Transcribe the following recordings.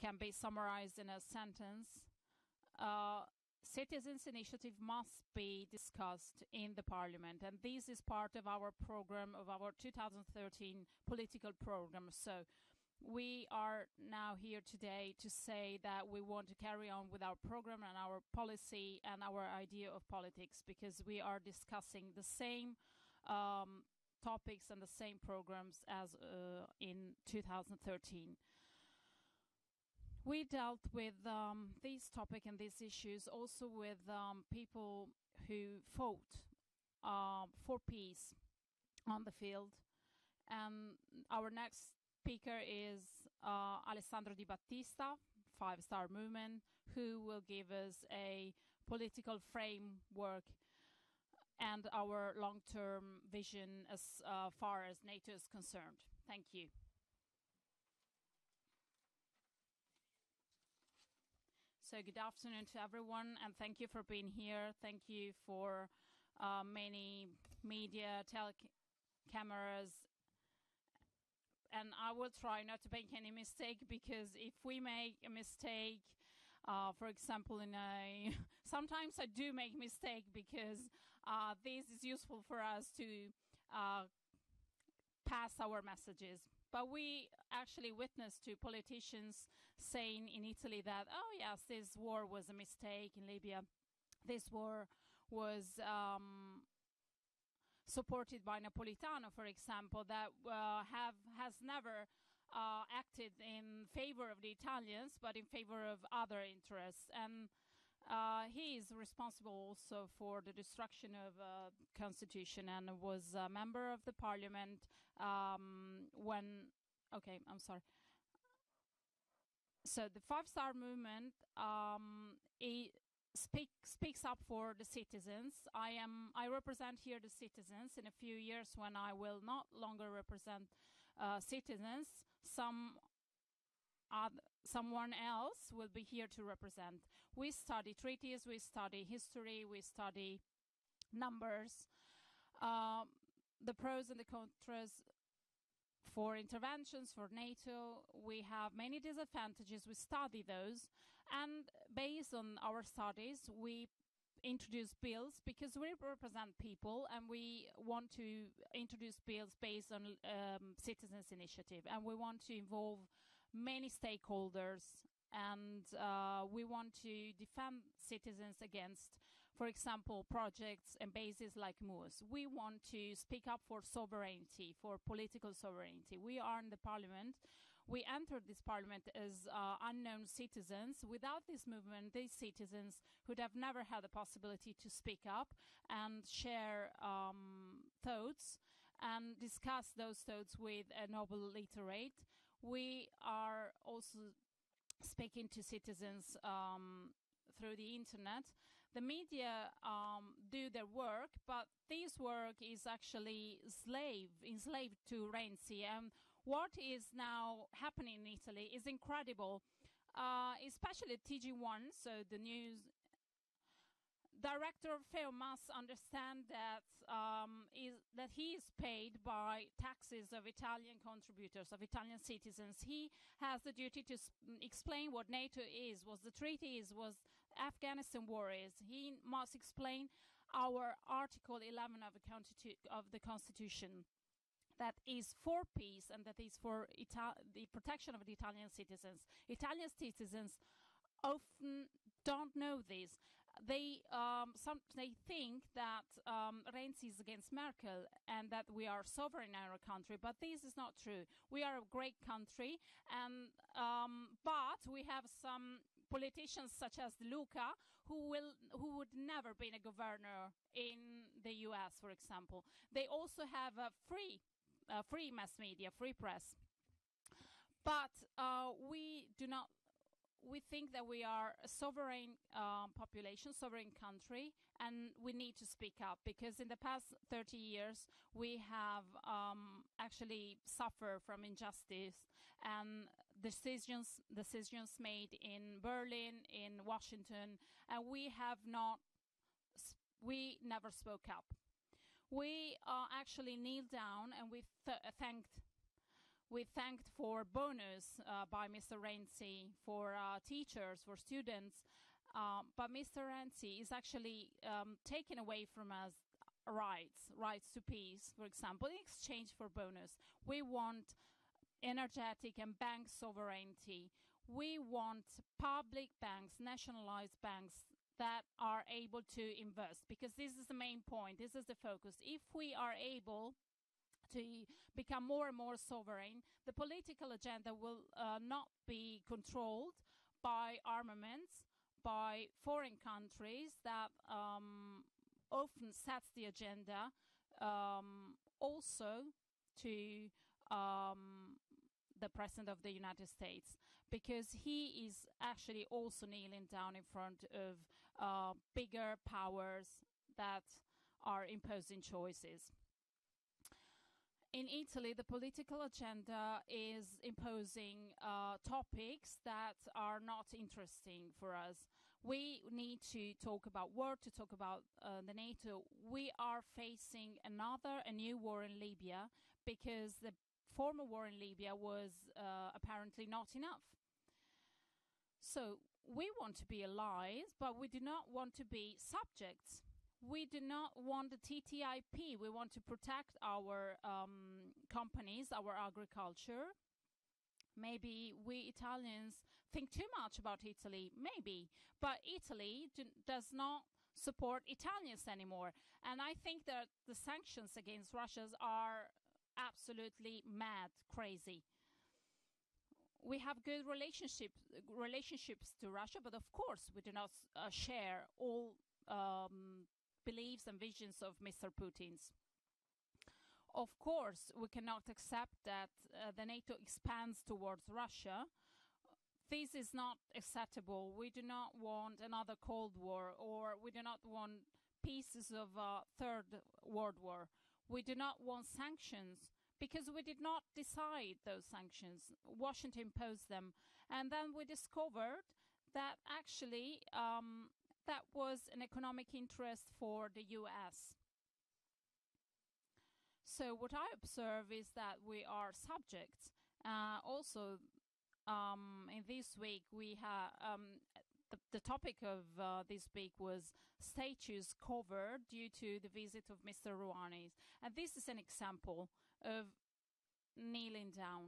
can be summarized in a sentence. Citizens' initiative must be discussed in the parliament, and this is part of our program, of our 2013 political program. So we are now here today to say that we want to carry on with our program and our policy and our idea of politics, because we are discussing the same topics and the same programs as in 2013. We dealt with this topic and these issues also with people who fought for peace on the field. And our next speaker is Alessandro Di Battista, Five Star Movement, who will give us a political framework and our long-term vision as far as NATO is concerned. Thank you. So good afternoon to everyone, and thank you for being here. Thank you for many media, cameras. And I will try not to make any mistake, because if we make a mistake, for example, sometimes I do make mistake, because this is useful for us to pass our messages. But we actually witnessed to politicians saying in Italy that, oh yes, this war was a mistake. In Libya, this war was supported by Napolitano, for example, that has never acted in favor of the Italians, but in favor of other interests. And he is responsible also for the destruction of constitution, and was a member of the parliament when... Okay, I'm sorry. So the Five Star Movement speaks up for the citizens. I represent here the citizens. In a few years, when I will not longer represent citizens, someone else will be here to represent. We study treaties, we study history, we study numbers, the pros and the contras for interventions, for NATO. We have many disadvantages. We study those, and based on our studies, we introduce bills, because we represent people, and we want to introduce bills based on citizens' initiative, and we want to involve many stakeholders, and we want to defend citizens against, for example, projects and bases like MUOS. We want to speak up for sovereignty, for political sovereignty. We are in the parliament. We entered this parliament as unknown citizens. Without this movement, these citizens would have never had the possibility to speak up and share thoughts and discuss those thoughts with a Nobel laureate. We are also speaking to citizens through the internet. The media do their work, but this work is actually enslaved to Renzi. And what is now happening in Italy is incredible, especially TG1, so the news director of FEO must understand that that he is paid by taxes of Italian contributors, of Italian citizens. He has the duty to explain what NATO is, what the treaty is, what Afghanistan war is. He must explain our Article 11 of the Constitution, that is for peace and that is for the protection of the Italian citizens. Italian citizens often don't know this. They think that Renzi is against Merkel and that we are sovereign in our country, but this is not true. We are a great country, and but we have some politicians such as Luca who would never be a governor in the US, for example. They also have a free mass media, free press, but we do not. We think that we are a sovereign population, sovereign country, and we need to speak up, because in the past 30 years we have actually suffered from injustice and decisions made in Berlin, in Washington, and we never spoke up. We actually kneeled down and we thanked We thanked for bonus by Mr. Renzi for teachers, for students, but Mr. Renzi is actually taking away from us rights to peace, for example, in exchange for bonus. We want energetic and bank sovereignty. We want public banks, nationalized banks that are able to invest, because this is the main point, this is the focus. If we are able to become more and more sovereign, the political agenda will not be controlled by armaments, by foreign countries that often sets the agenda, also to the President of the United States, because he is actually also kneeling down in front of bigger powers that are imposing choices. In Italy, the political agenda is imposing topics that are not interesting for us. We need to talk about war, to talk about the NATO. We are facing a new war in Libya, because the former war in Libya was apparently not enough. So we want to be allies, but we do not want to be subjects. We do not want the TTIP. We want to protect our companies, our agriculture. Maybe we Italians think too much about Italy, maybe, but Italy does not support Italians anymore. And I think that the sanctions against Russia are absolutely mad, crazy. We have good relationships to Russia, but of course we do not share all beliefs and visions of Mr. Putin's. Of course, we cannot accept that the NATO expands towards Russia. This is not acceptable. We do not want another Cold War, or we do not want pieces of a Third World War. We do not want sanctions, because we did not decide those sanctions. Washington imposed them. And then we discovered that actually that was an economic interest for the US. So what I observe is that we are subjects. Also, in this week, we have the topic of this week was statues covered due to the visit of Mr. Rouhani. And this is an example of kneeling down.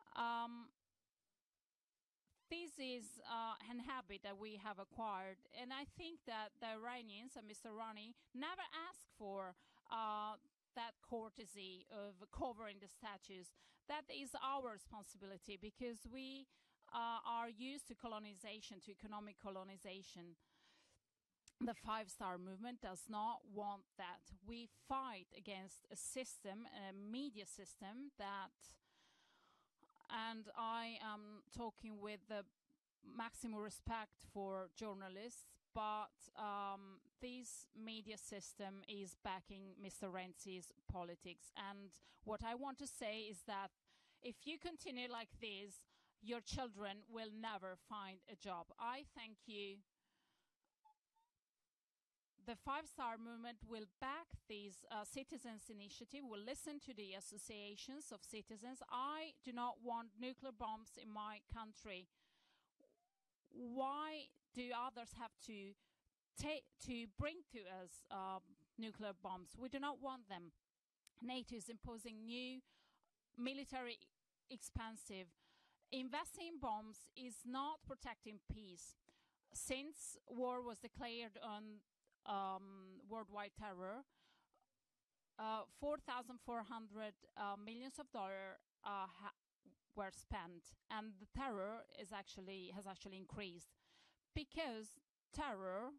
This is an habit that we have acquired, and I think that the Iranians and Mr. Rouhani never asked for that courtesy of covering the statues. That is our responsibility, because we are used to colonization, to economic colonization. The Five-Star Movement does not want that. We fight against a system, a media system that, and I am talking with the maximum respect for journalists, but this media system is backing Mr. Renzi's politics. And what I want to say is that if you continue like this, your children will never find a job. I thank you. The Five-Star Movement will back this citizens' initiative, will listen to the associations of citizens. I do not want nuclear bombs in my country. Why do others have to bring to us nuclear bombs? We do not want them. NATO is imposing new military expansive. Investing in bombs is not protecting peace. Since war was declared on worldwide terror, 4,400 millions of dollars were spent, and the terror has actually increased, because terror,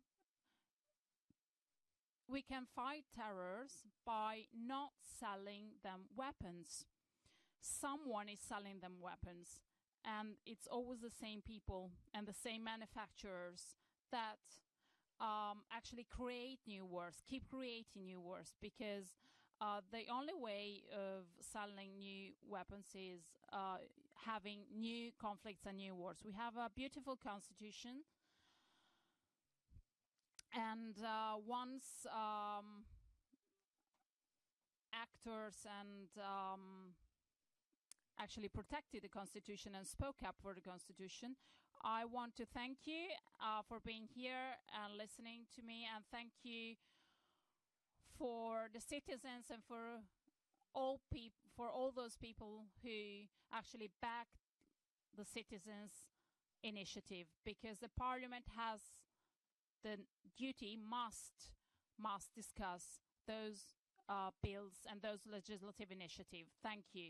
we can fight terrors by not selling them weapons. Someone is selling them weapons, and it's always the same people and the same manufacturers that actually create new wars, keep creating new wars, because the only way of selling new weapons is having new conflicts and new wars. We have a beautiful constitution, and once actors and actually protected the Constitution and spoke up for the Constitution. I want to thank you for being here and listening to me, and thank you for the citizens and for all those people who actually backed the citizens' initiative, because the Parliament has the duty, must discuss those bills and those legislative initiatives. Thank you.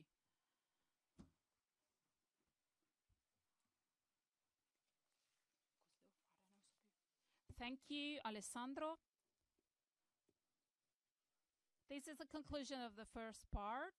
Thank you, Alessandro. This is the conclusion of the first part.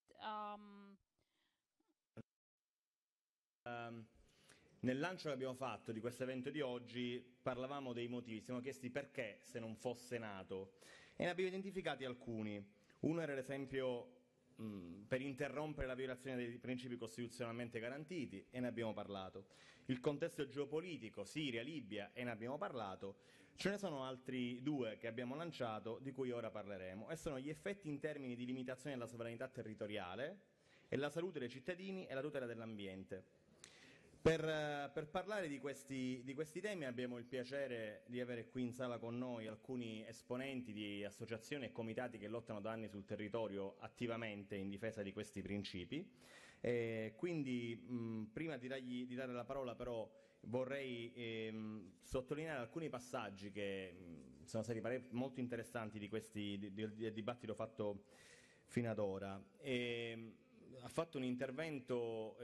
Nel lancio che abbiamo fatto di questo evento di oggi parlavamo dei motivi, ci siamo chiesti perché se non fosse nato e ne abbiamo identificati alcuni. Uno era l'esempio per interrompere la violazione dei principi costituzionalmente garantiti, e ne abbiamo parlato. Il contesto geopolitico, Siria, Libia, e ne abbiamo parlato. Ce ne sono altri due che abbiamo lanciato, di cui ora parleremo, e sono gli effetti in termini di limitazione della sovranità territoriale e la salute dei cittadini e la tutela dell'ambiente. Per parlare di questi temi abbiamo il piacere di avere qui in sala con noi alcuni esponenti di associazioni e comitati che lottano da anni sul territorio attivamente in difesa di questi principi. Quindi prima di dare la parola però vorrei sottolineare alcuni passaggi che sono stati molto interessanti del dibattito fatto fino ad ora. Ha fatto un intervento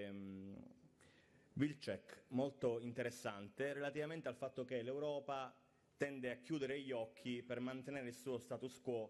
Wilczek molto interessante relativamente al fatto che l'Europa tende a chiudere gli occhi per mantenere il suo status quo,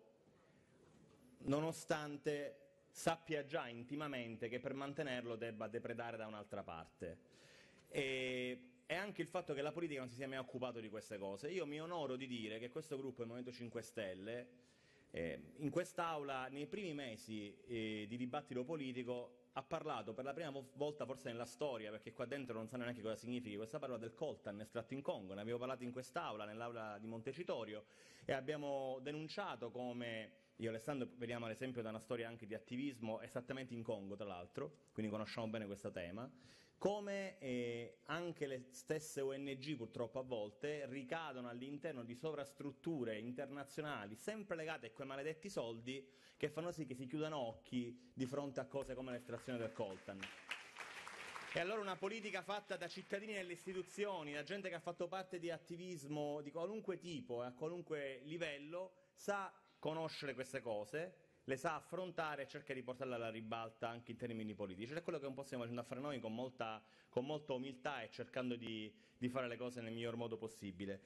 nonostante sappia già intimamente che per mantenerlo debba depredare da un'altra parte. E anche il fatto che la politica non si sia mai occupato di queste cose. Io mi onoro di dire che questo gruppo, il Movimento 5 Stelle, in quest'Aula, nei primi mesi di dibattito politico, ha parlato per la prima volta forse nella storia, perché qua dentro non sanno neanche cosa significhi, questa parola del coltan estratto in Congo. Ne abbiamo parlato in quest'Aula, nell'Aula di Montecitorio, e abbiamo denunciato come, io e Alessandro veniamo ad esempio da una storia anche di attivismo esattamente in Congo, tra l'altro, quindi conosciamo bene questo tema, come anche le stesse ONG purtroppo a volte ricadono all'interno di sovrastrutture internazionali sempre legate a quei maledetti soldi che fanno sì che si chiudano occhi di fronte a cose come l'estrazione del coltan. E allora una politica fatta da cittadini nelle istituzioni, da gente che ha fatto parte di attivismo di qualunque tipo e a qualunque livello, sa conoscere queste cose, le sa affrontare e cerca di portarle alla ribalta anche in termini politici. Ed è quello che un po' stiamo facendo a fare noi con molta umiltà e cercando di fare le cose nel miglior modo possibile.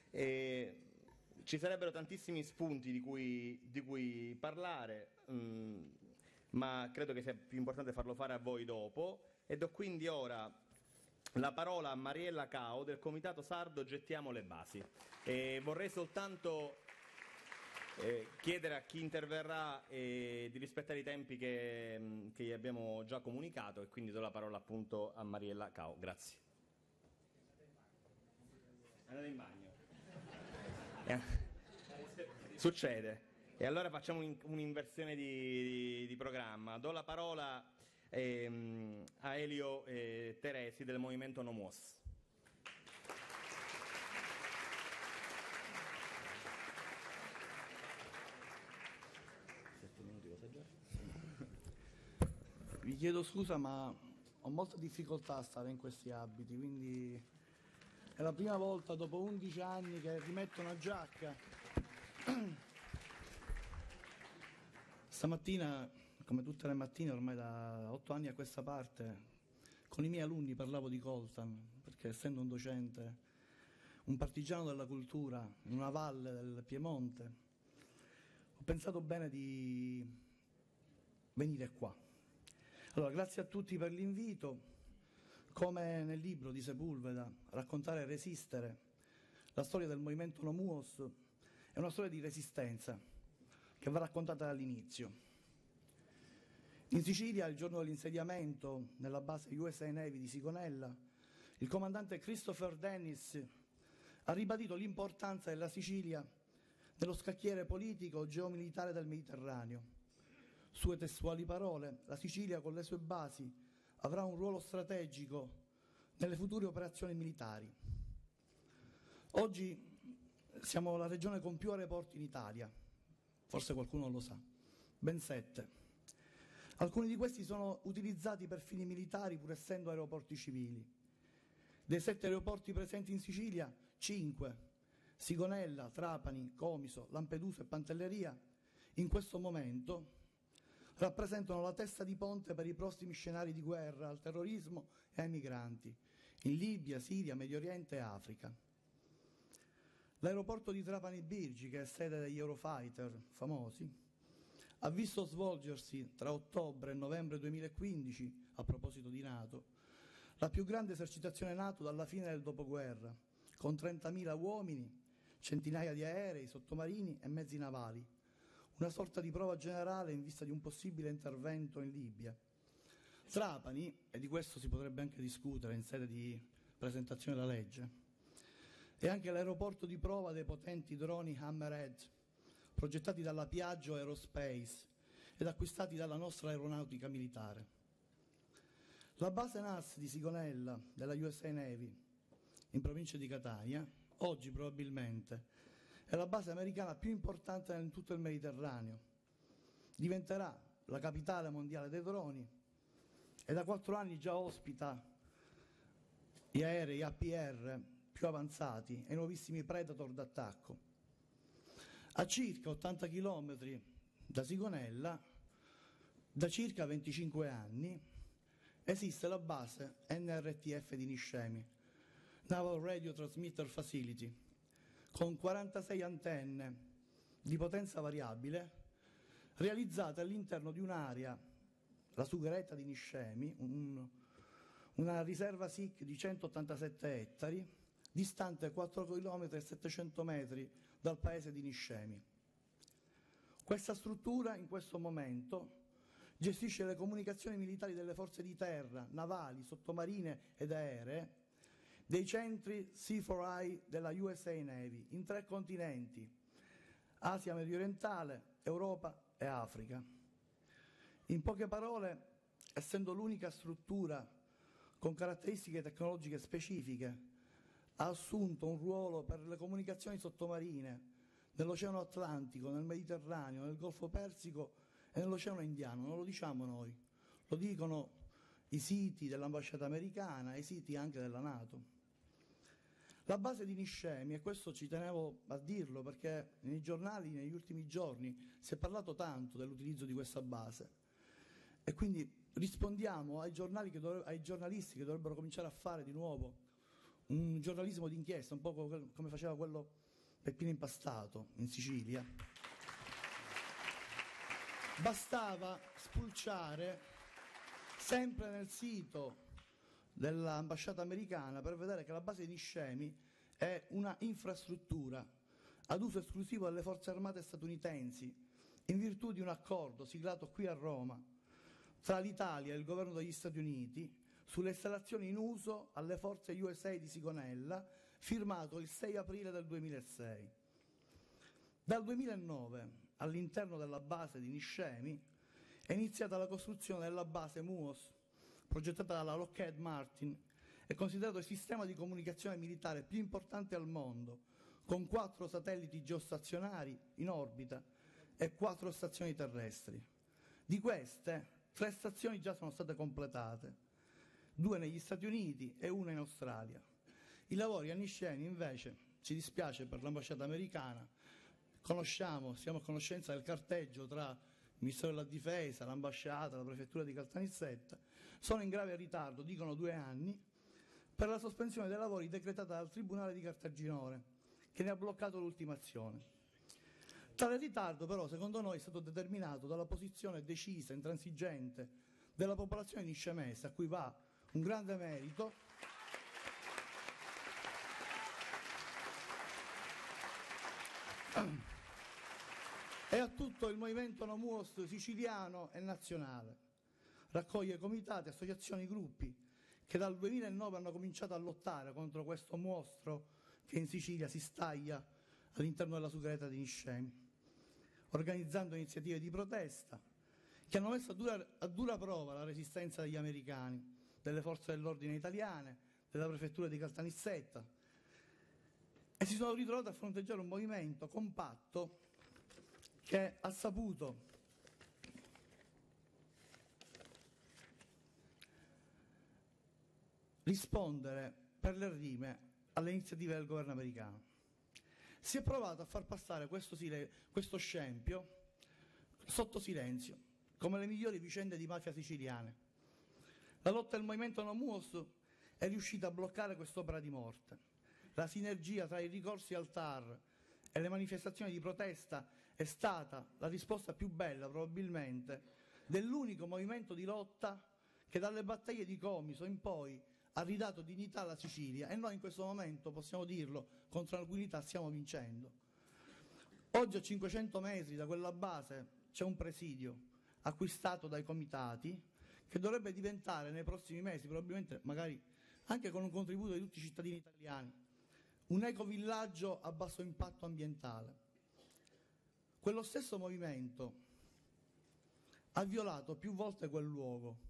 Ci sarebbero tantissimi spunti di cui parlare, ma credo che sia più importante farlo fare a voi dopo, e do quindi ora la parola a Mariella Cao del Comitato Sardo Gettiamo le Basi. Vorrei soltanto chiedere a chi interverrà di rispettare i tempi che gli abbiamo già comunicato, e quindi do la parola appunto a Mariella Cao. Grazie. Andate in bagno. Succede. E allora facciamo un'inversione di programma. Do la parola a Elio Teresi del Movimento Nomos. Vi chiedo scusa, ma ho molta difficoltà a stare in questi abiti, quindi è la prima volta dopo 11 anni che rimetto una giacca. Stamattina, come tutte le mattine ormai da 8 anni a questa parte, con i miei alunni parlavo di coltan, perché essendo un docente, un partigiano della cultura in una valle del Piemonte, ho pensato bene di venire qua. Allora, grazie a tutti per l'invito. Come nel libro di Sepulveda, Raccontare e resistere, la storia del movimento Nomuos è una storia di resistenza che va raccontata dall'inizio. In Sicilia, il giorno dell'insediamento nella base USA Navy di Sigonella, il comandante Christopher Dennis ha ribadito l'importanza della Sicilia nello scacchiere politico geomilitare del Mediterraneo. Sue testuali parole: la Sicilia con le sue basi avrà un ruolo strategico nelle future operazioni militari. Oggi siamo la regione con più aeroporti in Italia, forse qualcuno lo sa, ben 7. Alcuni di questi sono utilizzati per fini militari pur essendo aeroporti civili. Dei 7 aeroporti presenti in Sicilia, 5, Sigonella, Trapani, Comiso, Lampedusa e Pantelleria, in questo momento rappresentano la testa di ponte per i prossimi scenari di guerra al terrorismo e ai migranti, in Libia, Siria, Medio Oriente e Africa. L'aeroporto di Trapani Birgi, che è sede degli Eurofighter famosi, ha visto svolgersi tra ottobre e novembre 2015, a proposito di NATO, la più grande esercitazione NATO dalla fine del dopoguerra, con 30.000 uomini, centinaia di aerei, sottomarini e mezzi navali, una sorta di prova generale in vista di un possibile intervento in Libia. Trapani, e di questo si potrebbe anche discutere in sede di presentazione della legge, è anche l'aeroporto di prova dei potenti droni Hammerhead, progettati dalla Piaggio Aerospace ed acquistati dalla nostra aeronautica militare. La base NAS di Sigonella, della USA Navy, in provincia di Catania, oggi probabilmente è la base americana più importante in tutto il Mediterraneo. Diventerà la capitale mondiale dei droni e da 4 anni già ospita gli aerei APR più avanzati e i nuovissimi Predator d'attacco. A circa 80 km da Sigonella, da circa 25 anni, esiste la base NRTF di Niscemi, Naval Radio Transmitter Facility, con 46 antenne di potenza variabile realizzate all'interno di un'area, la sugheretta di Niscemi, una riserva SIC di 187 ettari, distante 4 km e 700 metri dal paese di Niscemi. Questa struttura in questo momento gestisce le comunicazioni militari delle forze di terra, navali, sottomarine ed aeree dei centri C4I della USA Navy in 3 continenti: Asia mediorientale, Europa e Africa. In poche parole, essendo l'unica struttura con caratteristiche tecnologiche specifiche, ha assunto un ruolo per le comunicazioni sottomarine nell'Oceano Atlantico, nel Mediterraneo, nel Golfo Persico e nell'Oceano Indiano. Non lo diciamo noi, lo dicono i siti dell'ambasciata americana e i siti anche della NATO. La base di Niscemi, e questo ci tenevo a dirlo perché nei giornali negli ultimi giorni si è parlato tanto dell'utilizzo di questa base, e quindi rispondiamo ai giornalisti che dovrebbero cominciare a fare di nuovo un giornalismo d'inchiesta, un po' come faceva quello Peppino Impastato in Sicilia. Bastava spulciare sempre nel sito dell'ambasciata americana per vedere che la base di Niscemi è una infrastruttura ad uso esclusivo delle forze armate statunitensi in virtù di un accordo siglato qui a Roma tra l'Italia e il governo degli Stati Uniti sulle installazioni in uso alle forze USA di Sigonella, firmato il 6 aprile del 2006. Dal 2009, all'interno della base di Niscemi, è iniziata la costruzione della base MUOS, progettata dalla Lockheed Martin, è considerato il sistema di comunicazione militare più importante al mondo, con 4 satelliti geostazionari in orbita e 4 stazioni terrestri. Di queste, 3 stazioni già sono state completate, 2 negli Stati Uniti e 1 in Australia. I lavori a Niscemi, invece, ci dispiace per l'ambasciata americana, siamo a conoscenza del carteggio tra il Ministero della Difesa, l'ambasciata, la prefettura di Caltanissetta, sono in grave ritardo, dicono 2 anni, per la sospensione dei lavori decretata dal Tribunale di Cartaginore, che ne ha bloccato l'ultimazione. Tale ritardo, però, secondo noi è stato determinato dalla posizione decisa, intransigente, della popolazione niscemese, a cui va un grande merito, e a tutto il movimento No MUOS siciliano e nazionale. Raccoglie comitati, associazioni, gruppi che dal 2009 hanno cominciato a lottare contro questo mostro che in Sicilia si staglia all'interno della sugheretta di Niscemi, organizzando iniziative di protesta, che hanno messo a dura prova la resistenza degli americani, delle forze dell'ordine italiane, della prefettura di Caltanissetta, e si sono ritrovati a fronteggiare un movimento compatto che ha saputo rispondere per le rime alle iniziative del governo americano. Si è provato a far passare questo scempio sotto silenzio, come le migliori vicende di mafia siciliane. La lotta del movimento No Muos è riuscita a bloccare quest'opera di morte. La sinergia tra i ricorsi al TAR e le manifestazioni di protesta è stata la risposta più bella, probabilmente, dell'unico movimento di lotta che dalle battaglie di Comiso in poi ha ridato dignità alla Sicilia, e noi in questo momento, possiamo dirlo con tranquillità, stiamo vincendo. Oggi, a 500 metri da quella base, c'è un presidio acquistato dai comitati che dovrebbe diventare nei prossimi mesi, probabilmente magari anche con un contributo di tutti i cittadini italiani, un ecovillaggio a basso impatto ambientale. Quello stesso movimento ha violato più volte quel luogo.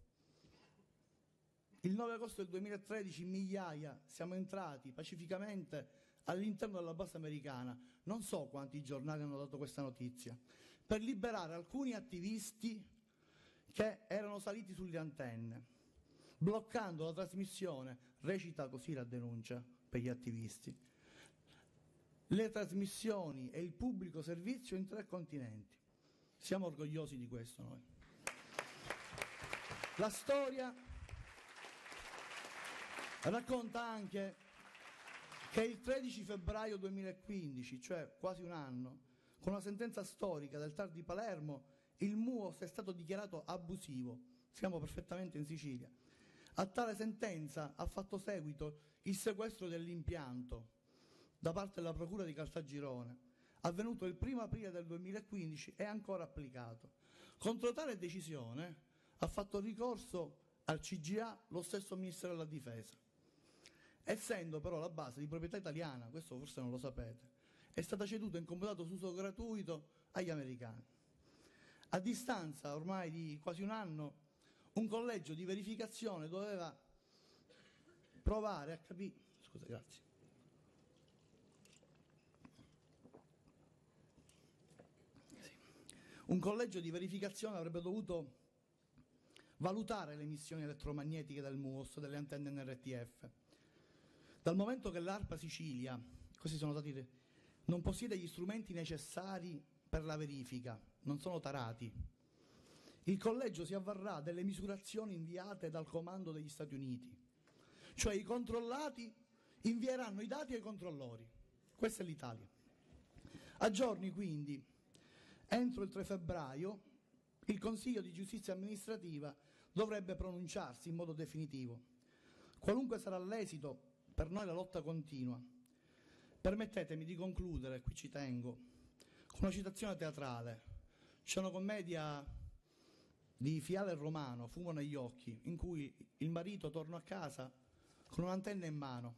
Il 9 agosto del 2013 in migliaia siamo entrati pacificamente all'interno della base americana, non so quanti giornali hanno dato questa notizia, per liberare alcuni attivisti che erano saliti sulle antenne, bloccando la trasmissione, recita così la denuncia per gli attivisti, le trasmissioni e il pubblico servizio in 3 continenti. Siamo orgogliosi di questo noi. La storia racconta anche che il 13 febbraio 2015, cioè quasi un anno, con una sentenza storica del TAR di Palermo, il MUOS è stato dichiarato abusivo. Siamo perfettamente in Sicilia. A tale sentenza ha fatto seguito il sequestro dell'impianto da parte della Procura di Caltagirone, avvenuto il 1° aprile del 2015 e ancora applicato. Contro tale decisione ha fatto ricorso al CGA lo stesso Ministero della Difesa. Essendo però la base di proprietà italiana, questo forse non lo sapete, è stata ceduta in comodato d'uso gratuito agli americani. A distanza ormai di quasi un anno, un collegio di verificazione doveva provare a capire... Scusa, grazie. Un collegio di verificazione avrebbe dovuto valutare le emissioni elettromagnetiche del MUOS, delle antenne NRTF. Dal momento che l'ARPA Sicilia, questi sono dati, non possiede gli strumenti necessari per la verifica, non sono tarati, il collegio si avvarrà delle misurazioni inviate dal comando degli Stati Uniti. Cioè i controllati invieranno i dati ai controllori. Questa è l'Italia. A giorni quindi, entro il 3 febbraio, il Consiglio di Giustizia Amministrativa dovrebbe pronunciarsi in modo definitivo. Qualunque sarà l'esito, per noi la lotta continua. Permettetemi di concludere, qui ci tengo, con una citazione teatrale. C'è una commedia di Fiale Romano, Fumo negli occhi, in cui il marito torna a casa con un'antenna in mano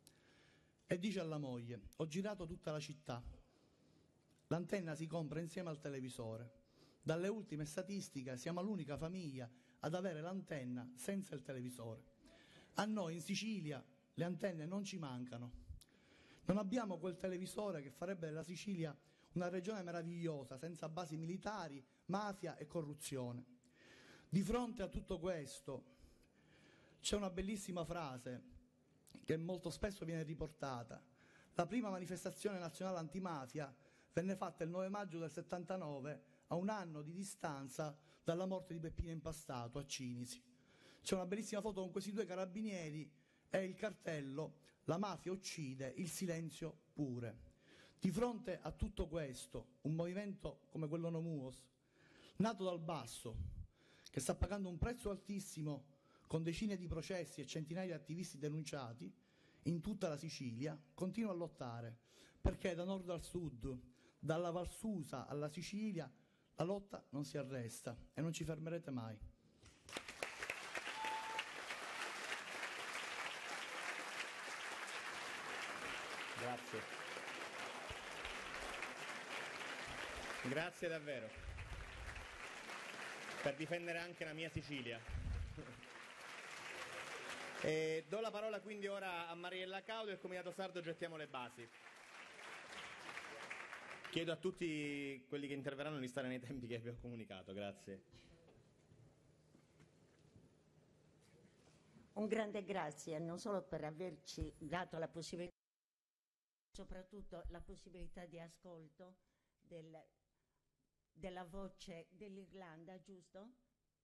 e dice alla moglie: ho girato tutta la città, l'antenna si compra insieme al televisore. Dalle ultime statistiche siamo l'unica famiglia ad avere l'antenna senza il televisore. A noi in Sicilia le antenne non ci mancano. Non abbiamo quel televisore che farebbe della Sicilia una regione meravigliosa, senza basi militari, mafia e corruzione. Di fronte a tutto questo c'è una bellissima frase che molto spesso viene riportata. La prima manifestazione nazionale antimafia venne fatta il 9 maggio del 79, a un anno di distanza dalla morte di Peppino Impastato a Cinisi. C'è una bellissima foto con questi 2 carabinieri e il cartello: la mafia uccide, il silenzio pure. Di fronte a tutto questo, un movimento come quello No Muos, nato dal basso, che sta pagando un prezzo altissimo con decine di processi e centinaia di attivisti denunciati in tutta la Sicilia, continua a lottare, perché da nord al sud, dalla Val Susa alla Sicilia, la lotta non si arresta e non ci fermerete mai. Grazie. Grazie davvero. per difendere anche la mia Sicilia. Do la parola quindi ora a Mariella Caudo del Comitato Sardo Gettiamo le Basi. Chiedo a tutti quelli che interverranno di stare nei tempi che vi ho comunicato, grazie. Un grande grazie non solo per averci dato la possibilità, soprattutto la possibilità di ascolto della voce dell'Irlanda, giusto?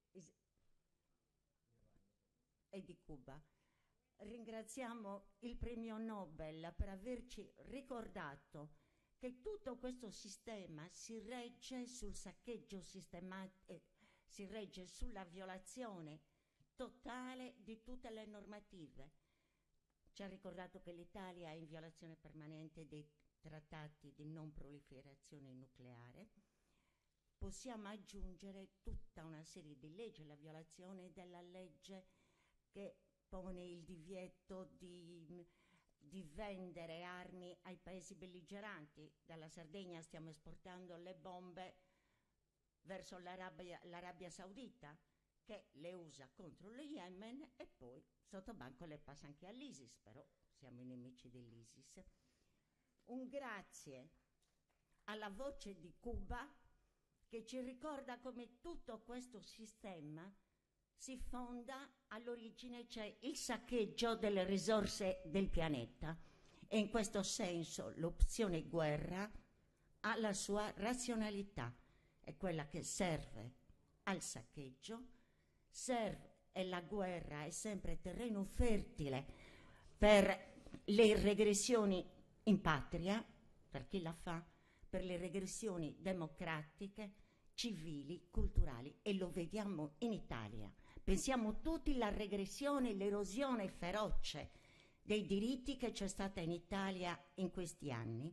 E di Cuba. Ringraziamo il premio Nobel per averci ricordato che tutto questo sistema si regge sul saccheggio sistematico, si regge sulla violazione totale di tutte le normative. Ci ha ricordato che l'Italia è in violazione permanente dei trattati di non proliferazione nucleare. Possiamo aggiungere tutta una serie di leggi, la violazione della legge che pone il divieto di vendere armi ai paesi belligeranti. Dalla Sardegna stiamo esportando le bombe verso l'Arabia Saudita, che le usa contro lo Yemen e poi sotto banco le passa anche all'ISIS, però siamo i nemici dell'ISIS. Un grazie alla voce di Cuba che ci ricorda come tutto questo sistema si fonda, all'origine c'è il saccheggio delle risorse del pianeta e in questo senso l'opzione guerra ha la sua razionalità, è quella che serve al saccheggio, e la guerra è sempre terreno fertile per le regressioni in patria, per chi la fa, per le regressioni democratiche, civili, culturali, e lo vediamo in Italia. Pensiamo tutti alla regressione, l'erosione feroce dei diritti che c'è stata in Italia in questi anni.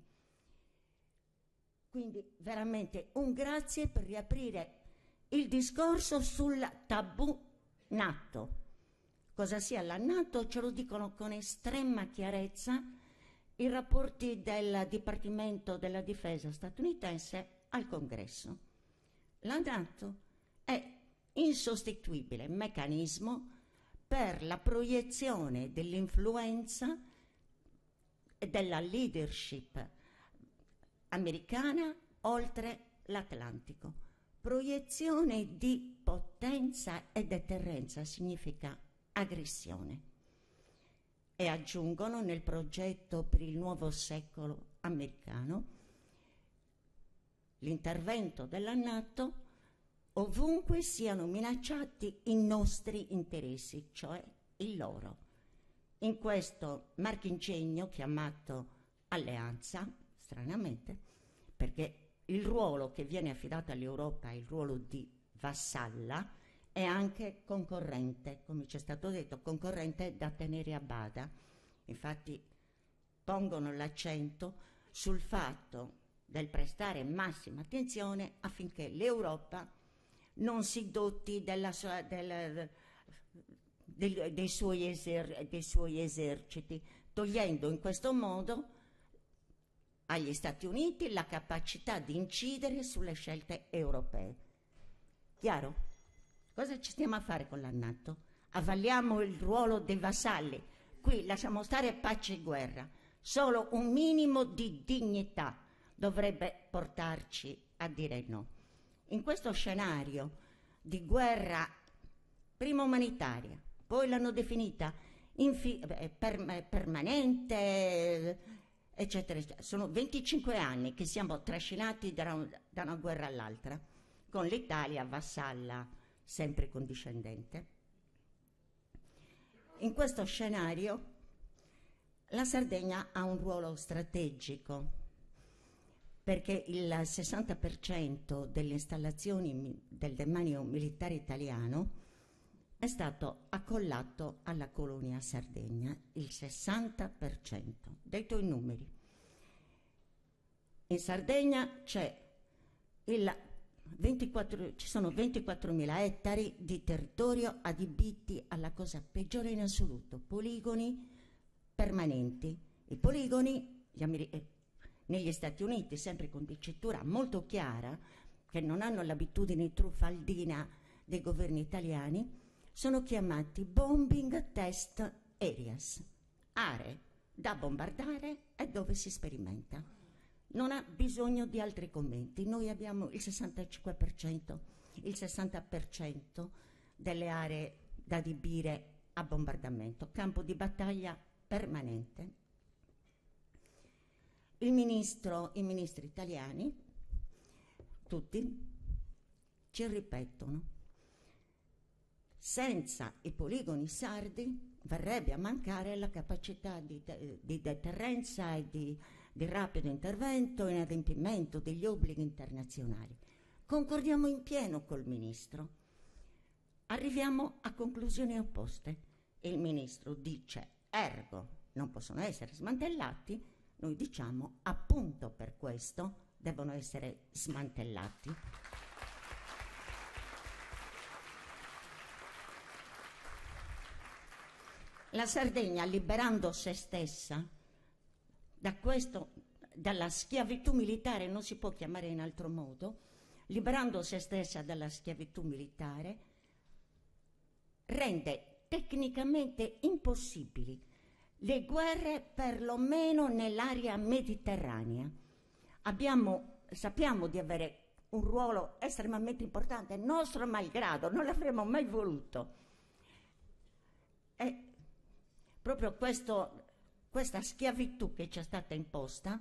Quindi veramente un grazie per riaprire il discorso sul tabù NATO. Cosa sia la NATO ce lo dicono con estrema chiarezza i rapporti del Dipartimento della Difesa statunitense al Congresso. La NATO è insostituibile meccanismo per la proiezione dell'influenza e della leadership americana oltre l'Atlantico. Proiezione di potenza e deterrenza significa aggressione. E aggiungono nel progetto per il nuovo secolo americano l'intervento della NATO ovunque siano minacciati i nostri interessi, cioè il loro. In questo marchingegno chiamato alleanza, stranamente, perché il ruolo che viene affidato all'Europa è il ruolo di vassalla, è anche concorrente, come ci è stato detto, concorrente da tenere a bada. Infatti pongono l'accento sul fatto del prestare massima attenzione affinché l'Europa non si doti dei suoi eserciti, togliendo in questo modo agli Stati Uniti la capacità di incidere sulle scelte europee. Chiaro? Cosa ci stiamo a fare con la NATO? Avvalliamo il ruolo dei vassalli. Qui lasciamo stare pace e guerra. Solo un minimo di dignità dovrebbe portarci a dire no. In questo scenario di guerra, prima umanitaria, poi l'hanno definita permanente, eccetera, eccetera. Sono 25 anni che siamo trascinati da una guerra all'altra, con l'Italia vassalla sempre condiscendente. In questo scenario la Sardegna ha un ruolo strategico, perché il 60% delle installazioni del demanio militare italiano è stato accollato alla colonia Sardegna, il 60%. Detto in numeri. In Sardegna ci sono 24.000 ettari di territorio adibiti alla cosa peggiore in assoluto, poligoni permanenti. I poligoni, negli Stati Uniti, sempre con dicitura molto chiara, che non hanno l'abitudine truffaldina dei governi italiani, sono chiamati bombing test areas, aree da bombardare e dove si sperimenta. Non ha bisogno di altri commenti. Noi abbiamo il 65%, il 60% delle aree da adibire a bombardamento, campo di battaglia permanente. I ministri italiani, tutti, ci ripetono: senza i poligoni sardi verrebbe a mancare la capacità di deterrenza e di rapido intervento in adempimento degli obblighi internazionali. Concordiamo in pieno col Ministro. Arriviamo a conclusioni opposte. Il Ministro dice ergo non possono essere smantellati, noi diciamo appunto per questo devono essere smantellati. La Sardegna, liberando se stessa dalla schiavitù militare, non si può chiamare in altro modo, liberando se stessa dalla schiavitù militare, rende tecnicamente impossibili le guerre perlomeno nell'area mediterranea. Sappiamo di avere un ruolo estremamente importante, nostro malgrado, non l'avremmo mai voluto. E proprio questa schiavitù che ci è stata imposta,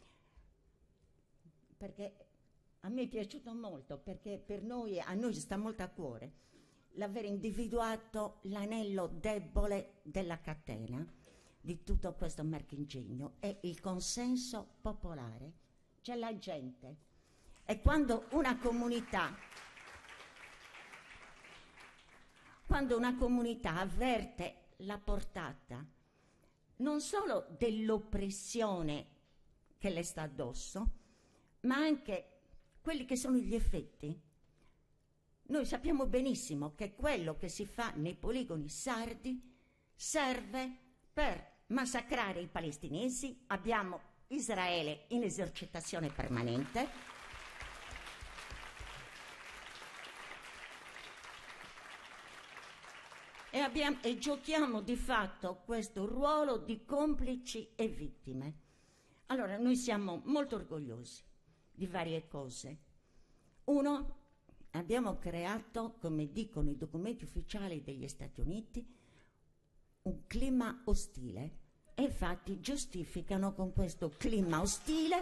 perché a me è piaciuto molto, perché a noi sta molto a cuore l'aver individuato l'anello debole della catena di tutto questo marchingegno, è il consenso popolare. C'è la gente, e quando una comunità avverte la portata non solo dell'oppressione che le sta addosso, ma anche quelli che sono gli effetti. Noi sappiamo benissimo che quello che si fa nei poligoni sardi serve per massacrare i palestinesi. Abbiamo Israele in esercitazione permanente. E giochiamo di fatto questo ruolo di complici e vittime. Allora, noi siamo molto orgogliosi di varie cose. Uno, abbiamo creato, come dicono i documenti ufficiali degli Stati Uniti, un clima ostile, e infatti giustificano con questo clima ostile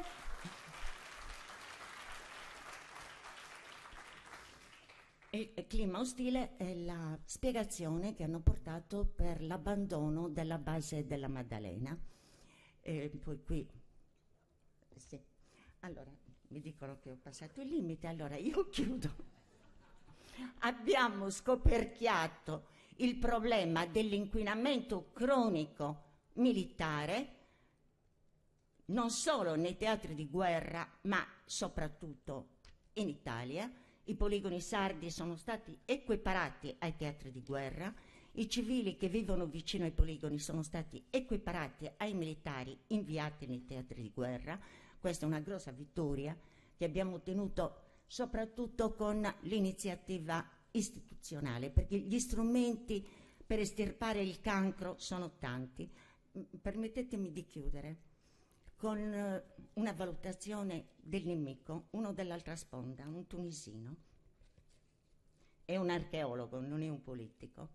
il clima ostile è la spiegazione che hanno portato per l'abbandono della base della Maddalena. Poi qui sì. Allora mi dicono che ho passato il limite, allora io chiudo. Abbiamo scoperchiato il problema dell'inquinamento cronico militare non solo nei teatri di guerra, ma soprattutto in Italia. I poligoni sardi sono stati equiparati ai teatri di guerra, i civili che vivono vicino ai poligoni sono stati equiparati ai militari inviati nei teatri di guerra. Questa è una grossa vittoria che abbiamo ottenuto soprattutto con l'iniziativa istituzionale, perché gli strumenti per estirpare il cancro sono tanti. Permettetemi di chiudere con una valutazione del nemico, uno dell'altra sponda, un tunisino. È un archeologo, non è un politico.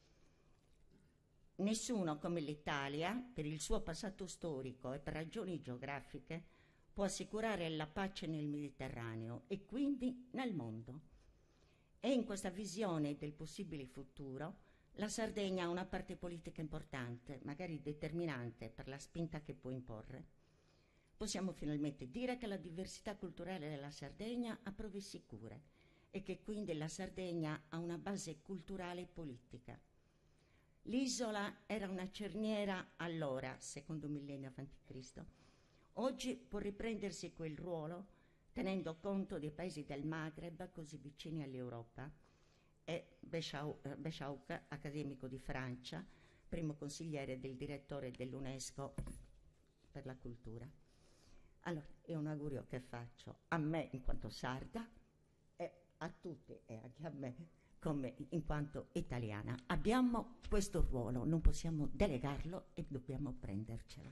Nessuno come l'Italia, per il suo passato storico e per ragioni geografiche, può assicurare la pace nel Mediterraneo e quindi nel mondo. E in questa visione del possibile futuro, la Sardegna ha una parte politica importante, magari determinante per la spinta che può imporre. Possiamo finalmente dire che la diversità culturale della Sardegna ha prove sicure e che quindi la Sardegna ha una base culturale e politica. L'isola era una cerniera allora, secondo millennio a.C. Oggi può riprendersi quel ruolo tenendo conto dei paesi del Maghreb così vicini all'Europa. È Béchauc, accademico di Francia, primo consigliere del direttore dell'UNESCO per la cultura. Allora, è un augurio che faccio a me in quanto sarda e a tutti e anche a me come in quanto italiana. Abbiamo questo ruolo, non possiamo delegarlo e dobbiamo prendercelo.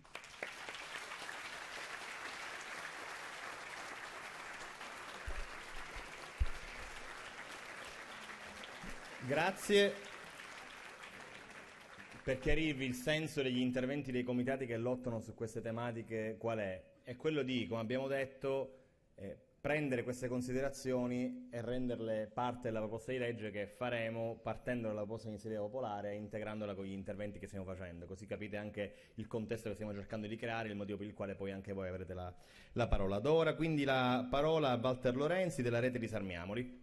Grazie. Per chiarirvi il senso degli interventi dei comitati che lottano su queste tematiche qual è? È quello di, come abbiamo detto, prendere queste considerazioni e renderle parte della proposta di legge che faremo partendo dalla proposta di iniziativa popolare e integrandola con gli interventi che stiamo facendo, così capite anche il contesto che stiamo cercando di creare, il motivo per il quale poi anche voi avrete la parola. Do ora quindi la parola a Walter Lorenzi della rete Disarmiamoli.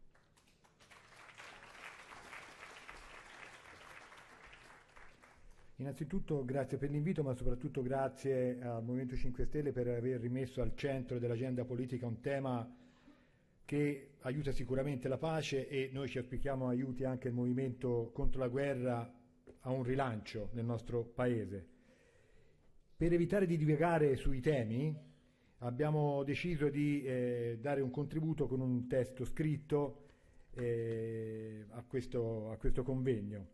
Innanzitutto grazie per l'invito, ma soprattutto grazie al Movimento 5 Stelle per aver rimesso al centro dell'agenda politica un tema che aiuta sicuramente la pace e noi ci auspichiamo aiuti anche il movimento contro la guerra a un rilancio nel nostro Paese. Per evitare di divagare sui temi abbiamo deciso di dare un contributo con un testo scritto a questo convegno.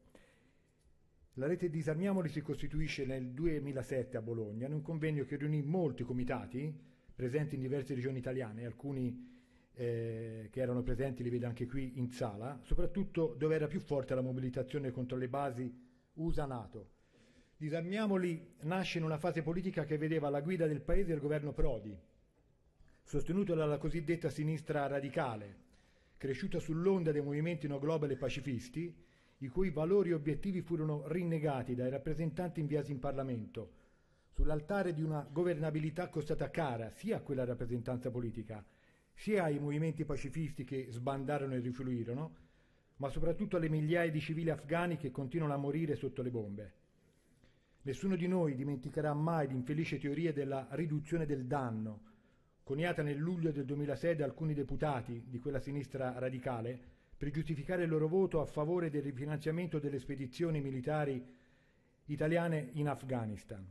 La rete Disarmiamoli si costituisce nel 2007 a Bologna in un convegno che riunì molti comitati presenti in diverse regioni italiane, alcuni che erano presenti li vedo anche qui in sala, soprattutto dove era più forte la mobilitazione contro le basi USA-NATO. Disarmiamoli nasce in una fase politica che vedeva alla guida del paese il governo Prodi, sostenuto dalla cosiddetta sinistra radicale, cresciuta sull'onda dei movimenti no global e pacifisti, i cui valori e obiettivi furono rinnegati dai rappresentanti inviati in Parlamento, sull'altare di una governabilità costata cara sia a quella rappresentanza politica, sia ai movimenti pacifisti che sbandarono e rifluirono, ma soprattutto alle migliaia di civili afghani che continuano a morire sotto le bombe. Nessuno di noi dimenticherà mai l'infelice teoria della riduzione del danno, coniata nel luglio del 2006 da alcuni deputati di quella sinistra radicale, per giustificare il loro voto a favore del rifinanziamento delle spedizioni militari italiane in Afghanistan.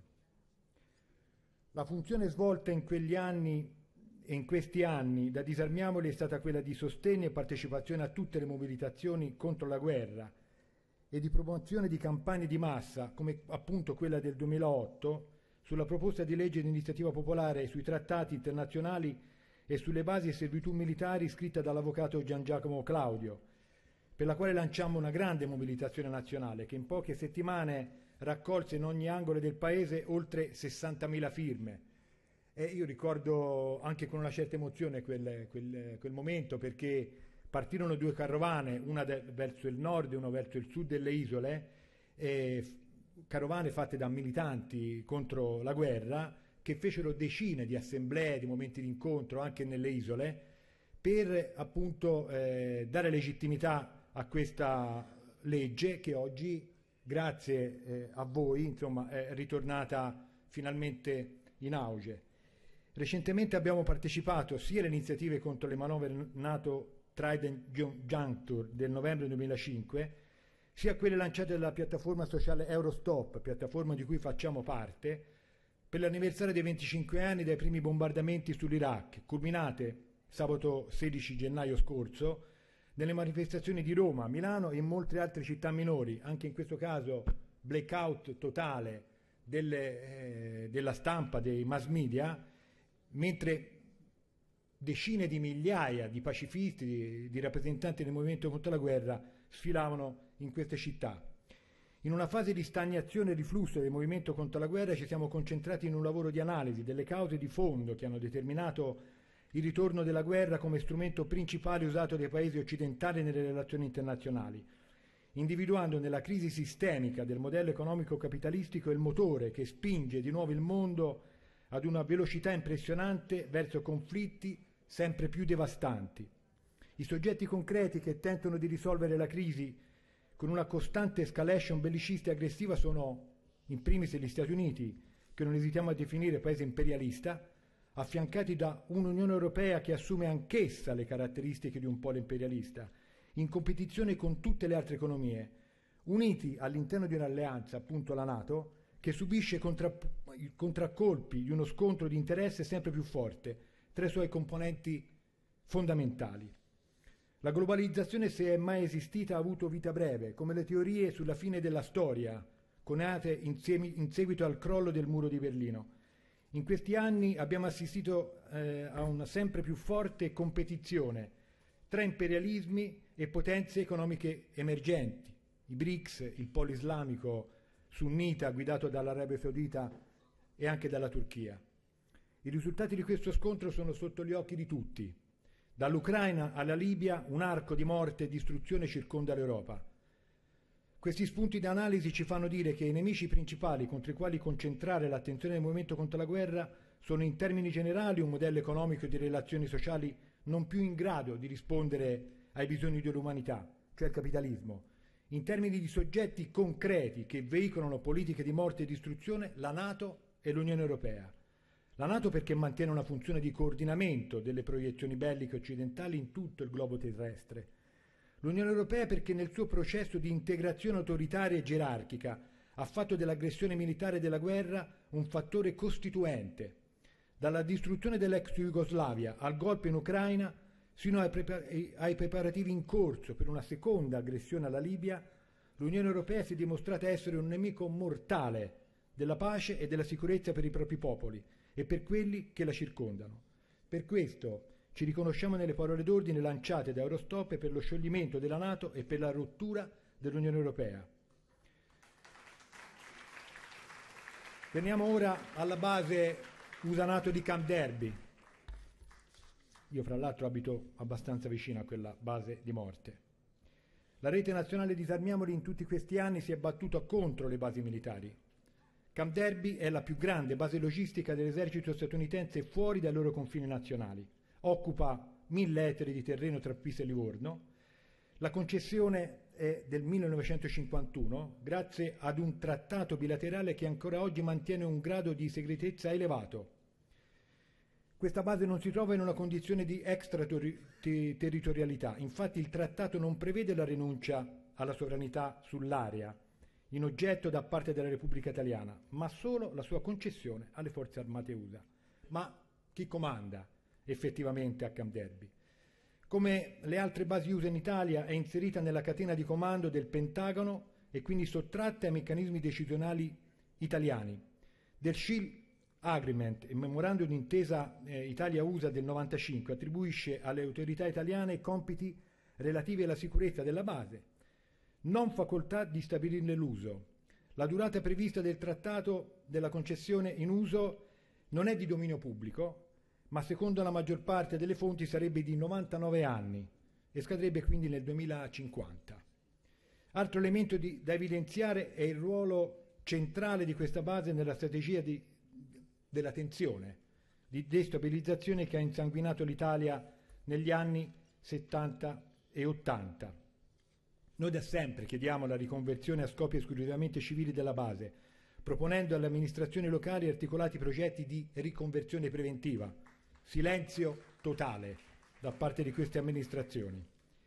La funzione svolta in quegli anni e in questi anni da Disarmiamoli è stata quella di sostegno e partecipazione a tutte le mobilitazioni contro la guerra e di promozione di campagne di massa, come appunto quella del 2008, sulla proposta di legge di iniziativa popolare sui trattati internazionali e sulle basi e servitù militari scritta dall'avvocato Gian Giacomo Claudio, per la quale lanciammo una grande mobilitazione nazionale che in poche settimane raccolse in ogni angolo del paese oltre 60.000 firme. E io ricordo anche con una certa emozione quel momento, perché partirono due carovane, una verso il nord e una verso il sud delle isole, carovane fatte da militanti contro la guerra, che fecero decine di assemblee, di momenti di incontro anche nelle isole, per appunto dare legittimità a questa legge che oggi, grazie a voi, insomma, è ritornata finalmente in auge. Recentemente abbiamo partecipato sia alle iniziative contro le manovre NATO Trident Juncture del novembre 2005, sia a quelle lanciate dalla piattaforma sociale Eurostop, piattaforma di cui facciamo parte, per l'anniversario dei 25 anni dai primi bombardamenti sull'Iraq, culminate sabato 16 gennaio scorso nelle manifestazioni di Roma, Milano e in molte altre città minori, anche in questo caso blackout totale della stampa, dei mass media, mentre decine di migliaia di pacifisti, di rappresentanti del movimento contro la guerra sfilavano in queste città. In una fase di stagnazione e riflusso del movimento contro la guerra ci siamo concentrati in un lavoro di analisi delle cause di fondo che hanno determinato il ritorno della guerra come strumento principale usato dai paesi occidentali nelle relazioni internazionali, individuando nella crisi sistemica del modello economico capitalistico il motore che spinge di nuovo il mondo ad una velocità impressionante verso conflitti sempre più devastanti. I soggetti concreti che tentano di risolvere la crisi con una costante escalation bellicista e aggressiva sono in primis gli Stati Uniti, che non esitiamo a definire paese imperialista, affiancati da un'Unione Europea che assume anch'essa le caratteristiche di un polo imperialista, in competizione con tutte le altre economie, uniti all'interno di un'alleanza, appunto la NATO, che subisce i contraccolpi di uno scontro di interesse sempre più forte tra i suoi componenti fondamentali. La globalizzazione, se è mai esistita, ha avuto vita breve, come le teorie sulla fine della storia, coniate in seguito al crollo del muro di Berlino. In questi anni abbiamo assistito a una sempre più forte competizione tra imperialismi e potenze economiche emergenti, i BRICS, il polo islamico sunnita guidato dall'Arabia Saudita e anche dalla Turchia. I risultati di questo scontro sono sotto gli occhi di tutti. Dall'Ucraina alla Libia un arco di morte e distruzione circonda l'Europa. Questi spunti di analisi ci fanno dire che i nemici principali contro i quali concentrare l'attenzione del movimento contro la guerra sono in termini generali un modello economico e di relazioni sociali non più in grado di rispondere ai bisogni dell'umanità, cioè il capitalismo. In termini di soggetti concreti che veicolano politiche di morte e distruzione, la NATO e l'Unione Europea. La NATO perché mantiene una funzione di coordinamento delle proiezioni belliche occidentali in tutto il globo terrestre. L'Unione Europea perché nel suo processo di integrazione autoritaria e gerarchica ha fatto dell'aggressione militare della guerra un fattore costituente. Dalla distruzione dell'ex Jugoslavia al golpe in Ucraina sino ai preparativi in corso per una seconda aggressione alla Libia, l'Unione Europea si è dimostrata essere un nemico mortale della pace e della sicurezza per i propri popoli e per quelli che la circondano. Per questo ci riconosciamo nelle parole d'ordine lanciate da Eurostop per lo scioglimento della NATO e per la rottura dell'Unione Europea. Veniamo ora alla base USA-NATO di Camp Darby. Io fra l'altro abito abbastanza vicino a quella base di morte. La rete nazionale Disarmiamoli in tutti questi anni si è battuta contro le basi militari. Camp Darby è la più grande base logistica dell'esercito statunitense fuori dai loro confini nazionali. Occupa 1000 ettari di terreno tra Pisa e Livorno. La concessione è del 1951 grazie ad un trattato bilaterale che ancora oggi mantiene un grado di segretezza elevato. Questa base non si trova in una condizione di extraterritorialità, infatti il trattato non prevede la rinuncia alla sovranità sull'area in oggetto da parte della Repubblica Italiana, ma solo la sua concessione alle forze armate USA. Ma chi comanda effettivamente a Camp Darby? Come le altre basi USA in Italia, è inserita nella catena di comando del Pentagono e quindi sottratta ai meccanismi decisionali italiani. Del Shield Agreement, il memorandum d'intesa Italia-USA del 95, attribuisce alle autorità italiane compiti relativi alla sicurezza della base, non facoltà di stabilirne l'uso. La durata prevista del trattato della concessione in uso non è di dominio pubblico, ma secondo la maggior parte delle fonti sarebbe di 99 anni e scadrebbe quindi nel 2050. Altro elemento da evidenziare è il ruolo centrale di questa base nella strategia della tensione, di destabilizzazione che ha insanguinato l'Italia negli anni 70 e 80. Noi da sempre chiediamo la riconversione a scopi esclusivamente civili della base, proponendo alle amministrazioni locali articolati progetti di riconversione preventiva. Silenzio totale da parte di queste amministrazioni.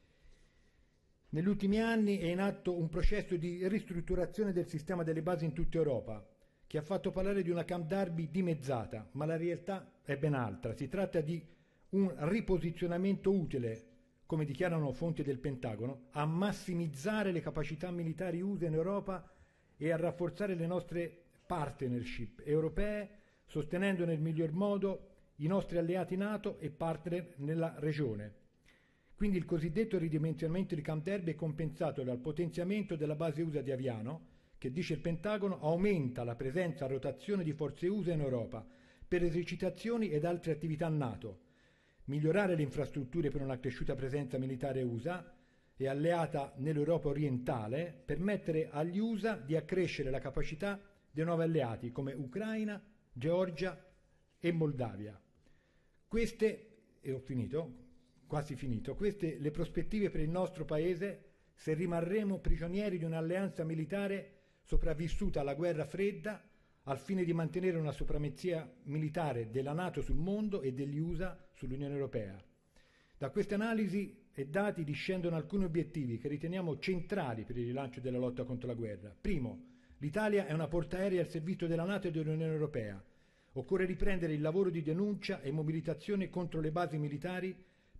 Negli ultimi anni è in atto un processo di ristrutturazione del sistema delle basi in tutta Europa, che ha fatto parlare di una Camp Darby dimezzata, ma la realtà è ben altra. Si tratta di un riposizionamento utile, come dichiarano fonti del Pentagono, a massimizzare le capacità militari USA in Europa e a rafforzare le nostre partnership europee, sostenendo nel miglior modo i nostri alleati NATO e partner nella regione. Quindi il cosiddetto ridimensionamento di Camp Darby è compensato dal potenziamento della base USA di Aviano, che dice il Pentagono aumenta la presenza a rotazione di forze USA in Europa per esercitazioni ed altre attività NATO, migliorare le infrastrutture per una cresciuta presenza militare USA e alleata nell'Europa orientale, permettere agli USA di accrescere la capacità dei nuovi alleati come Ucraina, Georgia e Moldavia. Queste, e ho finito, quasi finito, queste le prospettive per il nostro Paese se rimarremo prigionieri di un'alleanza militare sopravvissuta alla guerra fredda al fine di mantenere una supremazia militare della NATO sul mondo e degli USA sull'Unione Europea. Da queste analisi e dati discendono alcuni obiettivi che riteniamo centrali per il rilancio della lotta contro la guerra. Primo, l'Italia è una portaerei al servizio della NATO e dell'Unione Europea. Occorre riprendere il lavoro di denuncia e mobilitazione contro le basi militari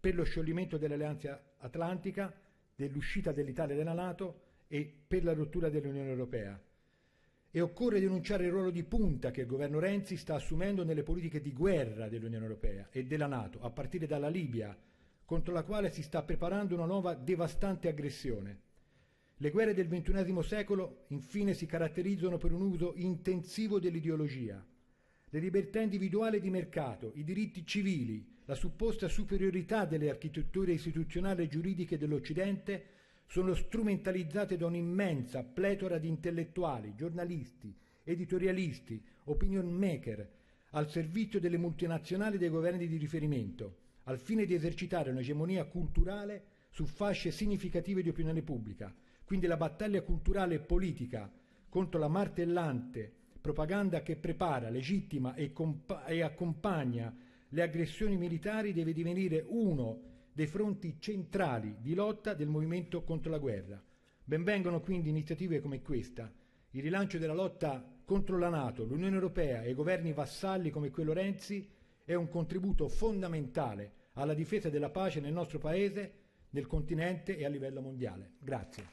per lo scioglimento dell'Alleanza Atlantica, dell'uscita dell'Italia dalla NATO e per la rottura dell'Unione Europea. E occorre denunciare il ruolo di punta che il governo Renzi sta assumendo nelle politiche di guerra dell'Unione Europea e della NATO, a partire dalla Libia, contro la quale si sta preparando una nuova devastante aggressione. Le guerre del XXI secolo, infine, si caratterizzano per un uso intensivo dell'ideologia. Le libertà individuali di mercato, i diritti civili, la supposta superiorità delle architetture istituzionali e giuridiche dell'Occidente sono strumentalizzate da un'immensa pletora di intellettuali, giornalisti, editorialisti, opinion maker, al servizio delle multinazionali e dei governi di riferimento, al fine di esercitare un'egemonia culturale su fasce significative di opinione pubblica. Quindi la battaglia culturale e politica contro la martellante propaganda che prepara, legittima e accompagna le aggressioni militari deve divenire uno dei fronti centrali di lotta del movimento contro la guerra. Benvengano quindi iniziative come questa. Il rilancio della lotta contro la NATO, l'Unione Europea e i governi vassalli come quello Renzi è un contributo fondamentale alla difesa della pace nel nostro Paese, nel continente e a livello mondiale. Grazie.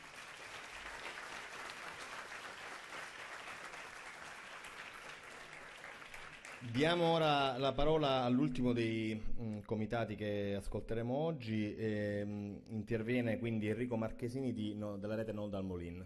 Diamo ora la parola all'ultimo dei comitati che ascolteremo oggi. Interviene quindi Enrico Marchesini della rete Non dal Molin.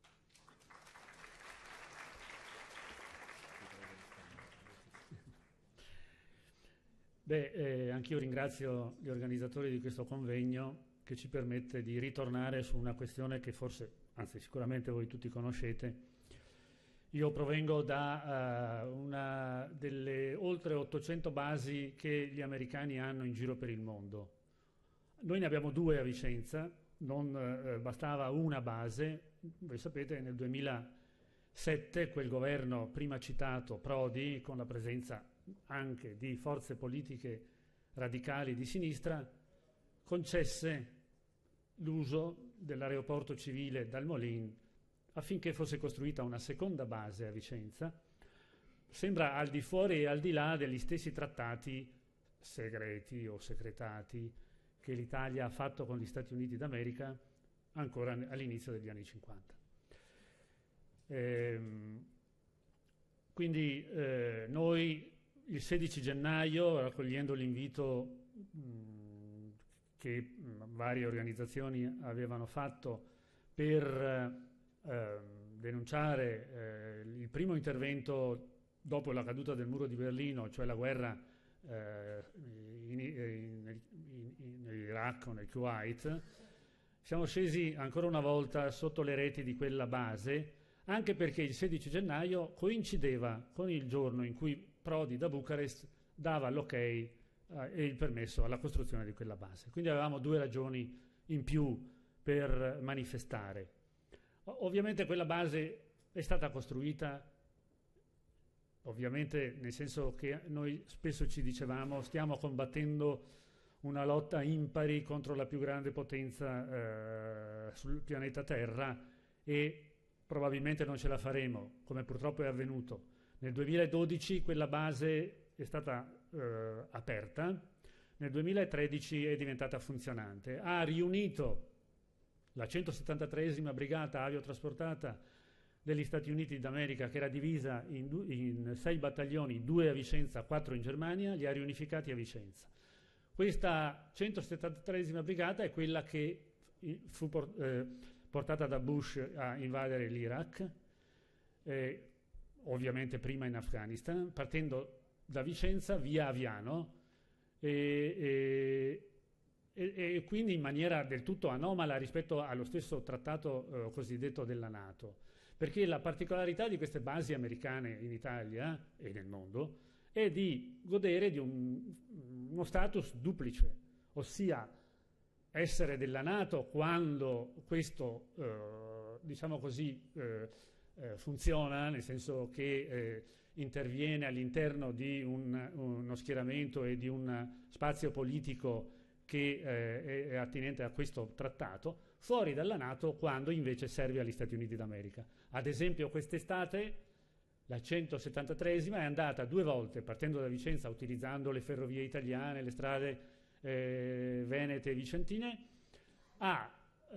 Anch'io ringrazio gli organizzatori di questo convegno che ci permette di ritornare su una questione che forse, anzi sicuramente voi tutti conoscete. Io provengo da una delle oltre 800 basi che gli americani hanno in giro per il mondo. Noi ne abbiamo 2 a Vicenza, non bastava una base. Voi sapete, nel 2007 quel governo prima citato, Prodi, con la presenza anche di forze politiche radicali di sinistra, concesse l'uso dell'aeroporto civile Dal Molin affinché fosse costruita una seconda base a Vicenza. Sembra al di fuori e al di là degli stessi trattati segreti o secretati che l'Italia ha fatto con gli Stati Uniti d'America ancora all'inizio degli anni 50. Quindi noi il 16 gennaio, raccogliendo l'invito che varie organizzazioni avevano fatto per denunciare il primo intervento dopo la caduta del muro di Berlino, cioè la guerra in Iraq o nel Kuwait, siamo scesi ancora una volta sotto le reti di quella base, anche perché il 16 gennaio coincideva con il giorno in cui Prodi da Bucarest dava l'ok e il permesso alla costruzione di quella base. Quindi avevamo 2 ragioni in più per manifestare. Ovviamente quella base è stata costruita, ovviamente nel senso che noi spesso ci dicevamo stiamo combattendo una lotta impari contro la più grande potenza sul pianeta Terra e probabilmente non ce la faremo, come purtroppo è avvenuto. Nel 2012 quella base è stata aperta, nel 2013 è diventata funzionante, ha riunito la 173esima brigata aviotrasportata degli Stati Uniti d'America, che era divisa in 6 battaglioni, 2 a Vicenza, 4 in Germania, li ha riunificati a Vicenza. Questa 173esima brigata è quella che fu portata da Bush a invadere l'Iraq, ovviamente prima in Afghanistan, partendo da Vicenza via Aviano e quindi in maniera del tutto anomala rispetto allo stesso trattato cosiddetto della NATO, perché la particolarità di queste basi americane in Italia e nel mondo è di godere di uno status duplice, ossia essere della NATO quando questo, diciamo così, funziona, nel senso che interviene all'interno di uno schieramento e di un spazio politico che è attinente a questo trattato, fuori dalla NATO quando invece serve agli Stati Uniti d'America. Ad esempio quest'estate la 173esima è andata 2 volte, partendo da Vicenza, utilizzando le ferrovie italiane, le strade venete e vicentine, a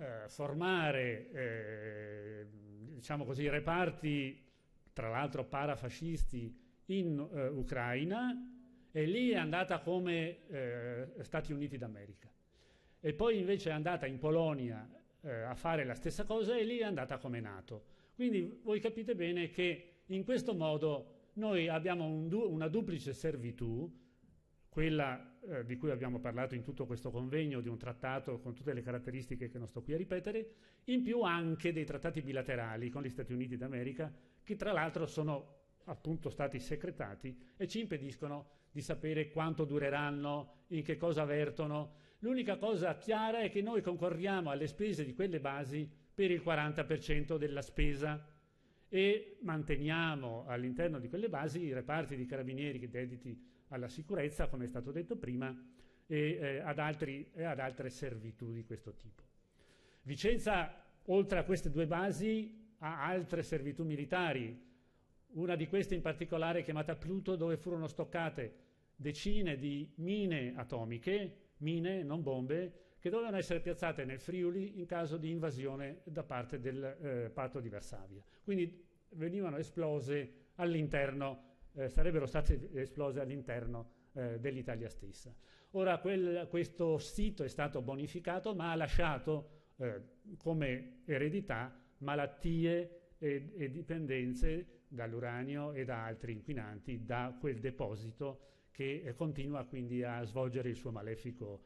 formare diciamo così, reparti, tra l'altro parafascisti, in Ucraina, e lì è andata come Stati Uniti d'America. E poi invece è andata in Polonia a fare la stessa cosa, e lì è andata come NATO. Quindi voi capite bene che in questo modo noi abbiamo una duplice servitù, quella di cui abbiamo parlato in tutto questo convegno, di un trattato con tutte le caratteristiche che non sto qui a ripetere, in più anche dei trattati bilaterali con gli Stati Uniti d'America, che tra l'altro sono appunto stati secretati e ci impediscono di sapere quanto dureranno, in che cosa vertono. L'unica cosa chiara è che noi concorriamo alle spese di quelle basi per il 40% della spesa, e manteniamo all'interno di quelle basi i reparti di carabinieri dediti alla sicurezza, come è stato detto prima, e ad altre servitù di questo tipo. Vicenza, oltre a queste due basi, ha altre servitù militari, una di queste in particolare chiamata Pluto, dove furono stoccate decine di mine atomiche, mine, non bombe, che dovevano essere piazzate nel Friuli in caso di invasione da parte del Patto di Varsavia. Quindi venivano esplose all'interno, sarebbero state esplose all'interno dell'Italia stessa. Ora questo sito è stato bonificato, ma ha lasciato come eredità malattie e dipendenze dall'uranio e da altri inquinanti da quel deposito, che continua quindi a svolgere il suo malefico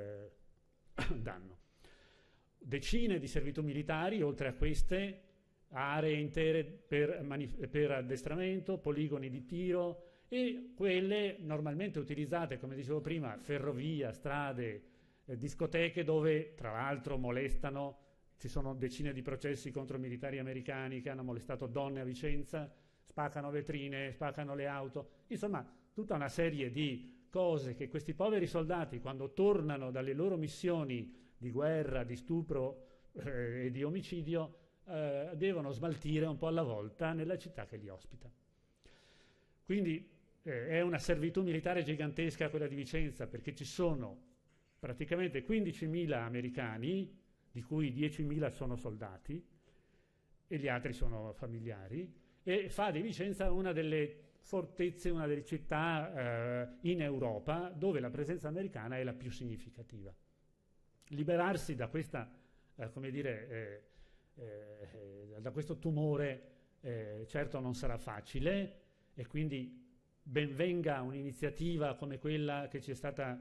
danno. Decine di servitù militari, oltre a queste, aree intere per addestramento, poligoni di tiro, e quelle normalmente utilizzate, come dicevo prima, ferrovia, strade, discoteche, dove tra l'altro molestano. Ci sono decine di processi contro militari americani che hanno molestato donne a Vicenza, spaccano vetrine, spaccano le auto, insomma tutta una serie di cose che questi poveri soldati, quando tornano dalle loro missioni di guerra, di stupro e di omicidio, devono smaltire un po' alla volta nella città che li ospita. Quindi è una servitù militare gigantesca quella di Vicenza, perché ci sono praticamente 15.000 americani, di cui 10.000 sono soldati e gli altri sono familiari, e fa di Vicenza una delle fortezze, una delle città in Europa dove la presenza americana è la più significativa. Liberarsi da questa, come dire, da questo tumore certo non sarà facile, e quindi ben venga un'iniziativa come quella che ci è stata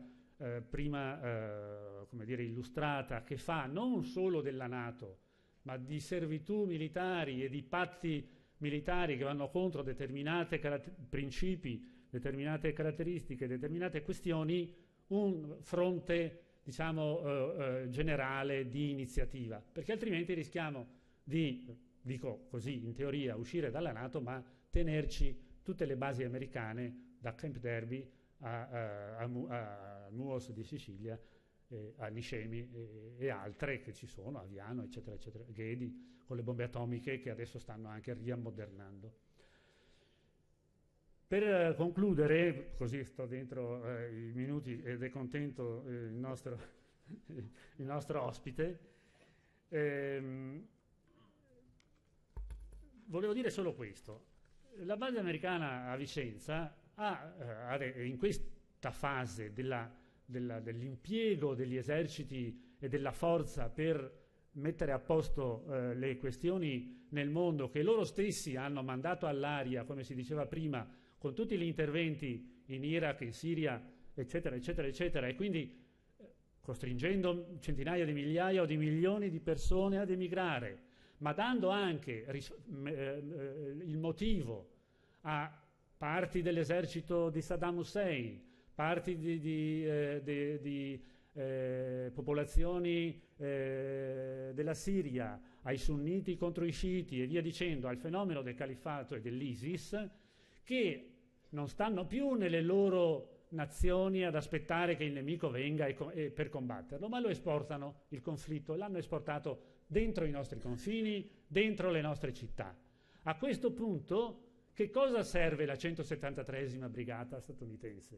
prima come dire, illustrata, che fa non solo della NATO, ma di servitù militari e di patti militari che vanno contro determinati principi, determinate caratteristiche, determinate questioni, un fronte, diciamo, generale di iniziativa, perché altrimenti rischiamo di, dico così in teoria, uscire dalla NATO, ma tenerci tutte le basi americane, da Camp Derby a Nuos di Sicilia, a Niscemi e altre che ci sono, Aviano, eccetera, eccetera, Ghedi, con le bombe atomiche che adesso stanno anche riammodernando. Per concludere, così sto dentro i minuti ed è contento il nostro ospite, volevo dire solo questo. La base americana a Vicenza ha in questa fase dell'impiego degli eserciti e della forza per mettere a posto le questioni nel mondo, che loro stessi hanno mandato all'aria, come si diceva prima, con tutti gli interventi in Iraq, in Siria, eccetera, eccetera, eccetera, e quindi costringendo centinaia di migliaia o di milioni di persone ad emigrare, ma dando anche il motivo a parti dell'esercito di Saddam Hussein, parti di popolazioni della Siria, ai sunniti contro i sciiti e via dicendo, al fenomeno del califfato e dell'ISIS, che non stanno più nelle loro nazioni ad aspettare che il nemico venga per combatterlo, ma lo esportano, il conflitto, l'hanno esportato dentro i nostri confini, dentro le nostre città. A questo punto, che cosa serve la 173esima brigata statunitense?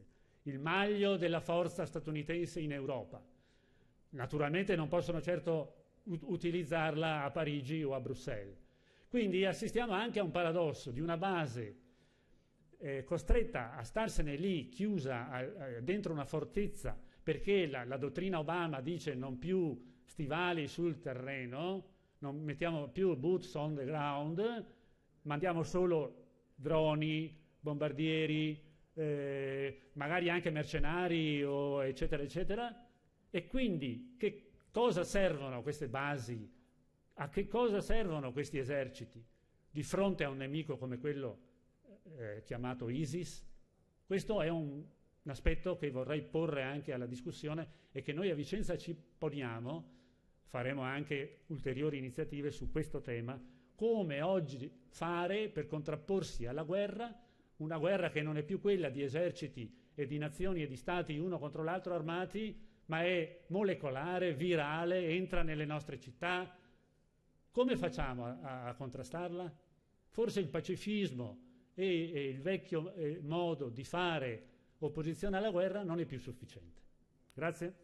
il maglio della forza statunitense in Europa. Naturalmente non possono certo utilizzarla a Parigi o a Bruxelles. Quindi assistiamo anche a un paradosso di una base costretta a starsene lì, chiusa dentro una fortezza, perché la dottrina Obama dice non più stivali sul terreno, non mettiamo più boots on the ground, mandiamo solo droni, bombardieri, magari anche mercenari o eccetera eccetera. E quindi che cosa servono queste basi? A che cosa servono questi eserciti di fronte a un nemico come quello chiamato ISIS? Questo è un aspetto che vorrei porre anche alla discussione e che noi a Vicenza ci poniamo. Faremo anche ulteriori iniziative su questo tema, come oggi fare per contrapporsi alla guerra, una guerra che non è più quella di eserciti e di nazioni e di stati uno contro l'altro armati, ma è molecolare, virale, entra nelle nostre città. Come facciamo a contrastarla? Forse il pacifismo e il vecchio modo di fare opposizione alla guerra non è più sufficiente. Grazie.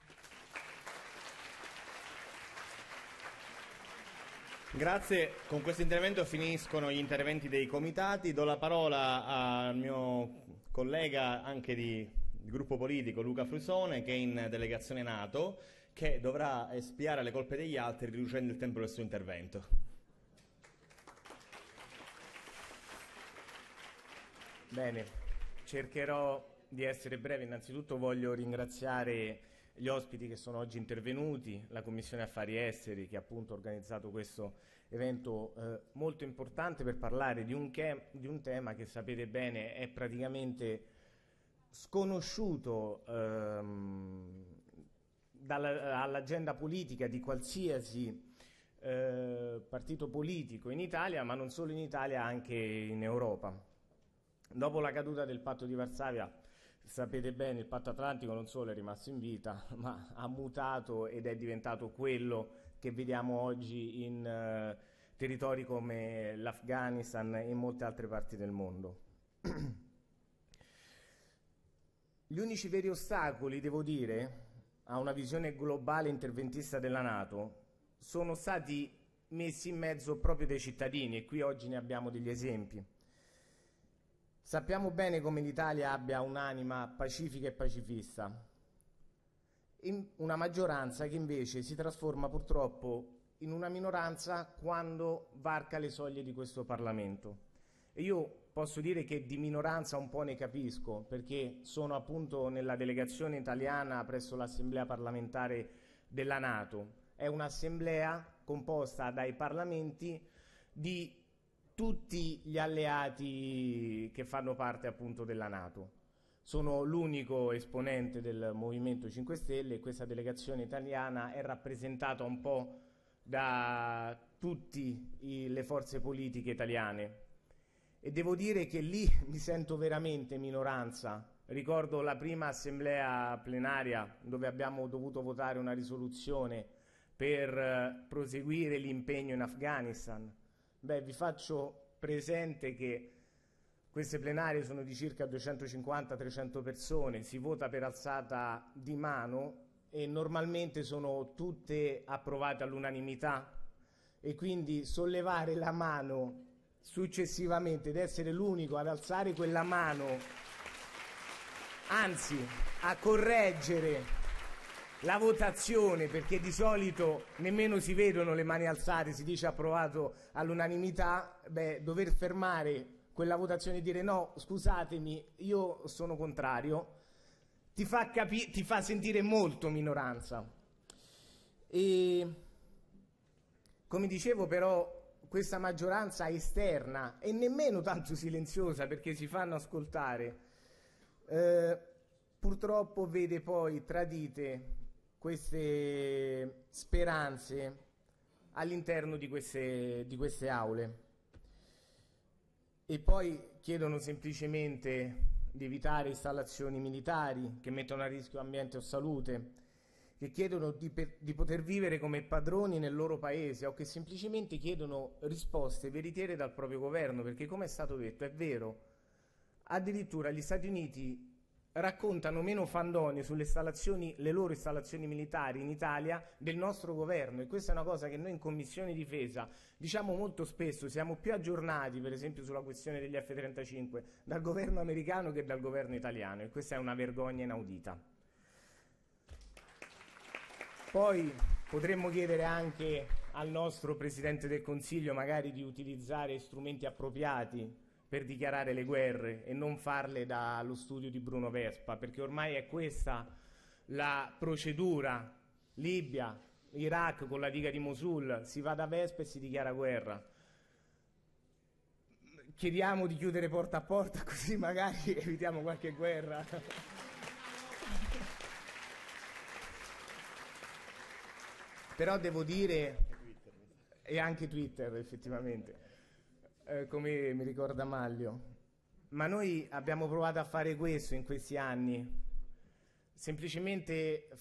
Grazie, con questo intervento finiscono gli interventi dei comitati. Do la parola al mio collega anche di gruppo politico Luca Frusone, che è in delegazione NATO, che dovrà espiare le colpe degli altri riducendo il tempo del suo intervento. Bene, cercherò di essere breve. Innanzitutto voglio ringraziare gli ospiti che sono oggi intervenuti, la Commissione Affari Esteri che ha appunto organizzato questo evento molto importante per parlare di un tema che sapete bene è praticamente sconosciuto all'agenda politica di qualsiasi partito politico in Italia, ma non solo in Italia, anche in Europa. Dopo la caduta del patto di Varsavia, sapete bene, il patto atlantico non solo è rimasto in vita, ma ha mutato ed è diventato quello che vediamo oggi in territori come l'Afghanistan e in molte altre parti del mondo. Gli unici veri ostacoli, devo dire, a una visione globale interventista della NATO sono stati messi in mezzo proprio dai cittadini, e qui oggi ne abbiamo degli esempi. Sappiamo bene come l'Italia abbia un'anima pacifica e pacifista, in una maggioranza che invece si trasforma purtroppo in una minoranza quando varca le soglie di questo Parlamento. E io posso dire che di minoranza un po' ne capisco, perché sono appunto nella delegazione italiana presso l'Assemblea parlamentare della NATO. È un'assemblea composta dai parlamenti di tutti gli alleati che fanno parte appunto della NATO. Sono l'unico esponente del Movimento 5 Stelle e questa delegazione italiana è rappresentata un po' da tutte le forze politiche italiane. E devo dire che lì mi sento veramente minoranza. Ricordo la prima assemblea plenaria dove abbiamo dovuto votare una risoluzione per proseguire l'impegno in Afghanistan. Beh, vi faccio presente che queste plenarie sono di circa 250-300 persone, si vota per alzata di mano e normalmente sono tutte approvate all'unanimità, e quindi sollevare la mano successivamente ed essere l'unico ad alzare quella mano, anzi a correggere la votazione, perché di solito nemmeno si vedono le mani alzate, si dice approvato all'unanimità, beh, dover fermare quella votazione e dire no, scusatemi, io sono contrario, ti fa sentire molto minoranza. E come dicevo, però, questa maggioranza esterna e nemmeno tanto silenziosa, perché si fanno ascoltare, purtroppo vede poi tradite queste speranze all'interno di queste aule, e poi chiedono semplicemente di evitare installazioni militari che mettono a rischio ambiente o salute, che chiedono di poter vivere come padroni nel loro paese, o che semplicemente chiedono risposte veritiere dal proprio governo, perché come è stato detto è vero, addirittura gli Stati Uniti raccontano meno fandonie sulle installazioni, le loro installazioni militari in Italia del nostro governo, e questa è una cosa che noi in Commissione Difesa diciamo molto spesso. Siamo più aggiornati, per esempio sulla questione degli F-35, dal governo americano che dal governo italiano, e questa è una vergogna inaudita. Poi potremmo chiedere anche al nostro Presidente del Consiglio magari di utilizzare strumenti appropriati per dichiarare le guerre e non farle dallo studio di Bruno Vespa, perché ormai è questa la procedura. Libia, Iraq con la diga di Mosul, si va da Vespa e si dichiara guerra. Chiediamo di chiudere porta a porta, così magari evitiamo qualche guerra. Però devo dire, e anche Twitter effettivamente, come mi ricorda Maglio, ma noi abbiamo provato a fare questo in questi anni, semplicemente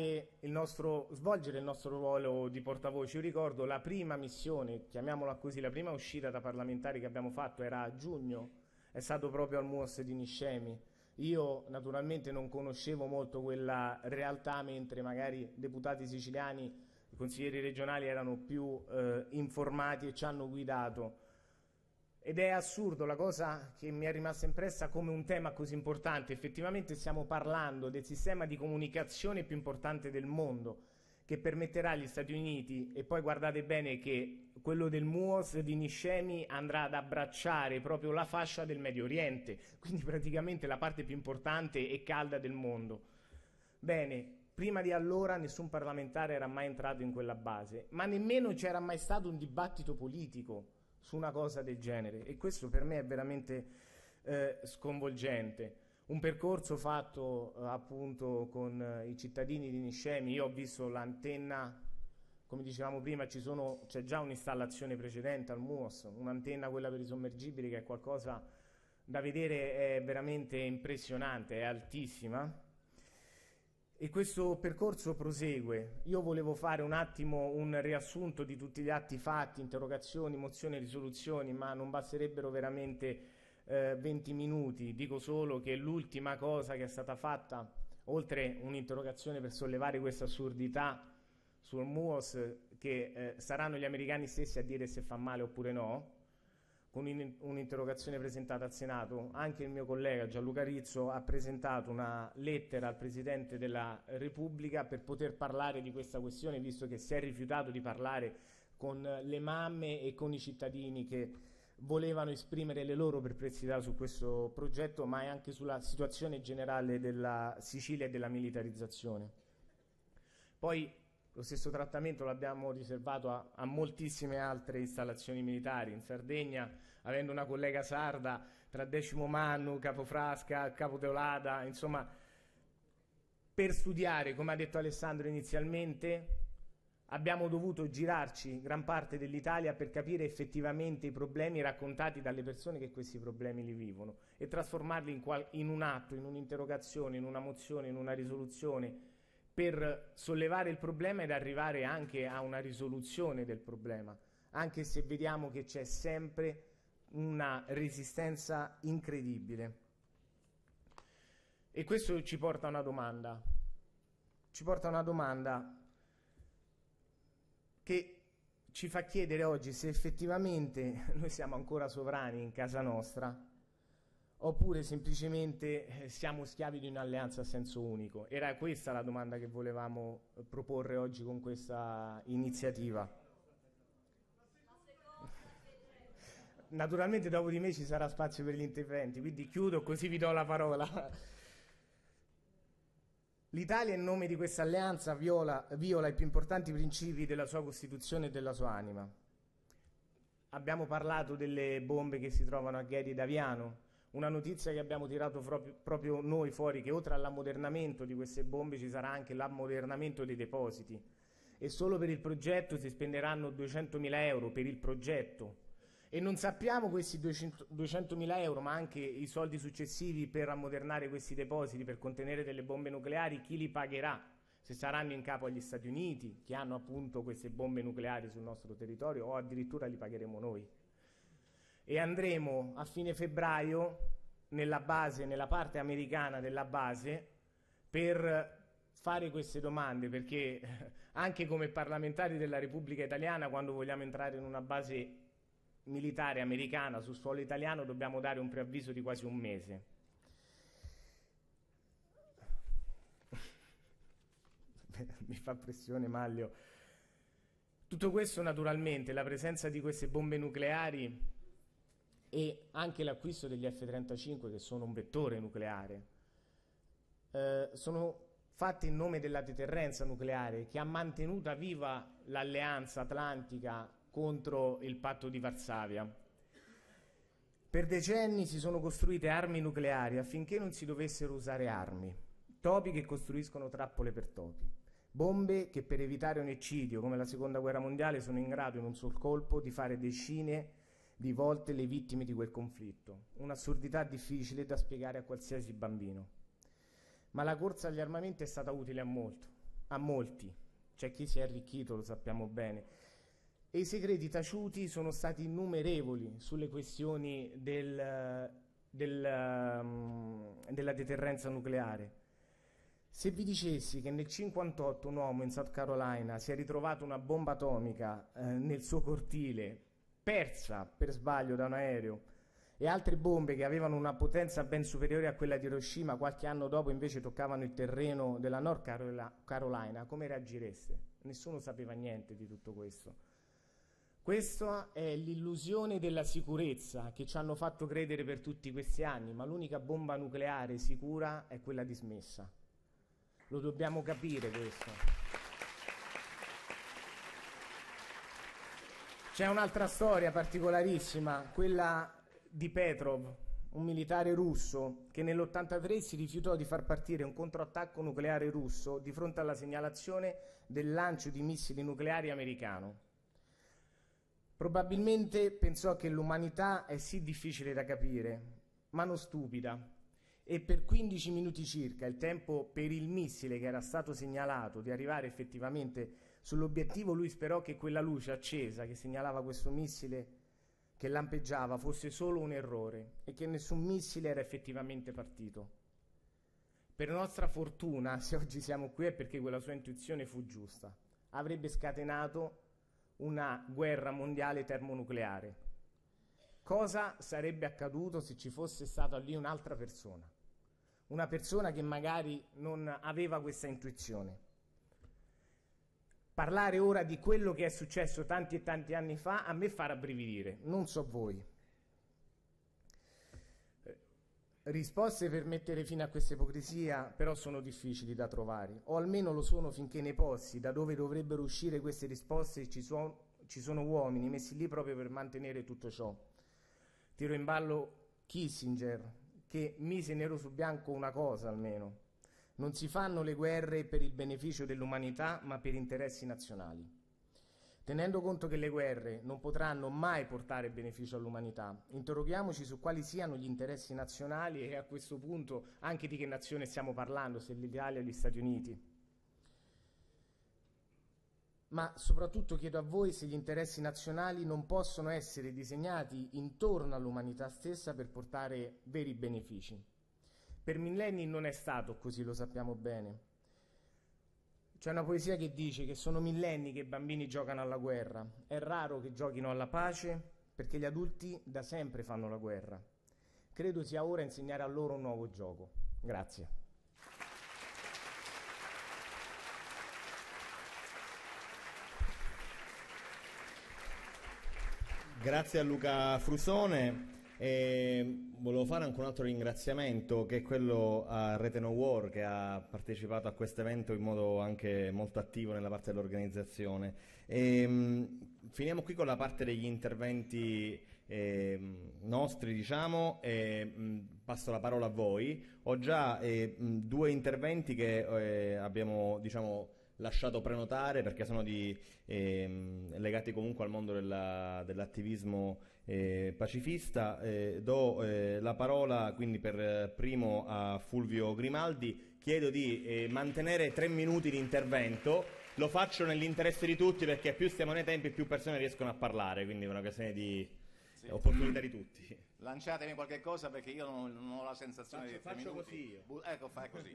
svolgere il nostro ruolo di portavoce. Io ricordo la prima missione, chiamiamola così, la prima uscita da parlamentari che abbiamo fatto era a giugno, è stato proprio al MUOS di Niscemi. Io naturalmente non conoscevo molto quella realtà, mentre magari deputati siciliani, i consiglieri regionali erano più informati e ci hanno guidato. Ed è assurdo, la cosa che mi è rimasta impressa, come un tema così importante. Effettivamente stiamo parlando del sistema di comunicazione più importante del mondo, che permetterà agli Stati Uniti, e poi guardate bene che quello del MUOS di Niscemi andrà ad abbracciare proprio la fascia del Medio Oriente, quindi praticamente la parte più importante e calda del mondo. Bene, prima di allora nessun parlamentare era mai entrato in quella base, ma nemmeno c'era mai stato un dibattito politico su una cosa del genere, e questo per me è veramente sconvolgente. Un percorso fatto appunto con i cittadini di Niscemi. Io ho visto l'antenna, come dicevamo prima, c'è già un'installazione precedente al MUOS, un'antenna, quella per i sommergibili, che è qualcosa da vedere, è veramente impressionante, è altissima. E questo percorso prosegue. Io volevo fare un attimo un riassunto di tutti gli atti fatti, interrogazioni, mozioni, risoluzioni, ma non basterebbero veramente 20 minuti. Dico solo che l'ultima cosa che è stata fatta, oltre un'interrogazione per sollevare questa assurdità sul MUOS, che saranno gli americani stessi a dire se fa male oppure no, con un'interrogazione presentata al Senato, anche il mio collega Gianluca Rizzo ha presentato una lettera al Presidente della Repubblica per poter parlare di questa questione, visto che si è rifiutato di parlare con le mamme e con i cittadini che volevano esprimere le loro perplessità su questo progetto, ma anche sulla situazione generale della Sicilia e della militarizzazione. Poi lo stesso trattamento l'abbiamo riservato a moltissime altre installazioni militari. In Sardegna, avendo una collega sarda, tra Decimo Mannu, Capofrasca, Capoteolada, insomma, per studiare, come ha detto Alessandro inizialmente, abbiamo dovuto girarci gran parte dell'Italia per capire effettivamente i problemi raccontati dalle persone che questi problemi li vivono e trasformarli in un atto, in un'interrogazione, in una mozione, in una risoluzione, per sollevare il problema ed arrivare anche a una risoluzione del problema, anche se vediamo che c'è sempre una resistenza incredibile. E questo ci porta a una domanda. Ci porta a una domanda che ci fa chiedere oggi se effettivamente noi siamo ancora sovrani in casa nostra, oppure semplicemente siamo schiavi di un'alleanza a senso unico. Era questa la domanda che volevamo proporre oggi con questa iniziativa. Naturalmente dopo di me ci sarà spazio per gli interventi, quindi chiudo così vi do la parola. L'Italia, in nome di questa alleanza, viola i più importanti principi della sua Costituzione e della sua anima. Abbiamo parlato delle bombe che si trovano a Ghedi ed Aviano. Una notizia che abbiamo tirato proprio noi fuori, che oltre all'ammodernamento di queste bombe ci sarà anche l'ammodernamento dei depositi, e solo per il progetto si spenderanno 200.000 euro per il progetto, e non sappiamo questi 200.000 euro, ma anche i soldi successivi per ammodernare questi depositi, per contenere delle bombe nucleari, chi li pagherà, se saranno in capo agli Stati Uniti, che hanno appunto queste bombe nucleari sul nostro territorio, o addirittura li pagheremo noi. E andremo a fine febbraio nella base, nella parte americana della base, per fare queste domande, perché anche come parlamentari della Repubblica Italiana, quando vogliamo entrare in una base militare americana su suolo italiano, dobbiamo dare un preavviso di quasi un mese. Mi fa pressione Maglio. Tutto questo naturalmente, la presenza di queste bombe nucleari e anche l'acquisto degli F-35, che sono un vettore nucleare, sono fatti in nome della deterrenza nucleare, che ha mantenuto viva l'alleanza atlantica contro il patto di Varsavia. Per decenni si sono costruite armi nucleari affinché non si dovessero usare armi, topi che costruiscono trappole per topi, bombe che per evitare un eccidio come la seconda guerra mondiale sono in grado in un sol colpo di fare decine di volte le vittime di quel conflitto, un'assurdità difficile da spiegare a qualsiasi bambino. Ma la corsa agli armamenti è stata utile a molti, c'è chi si è arricchito, lo sappiamo bene, e i segreti taciuti sono stati innumerevoli sulle questioni della deterrenza nucleare. Se vi dicessi che nel 1958 un uomo in South Carolina si è ritrovato una bomba atomica nel suo cortile, persa per sbaglio da un aereo, e altre bombe che avevano una potenza ben superiore a quella di Hiroshima qualche anno dopo invece toccavano il terreno della North Carolina, come reagireste? Nessuno sapeva niente di tutto questo. Questa è l'illusione della sicurezza che ci hanno fatto credere per tutti questi anni, ma l'unica bomba nucleare sicura è quella dismessa. Lo dobbiamo capire questo. C'è un'altra storia particolarissima, quella di Petrov, un militare russo che nell'83 si rifiutò di far partire un controattacco nucleare russo di fronte alla segnalazione del lancio di missili nucleari americano. Probabilmente pensò che l'umanità è sì difficile da capire, ma non stupida, e per 15 minuti circa, il tempo per il missile che era stato segnalato di arrivare effettivamente sull'obiettivo, lui sperò che quella luce accesa che segnalava questo missile che lampeggiava fosse solo un errore e che nessun missile era effettivamente partito. Per nostra fortuna, se oggi siamo qui è perché quella sua intuizione fu giusta. Avrebbe scatenato una guerra mondiale termonucleare. Cosa sarebbe accaduto se ci fosse stata lì un'altra persona? Una persona che magari non aveva questa intuizione. Parlare ora di quello che è successo tanti e tanti anni fa a me fa rabbrividire, non so voi. Risposte per mettere fine a questa ipocrisia però sono difficili da trovare, o almeno lo sono finché nei posti da dove dovrebbero uscire queste risposte ci sono uomini messi lì proprio per mantenere tutto ciò. Tiro in ballo Kissinger, che mise nero su bianco una cosa almeno: non si fanno le guerre per il beneficio dell'umanità, ma per interessi nazionali. Tenendo conto che le guerre non potranno mai portare beneficio all'umanità, interroghiamoci su quali siano gli interessi nazionali e a questo punto anche di che nazione stiamo parlando, se l'Italia o gli Stati Uniti. Ma soprattutto chiedo a voi se gli interessi nazionali non possono essere disegnati intorno all'umanità stessa per portare veri benefici. Per millenni non è stato così, lo sappiamo bene. C'è una poesia che dice che sono millenni che i bambini giocano alla guerra. È raro che giochino alla pace perché gli adulti da sempre fanno la guerra. Credo sia ora insegnare a loro un nuovo gioco. Grazie. Grazie a Luca Frusone. Volevo fare anche un altro ringraziamento, che è quello a Rete No War, che ha partecipato a questo evento in modo anche molto attivo nella parte dell'organizzazione. Finiamo qui con la parte degli interventi nostri, diciamo, e passo la parola a voi. Ho già 2 interventi che abbiamo, diciamo, lasciato prenotare perché sono legati comunque al mondo dell'attivismo pacifista. Do la parola quindi per primo a Fulvio Grimaldi. Chiedo di mantenere 3 minuti di intervento. Lo faccio nell'interesse di tutti perché più stiamo nei tempi più persone riescono a parlare, quindi è una questione di opportunità di tutti. Lanciatemi qualche cosa perché io non ho la sensazione di 3 faccio minuti. così. Ecco, fai così.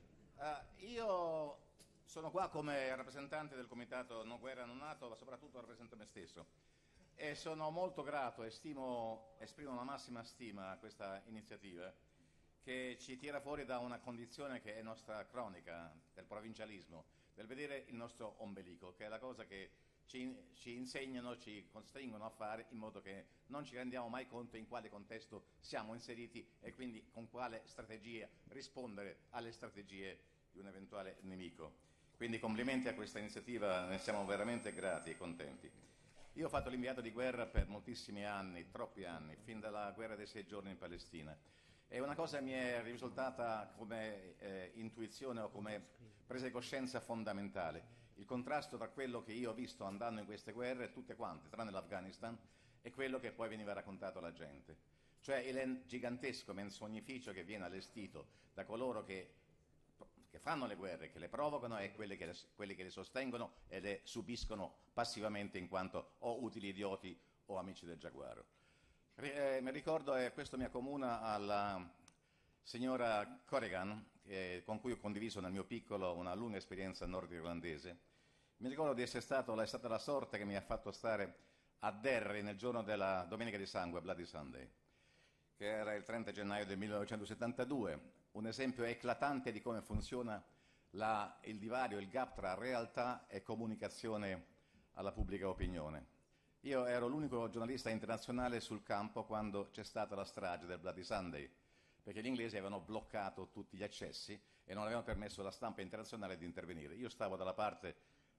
Io sono qua come rappresentante del Comitato No Guerra Non NATO, ma soprattutto rappresento me stesso. E sono molto grato e esprimo una massima stima a questa iniziativa che ci tira fuori da una condizione che è nostra cronica, del provincialismo, del vedere il nostro ombelico, che è la cosa che ci insegnano, ci costringono a fare in modo che non ci rendiamo mai conto in quale contesto siamo inseriti e quindi con quale strategia rispondere alle strategie di un eventuale nemico. Quindi complimenti a questa iniziativa, ne siamo veramente grati e contenti. Io ho fatto l'inviato di guerra per moltissimi anni, troppi anni, fin dalla guerra dei 6 giorni in Palestina. E una cosa mi è risultata come intuizione o come presa di coscienza fondamentale: il contrasto tra quello che io ho visto andando in queste guerre, tutte quante, tranne l'Afghanistan, e quello che poi veniva raccontato alla gente. Cioè il gigantesco menzognificio che viene allestito da coloro che fanno le guerre, che le provocano, e quelli che le sostengono e le subiscono passivamente in quanto o utili idioti o amici del giaguaro. Mi ricordo, e questo mi accomuna alla signora Corrigan, con cui ho condiviso nel mio piccolo una lunga esperienza nordirlandese. Mi ricordo di essere è stata la sorte che mi ha fatto stare a Derry nel giorno della Domenica di Sangue, Bloody Sunday, che era il 30 gennaio del 1972, un esempio eclatante di come funziona il divario, il gap tra realtà e comunicazione alla pubblica opinione. Io ero l'unico giornalista internazionale sul campo quando c'è stata la strage del Bloody Sunday, perché gli inglesi avevano bloccato tutti gli accessi e non avevano permesso alla stampa internazionale di intervenire. Io stavo dalla parte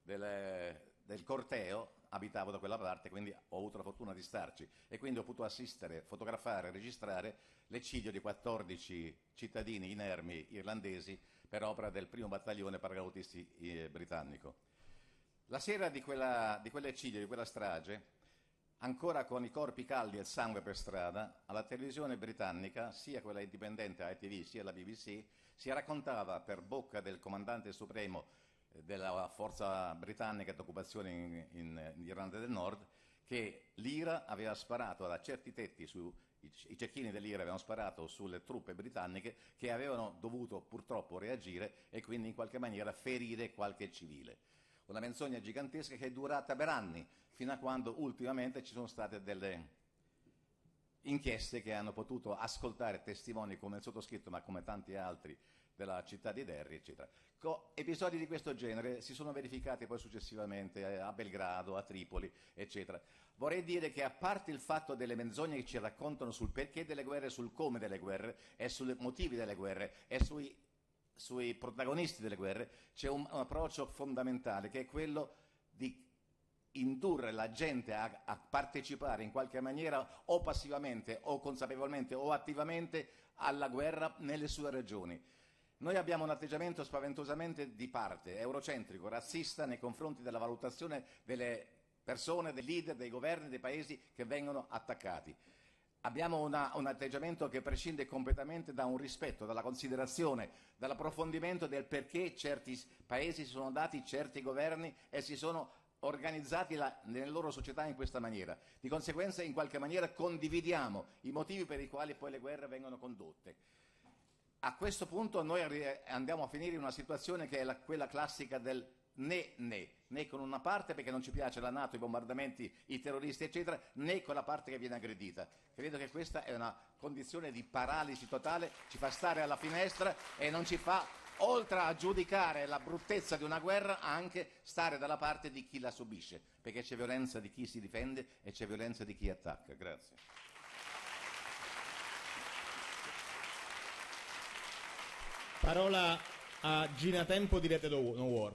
del corteo, abitavo da quella parte, quindi ho avuto la fortuna di starci e quindi ho potuto assistere, fotografare, registrare l'eccidio di 14 cittadini inermi irlandesi per opera del primo battaglione paracadutisti britannico. La sera di quell'eccidio, di quella strage, ancora con i corpi caldi e il sangue per strada, alla televisione britannica, sia quella indipendente ITV sia la BBC, si raccontava per bocca del comandante supremo della forza britannica d'occupazione in Irlanda del Nord che l'IRA aveva sparato da certi tetti, i cecchini dell'IRA avevano sparato sulle truppe britanniche che avevano dovuto purtroppo reagire e quindi in qualche maniera ferire qualche civile. Una menzogna gigantesca che è durata per anni, fino a quando ultimamente ci sono state delle inchieste che hanno potuto ascoltare testimoni come il sottoscritto, ma come tanti altri della città di Derry, eccetera. Episodi di questo genere si sono verificati poi successivamente a Belgrado, a Tripoli, eccetera. Vorrei dire che, a parte il fatto delle menzogne che ci raccontano sul perché delle guerre, sul come delle guerre e sui motivi delle guerre e sui protagonisti delle guerre, c'è un approccio fondamentale che è quello di indurre la gente a partecipare in qualche maniera o passivamente o consapevolmente o attivamente alla guerra nelle sue regioni. Noi abbiamo un atteggiamento spaventosamente di parte, eurocentrico, razzista nei confronti della valutazione delle persone, dei leader, dei governi, dei paesi che vengono attaccati. Abbiamo un atteggiamento che prescinde completamente da un rispetto, dalla considerazione, dall'approfondimento del perché certi paesi si sono dati certi governi e si sono organizzati nelle loro società in questa maniera. Di conseguenza, in qualche maniera, condividiamo i motivi per i quali poi le guerre vengono condotte. A questo punto noi andiamo a finire in una situazione che è quella classica del né con una parte perché non ci piace la NATO, i bombardamenti, i terroristi eccetera, né con la parte che viene aggredita. Credo che questa è una condizione di paralisi totale, ci fa stare alla finestra e non ci fa, oltre a giudicare la bruttezza di una guerra, anche stare dalla parte di chi la subisce, perché c'è violenza di chi si difende e c'è violenza di chi attacca. Grazie. Parola a Gina Tempo di Rete No War.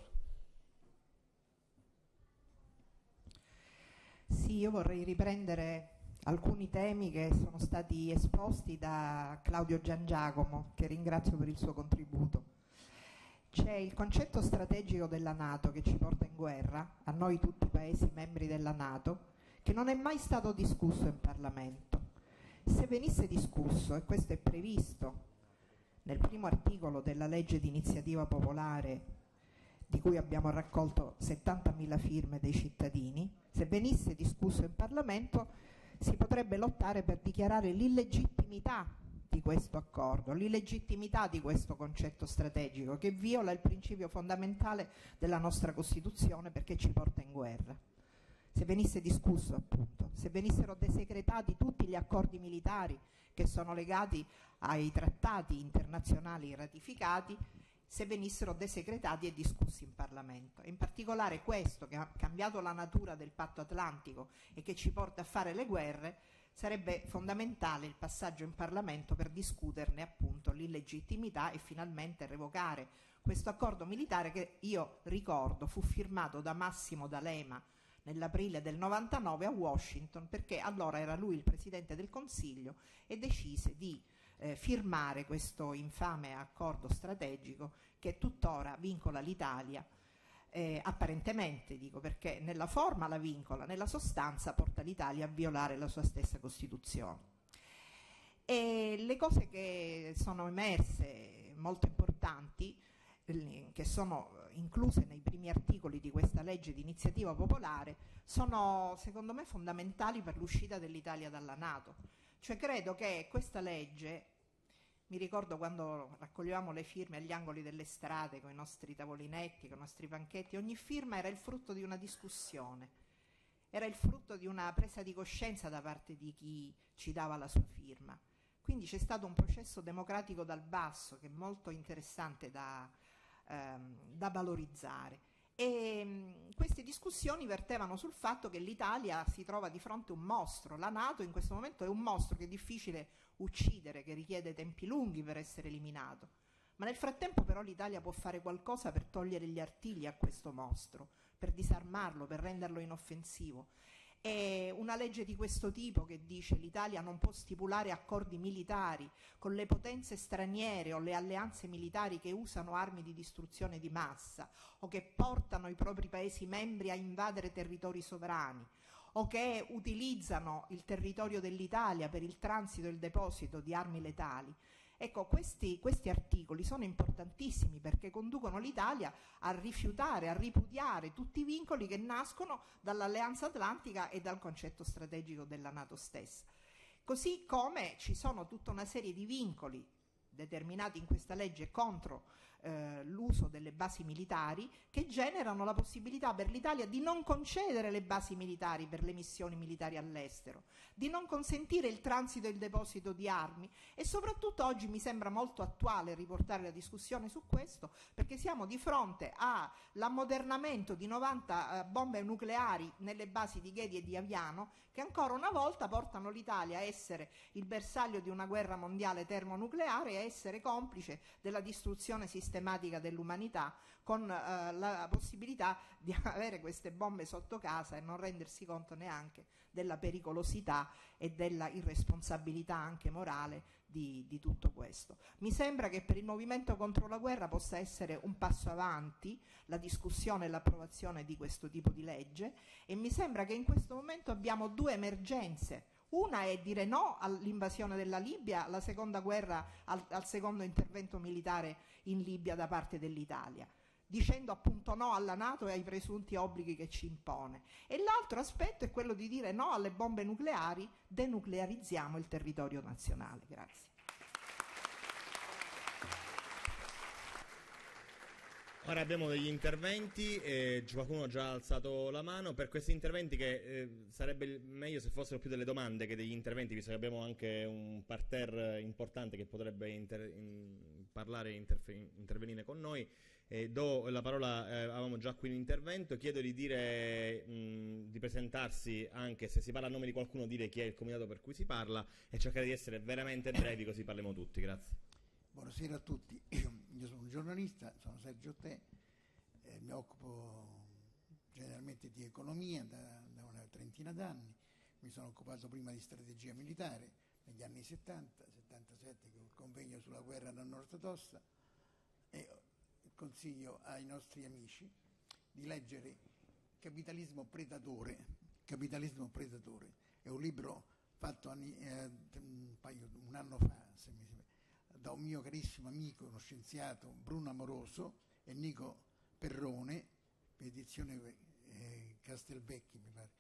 Sì, io vorrei riprendere alcuni temi che sono stati esposti da Claudio Giangiacomo, che ringrazio per il suo contributo. C'è il concetto strategico della NATO che ci porta in guerra, a noi tutti i paesi membri della NATO, che non è mai stato discusso in Parlamento. Se venisse discusso, e questo è previsto nel primo articolo della legge di iniziativa popolare di cui abbiamo raccolto 70.000 firme dei cittadini, se venisse discusso in Parlamento si potrebbe lottare per dichiarare l'illegittimità di questo accordo, l'illegittimità di questo concetto strategico che viola il principio fondamentale della nostra Costituzione perché ci porta in guerra. Se venisse discusso, appunto, se venissero desecretati tutti gli accordi militari che sono legati ai trattati internazionali ratificati, se venissero desecretati e discussi in Parlamento. In particolare questo, che ha cambiato la natura del patto atlantico e che ci porta a fare le guerre, sarebbe fondamentale il passaggio in Parlamento per discuterne appunto l'illegittimità e finalmente revocare questo accordo militare che, io ricordo, fu firmato da Massimo D'Alema nell'aprile del 99 a Washington, perché allora era lui il Presidente del Consiglio e decise di firmare questo infame accordo strategico che tuttora vincola l'Italia, apparentemente dico, perché nella forma la vincola, nella sostanza porta l'Italia a violare la sua stessa Costituzione. E le cose che sono emerse molto importanti, che sono incluse nei primi articoli di questa legge di iniziativa popolare, sono secondo me fondamentali per l'uscita dell'Italia dalla NATO. Cioè credo che questa legge, mi ricordo quando raccoglievamo le firme agli angoli delle strade con i nostri tavolinetti, con i nostri banchetti, ogni firma era il frutto di una discussione, era il frutto di una presa di coscienza da parte di chi ci dava la sua firma. Quindi c'è stato un processo democratico dal basso che è molto interessante da valorizzare. E queste discussioni vertevano sul fatto che l'Italia si trova di fronte a un mostro. La NATO in questo momento è un mostro che è difficile uccidere, che richiede tempi lunghi per essere eliminato, ma nel frattempo però l'Italia può fare qualcosa per togliere gli artigli a questo mostro, per disarmarlo, per renderlo inoffensivo. È una legge di questo tipo che dice l'Italia non può stipulare accordi militari con le potenze straniere o le alleanze militari che usano armi di distruzione di massa o che portano i propri Paesi membri a invadere territori sovrani o che utilizzano il territorio dell'Italia per il transito e il deposito di armi letali. Ecco, questi articoli sono importantissimi perché conducono l'Italia a rifiutare, a ripudiare tutti i vincoli che nascono dall'Alleanza Atlantica e dal concetto strategico della NATO stessa. Così come ci sono tutta una serie di vincoli determinati in questa legge contro l'uso delle basi militari che generano la possibilità per l'Italia di non concedere le basi militari per le missioni militari all'estero, di non consentire il transito e il deposito di armi e soprattutto oggi mi sembra molto attuale riportare la discussione su questo perché siamo di fronte all'ammodernamento di 90 bombe nucleari nelle basi di Ghedi e di Aviano che ancora una volta portano l'Italia a essere il bersaglio di una guerra mondiale termonucleare e a essere complice della distruzione sistematica dell'umanità con la possibilità di avere queste bombe sotto casa e non rendersi conto neanche della pericolosità e della irresponsabilità anche morale di tutto questo. Mi sembra che per il movimento contro la guerra possa essere un passo avanti la discussione e l'approvazione di questo tipo di legge e mi sembra che in questo momento abbiamo due emergenze. Una è dire no all'invasione della Libia, alla seconda guerra, al secondo intervento militare in Libia da parte dell'Italia, dicendo appunto no alla NATO e ai presunti obblighi che ci impone. E l'altro aspetto è quello di dire no alle bombe nucleari, denuclearizziamo il territorio nazionale. Grazie. Ora abbiamo degli interventi, qualcuno ha già alzato la mano. Per questi interventi che sarebbe meglio se fossero più delle domande che degli interventi, visto che abbiamo anche un parterre importante che potrebbe parlare e intervenire con noi. Do la parola, avevamo già qui un intervento, chiedo di dire, di presentarsi anche se si parla a nome di qualcuno, dire chi è il comitato per cui si parla e cercare di essere veramente brevi così parliamo tutti. Grazie. Buonasera a tutti, io sono un giornalista, sono Sergio Te, mi occupo generalmente di economia da una trentina d'anni, mi sono occupato prima di strategia militare negli anni 70, 77 con il convegno sulla guerra da Nord Tossa e consiglio ai nostri amici di leggere Capitalismo Predatore, è un libro fatto un anno fa, da un mio carissimo amico, uno scienziato, Bruno Amoroso e Nico Perrone, per edizione Castelvecchi mi pare.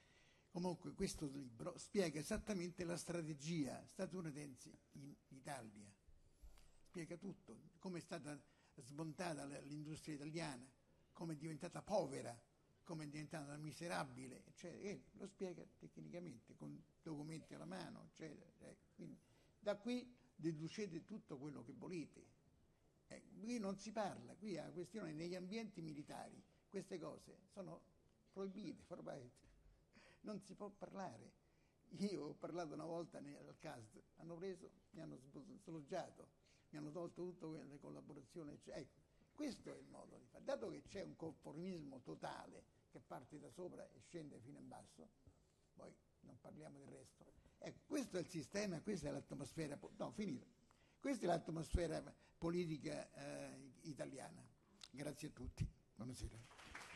Comunque questo libro spiega esattamente la strategia statunitense in Italia, spiega tutto, come è stata smontata l'industria italiana, come è diventata povera, come è diventata miserabile, e lo spiega tecnicamente, con documenti alla mano, eccetera. Quindi, da qui deducete tutto quello che volete. Qui non si parla, qui è una questione negli ambienti militari, queste cose sono proibite, non si può parlare. Io ho parlato una volta al CASD, hanno preso, mi hanno sloggiato, mi hanno tolto tutte le collaborazioni, ecco, questo è il modo di fare. Dato che c'è un conformismo totale che parte da sopra e scende fino in basso, poi non parliamo del resto. Ecco, questo è il sistema, questa è l'atmosfera, questa è l'atmosfera politica italiana. Grazie a tutti, buonasera.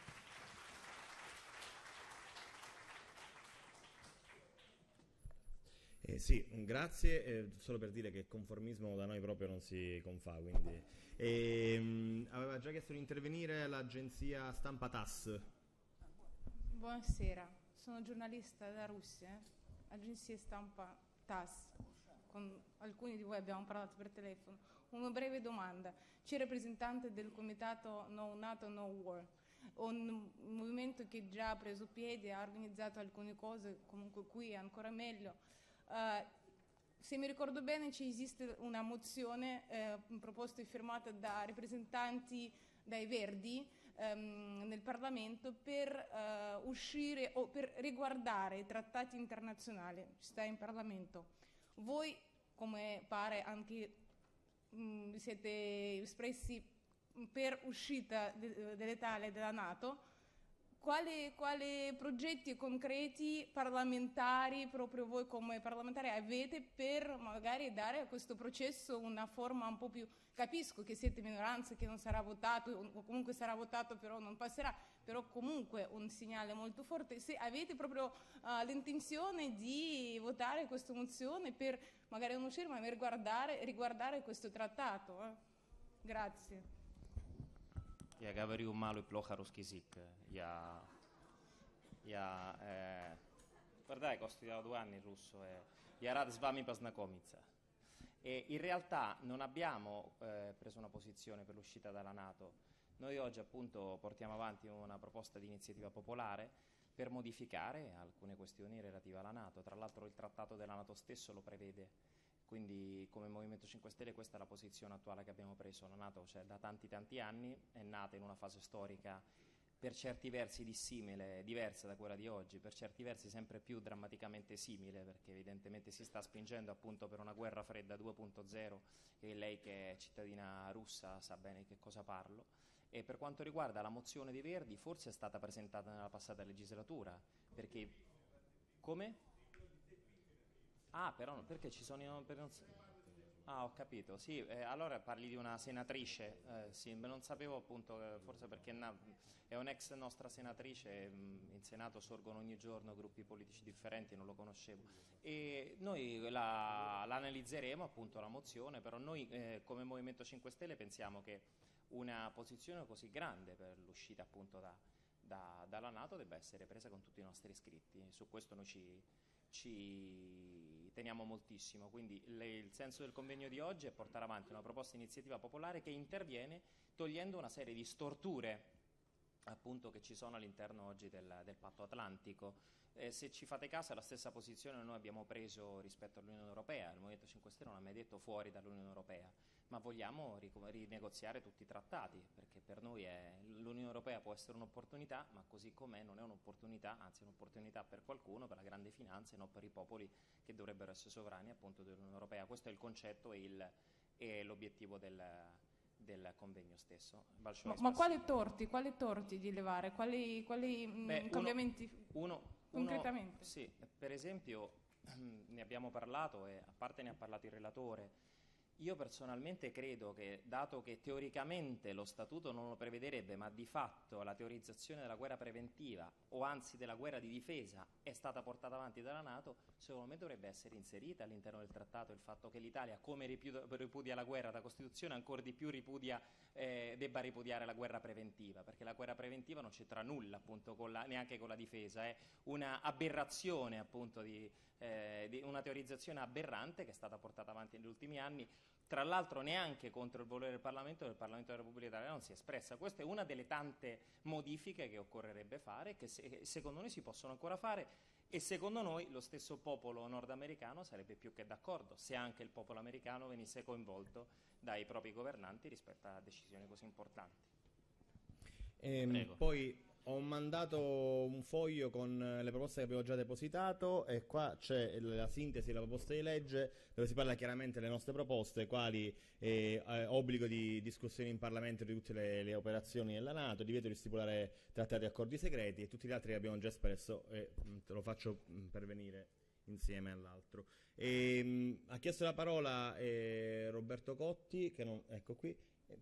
Sì, grazie, solo per dire che il conformismo da noi proprio non si confà, quindi. Aveva già chiesto di intervenire l'agenzia stampa TASS. Buonasera, sono giornalista da Russia, agenzia stampa TASS, con alcuni di voi abbiamo parlato per telefono. Una breve domanda, c'è rappresentante del comitato No NATO No War, un movimento che già ha preso piede, ha organizzato alcune cose, comunque qui è ancora meglio. Se mi ricordo bene esiste una mozione proposta e firmata da rappresentanti dai Verdi nel Parlamento per uscire o per riguardare i trattati internazionali, sta in Parlamento. Voi, come pare anche siete espressi per uscita dell'Italia e della NATO, quali progetti concreti parlamentari, proprio voi come parlamentari, avete per magari dare a questo processo una forma un po' più... Capisco che siete minoranza, che non sarà votato, o comunque sarà votato però non passerà, però comunque un segnale molto forte. Se avete proprio l'intenzione di votare questa mozione per magari non uscire, ma per riguardare questo trattato. Grazie. Я говорю малый плохо русский язык. Guardate che ho studiato 2 anni il russo e я рад с вами познакомиться. E in realtà non abbiamo preso una posizione per l'uscita dalla NATO. Noi oggi appunto portiamo avanti una proposta di iniziativa popolare per modificare alcune questioni relative alla NATO. Tra l'altro il trattato della NATO stesso lo prevede. Quindi come Movimento 5 Stelle questa è la posizione attuale che abbiamo preso. La NATO da tanti anni, è nata in una fase storica per certi versi dissimile, diversa da quella di oggi, per certi versi sempre più drammaticamente simile, perché evidentemente si sta spingendo appunto per una guerra fredda 2.0 e lei che è cittadina russa sa bene di che cosa parlo. E per quanto riguarda la mozione dei Verdi, forse è stata presentata nella passata legislatura, perché... Come? Ah, però perché ci sono... Ah, ho capito, sì, allora parli di una senatrice, sì, non sapevo appunto, forse perché è un'ex nostra senatrice, in Senato sorgono ogni giorno gruppi politici differenti, non lo conoscevo. E noi la analizzeremo appunto la mozione, però noi come Movimento 5 Stelle pensiamo che una posizione così grande per l'uscita appunto dalla NATO debba essere presa con tutti i nostri iscritti, su questo noi ci teniamo moltissimo, quindi il senso del convegno di oggi è portare avanti una proposta di iniziativa popolare che interviene togliendo una serie di storture appunto che ci sono all'interno oggi del patto atlantico. Se ci fate caso è la stessa posizione che noi abbiamo preso rispetto all'Unione Europea. Il Movimento 5 Stelle non ha mai detto fuori dall'Unione Europea, ma vogliamo rinegoziare tutti i trattati, perché per noi l'Unione Europea può essere un'opportunità, ma così com'è non è un'opportunità, anzi è un'opportunità per qualcuno, per la grande finanza e non per i popoli che dovrebbero essere sovrani appunto dell'Unione Europea. Questo è il concetto e l'obiettivo del convegno stesso. Ma quali torti di levare? Quali cambiamenti concretamente? Sì, per esempio ne abbiamo parlato e a parte ne ha parlato il relatore, Io personalmente credo che, dato che teoricamente lo statuto non lo prevederebbe, ma di fatto la teorizzazione della guerra preventiva, o anzi della guerra di difesa, è stata portata avanti dalla NATO, secondo me dovrebbe essere inserita all'interno del trattato il fatto che l'Italia, come ripudia la guerra da Costituzione, ancora di più debba ripudiare la guerra preventiva, perché la guerra preventiva non c'entra nulla appunto neanche con la difesa, è una aberrazione appunto di una teorizzazione aberrante che è stata portata avanti negli ultimi anni, tra l'altro neanche contro il volere del Parlamento della Repubblica Italiana non si è espressa. Questa è una delle tante modifiche che occorrerebbe fare, che secondo noi si possono ancora fare, e secondo noi lo stesso popolo nordamericano sarebbe più che d'accordo se anche il popolo americano venisse coinvolto dai propri governanti rispetto a decisioni così importanti. Poi ho mandato un foglio con le proposte che avevo già depositato, e qua c'è la sintesi della proposta di legge dove si parla chiaramente delle nostre proposte, quali obbligo di discussione in Parlamento di tutte le operazioni della NATO, divieto di stipulare trattati e accordi segreti, e tutti gli altri che abbiamo già espresso, e te lo faccio pervenire insieme all'altro. Ha chiesto la parola Roberto Cotti, che non, ecco qui,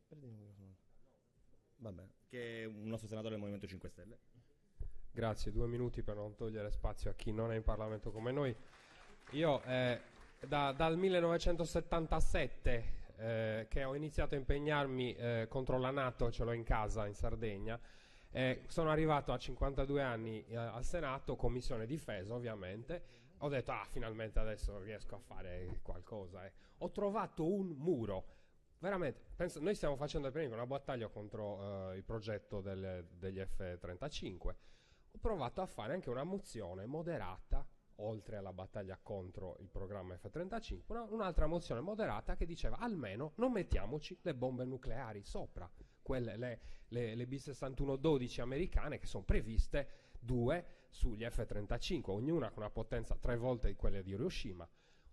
vabbè, che è un nostro senatore del Movimento 5 Stelle. Grazie, 2 minuti per non togliere spazio a chi non è in Parlamento come noi. Io dal 1977 che ho iniziato a impegnarmi contro la NATO, ce l'ho in casa in Sardegna, sono arrivato a 52 anni al Senato, Commissione Difesa ovviamente, ho detto finalmente adesso riesco a fare qualcosa. Ho trovato un muro. Veramente, noi stiamo facendo una battaglia contro il progetto degli F-35. Ho provato a fare anche una mozione moderata, oltre alla battaglia contro il programma F-35, un'altra mozione moderata che diceva almeno non mettiamoci le bombe nucleari sopra, le B-61-12 americane, che sono previste 2 sugli F-35, ognuna con una potenza 3 volte di quelle di Hiroshima.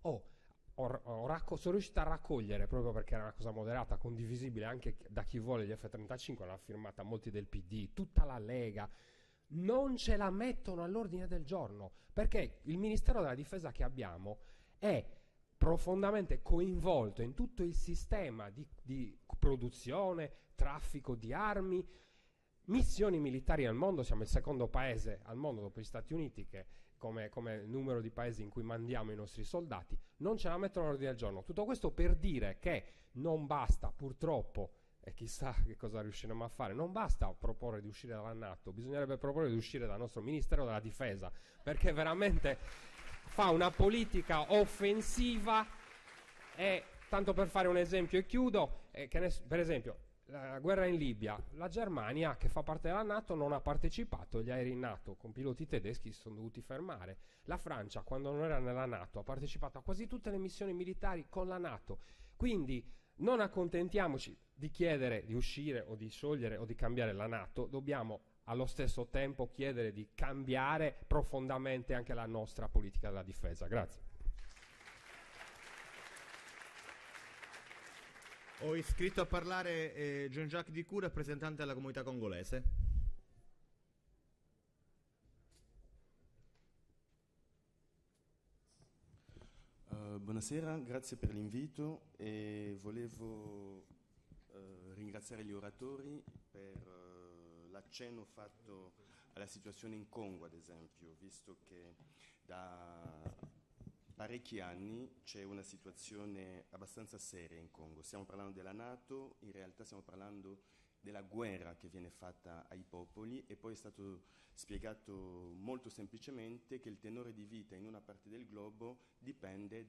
Sono riuscito a raccogliere, proprio perché era una cosa moderata, condivisibile anche da chi vuole gli F-35, l'hanno firmata molti del PD, tutta la Lega. Non ce la mettono all'ordine del giorno, perché il Ministero della Difesa che abbiamo è profondamente coinvolto in tutto il sistema di produzione, traffico di armi, missioni militari al mondo. Siamo il secondo paese al mondo dopo gli Stati Uniti che come numero di paesi in cui mandiamo i nostri soldati. Non ce la mettono all'ordine del giorno. Tutto questo per dire che non basta, purtroppo, e chissà che cosa riusciremo a fare, non basta proporre di uscire dalla NATO, bisognerebbe proporre di uscire dal nostro Ministero della Difesa, perché veramente fa una politica offensiva. E tanto per fare un esempio e chiudo, per esempio la guerra in Libia, la Germania, che fa parte della NATO, non ha partecipato, gli aerei NATO con piloti tedeschi si sono dovuti fermare. La Francia, quando non era nella NATO, ha partecipato a quasi tutte le missioni militari con la NATO. Quindi non accontentiamoci di chiedere di uscire o di sciogliere o di cambiare la NATO, dobbiamo allo stesso tempo chiedere di cambiare profondamente anche la nostra politica della difesa. Grazie. Ho iscritto a parlare Jean-Jacques Dicou, rappresentante della comunità congolese. Buonasera, grazie per l'invito e volevo ringraziare gli oratori per l'accenno fatto alla situazione in Congo, ad esempio, visto che da parecchi anni c'è una situazione abbastanza seria in Congo. Stiamo parlando della NATO, in realtà stiamo parlando della guerra che viene fatta ai popoli, e poi è stato spiegato molto semplicemente che il tenore di vita in una parte del globo dipende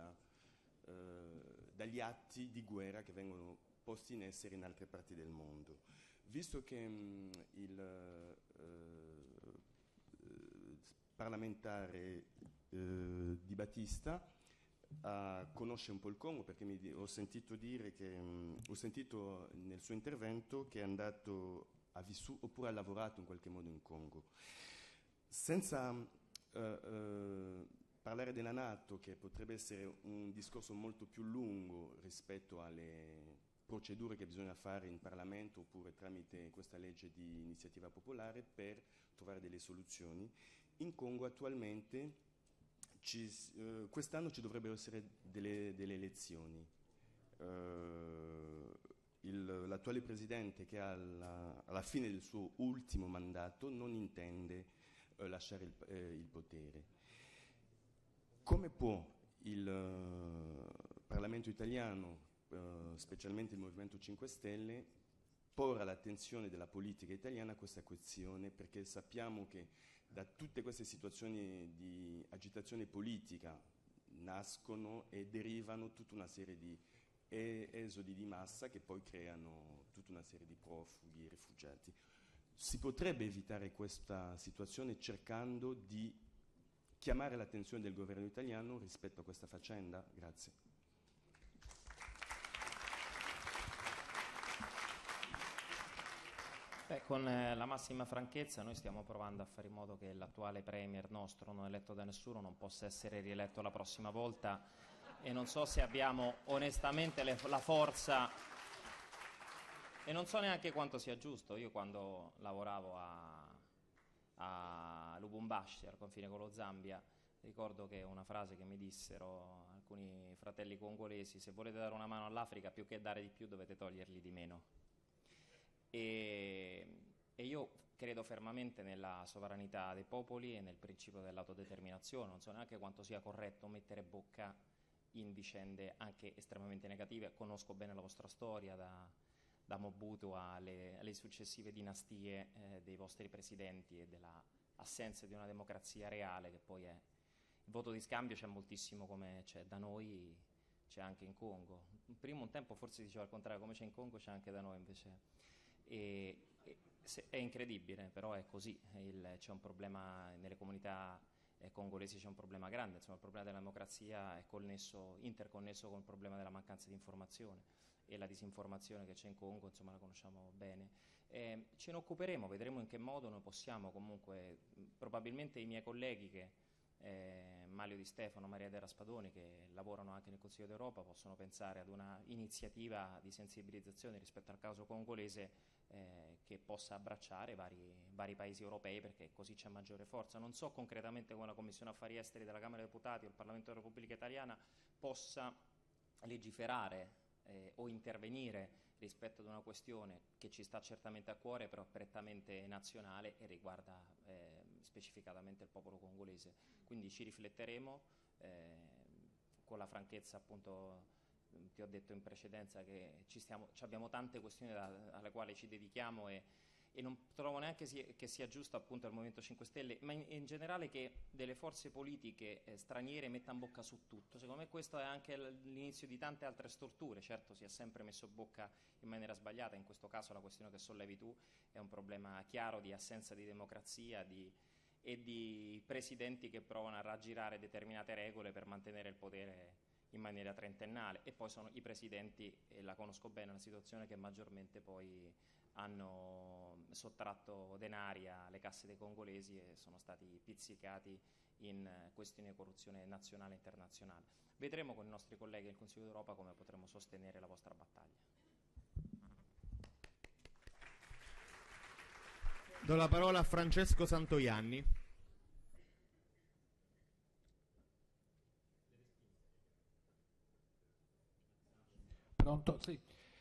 dagli atti di guerra che vengono posti in essere in altre parti del mondo. Visto che il parlamentare Di Battista conosce un po' il Congo, perché ho sentito dire che ho sentito nel suo intervento che è andato ha vissuto oppure ha lavorato in qualche modo in Congo. Senza parlare della NATO, che potrebbe essere un discorso molto più lungo rispetto alle procedure che bisogna fare in Parlamento oppure tramite questa legge di iniziativa popolare per trovare delle soluzioni, in Congo attualmente quest'anno ci dovrebbero essere delle elezioni l'attuale presidente, che alla fine del suo ultimo mandato non intende lasciare il potere. Come può il Parlamento italiano, specialmente il Movimento 5 Stelle, porre all'attenzione della politica italiana questa questione? Perché sappiamo che da tutte queste situazioni di agitazione politica nascono e derivano tutta una serie di esodi di massa che poi creano tutta una serie di profughi e rifugiati. Si potrebbe evitare questa situazione cercando di chiamare l'attenzione del governo italiano rispetto a questa faccenda? Grazie. Con la massima franchezza noi stiamo provando a fare in modo che l'attuale premier nostro, non eletto da nessuno, non possa essere rieletto la prossima volta, e non so se abbiamo onestamente la forza, e non so neanche quanto sia giusto. Io quando lavoravo a Lubumbashi, al confine con lo Zambia, ricordo che una frase che mi dissero alcuni fratelli congolesi: se volete dare una mano all'Africa, più che dare di più dovete togliergli di meno. E io credo fermamente nella sovranità dei popoli e nel principio dell'autodeterminazione. Non so neanche quanto sia corretto mettere bocca in vicende anche estremamente negative. Conosco bene la vostra storia, da Mobutu alle successive dinastie dei vostri presidenti e dell'assenza di una democrazia reale, che poi è il voto di scambio. C'è moltissimo, come c'è da noi, c'è anche in Congo. Prima un tempo forse diceva al contrario, come c'è in Congo c'è anche da noi, invece è incredibile, però è così. C'è un problema nelle comunità congolesi, c'è un problema grande, insomma il problema della democrazia è interconnesso con il problema della mancanza di informazione, e la disinformazione che c'è in Congo, insomma, la conosciamo bene. Ce ne occuperemo, vedremo in che modo noi possiamo comunque, probabilmente i miei colleghi Mario Di Stefano, Maria De Raspadoni, che lavorano anche nel Consiglio d'Europa, possono pensare ad una iniziativa di sensibilizzazione rispetto al caso congolese, che possa abbracciare vari paesi europei, perché così c'è maggiore forza. Non so concretamente come la Commissione Affari Esteri della Camera dei Deputati o il Parlamento della Repubblica Italiana possa legiferare o intervenire rispetto ad una questione che ci sta certamente a cuore, però prettamente nazionale e riguarda specificatamente il popolo congolese. Quindi ci rifletteremo con la franchezza, appunto, ti ho detto in precedenza che abbiamo tante questioni alle quali ci dedichiamo, e non trovo neanche che sia giusto, appunto, al Movimento 5 Stelle, ma in generale, che delle forze politiche straniere mettano bocca su tutto. Secondo me questo è anche l'inizio di tante altre storture. Certo, si è sempre messo bocca in maniera sbagliata. In questo caso la questione che sollevi tu è un problema chiaro di assenza di democrazia e di presidenti che provano a raggirare determinate regole per mantenere il potere in maniera trentennale, e poi sono i presidenti, e la conosco bene la situazione, che maggiormente poi hanno sottratto denari alle casse dei congolesi e sono stati pizzicati in questioni di corruzione nazionale e internazionale. Vedremo con i nostri colleghi del Consiglio d'Europa come potremo sostenere la vostra battaglia. Do la parola a Francesco Santoianni. Pronto? Sì.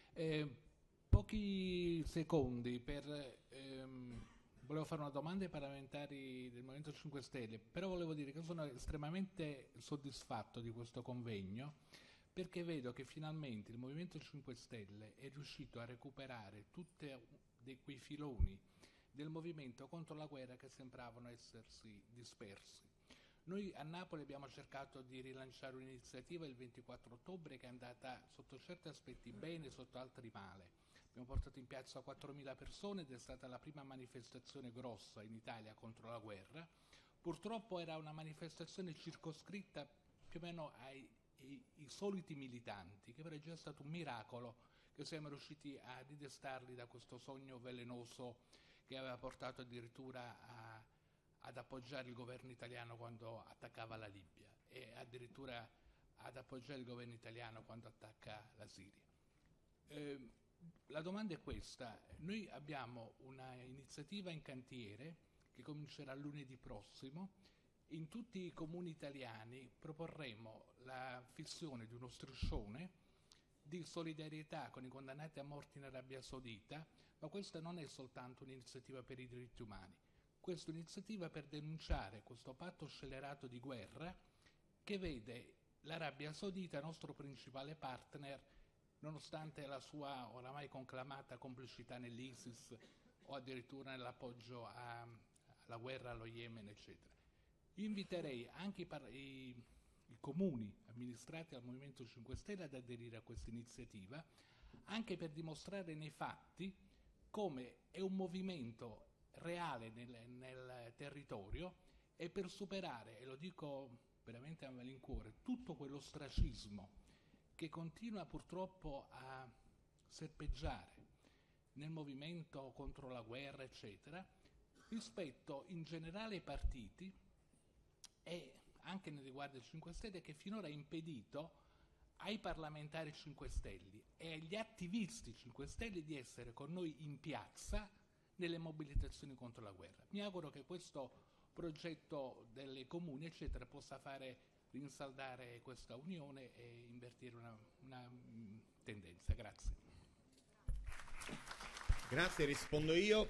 Pochi secondi volevo fare una domanda ai parlamentari del Movimento 5 Stelle, però volevo dire che sono estremamente soddisfatto di questo convegno, perché vedo che finalmente il Movimento 5 Stelle è riuscito a recuperare tutti quei filoni del movimento contro la guerra che sembravano essersi dispersi. Noi a Napoli abbiamo cercato di rilanciare un'iniziativa il 24 ottobre che è andata sotto certi aspetti bene, sotto altri male. Abbiamo portato in piazza 4.000 persone ed è stata la prima manifestazione grossa in Italia contro la guerra. Purtroppo era una manifestazione circoscritta più o meno ai soliti militanti, che però è già stato un miracolo che siamo riusciti a ridestarli da questo sogno velenoso che aveva portato addirittura ad appoggiare il governo italiano quando attaccava la Libia, e addirittura ad appoggiare il governo italiano quando attacca la Siria. La domanda è questa: noi abbiamo una iniziativa in cantiere che comincerà lunedì prossimo. In tutti i comuni italiani proporremo la fissione di uno striscione di solidarietà con i condannati a morte in Arabia Saudita, ma questa non è soltanto un'iniziativa per i diritti umani, questa è un'iniziativa per denunciare questo patto scellerato di guerra che vede l'Arabia Saudita nostro principale partner, nonostante la sua oramai conclamata complicità nell'ISIS o addirittura nell'appoggio alla guerra allo Yemen, eccetera. Io inviterei anche i comuni amministrati dal Movimento 5 Stelle ad aderire a questa iniziativa, anche per dimostrare nei fatti come è un movimento reale nel territorio e per superare, e lo dico veramente a malincuore, tutto quello ostracismo che continua purtroppo a serpeggiare nel movimento contro la guerra, eccetera, rispetto in generale ai partiti e anche nei riguardi del 5 Stelle, che finora ha impedito ai parlamentari 5 Stelle e agli attivisti 5 Stelle di essere con noi in piazza nelle mobilitazioni contro la guerra. Mi auguro che questo progetto delle comuni, eccetera, possa fare rinsaldare questa unione e invertire una tendenza. Grazie. Grazie, rispondo io.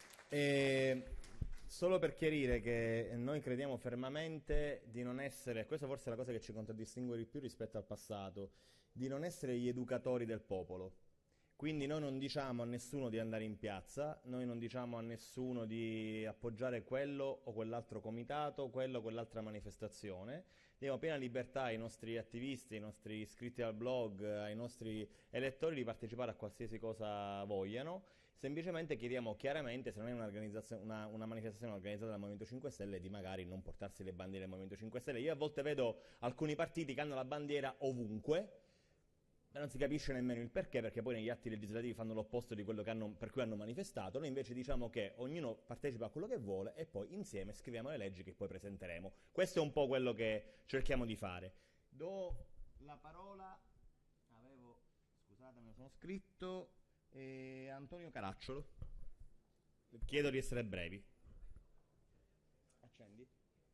Solo per chiarire che noi crediamo fermamente di non essere, questa forse è la cosa che ci contraddistingue di più rispetto al passato, di non essere gli educatori del popolo. Quindi noi non diciamo a nessuno di andare in piazza, noi non diciamo a nessuno di appoggiare quello o quell'altro comitato, quello o quell'altra manifestazione. Diamo piena libertà ai nostri attivisti, ai nostri iscritti al blog, ai nostri elettori di partecipare a qualsiasi cosa vogliano. Semplicemente chiediamo chiaramente, se non è una manifestazione organizzata dal Movimento 5 Stelle, di magari non portarsi le bandiere del Movimento 5 Stelle. Io a volte vedo alcuni partiti che hanno la bandiera ovunque, ma non si capisce nemmeno il perché poi negli atti legislativi fanno l'opposto di quello per cui hanno manifestato. Noi invece diciamo che ognuno partecipa a quello che vuole e poi insieme scriviamo le leggi che poi presenteremo. Questo è un po' quello che cerchiamo di fare. Do la parola, scusate, me lo sono scritto, Antonio Caracciolo. Chiedo di essere brevi. Accendi.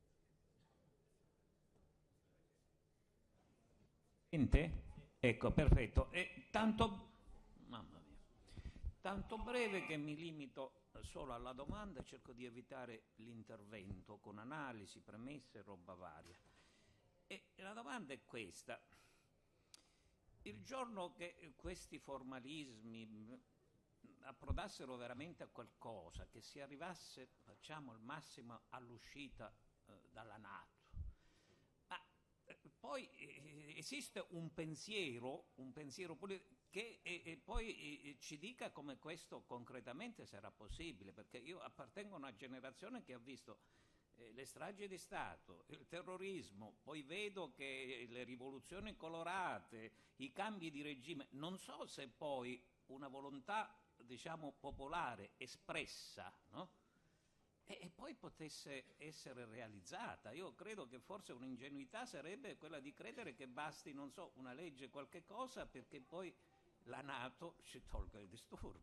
Sente? Ecco, perfetto. Mamma mia, tanto breve che mi limito solo alla domanda e cerco di evitare l'intervento con analisi, premesse e roba varia. E la domanda è questa. Il giorno che questi formalismi approdassero veramente a qualcosa, che si arrivasse, facciamo il massimo, all'uscita dalla NATO, ma poi esiste un pensiero politico che poi ci dica come questo concretamente sarà possibile, perché io appartengo a una generazione che ha visto le stragi di Stato, il terrorismo, poi vedo che le rivoluzioni colorate, i cambi di regime, non so se poi una volontà, diciamo, popolare espressa, no? E poi potesse essere realizzata. Io credo che forse un'ingenuità sarebbe quella di credere che basti, non so, una legge, qualche cosa, perché poi la NATO ci tolga il disturbo.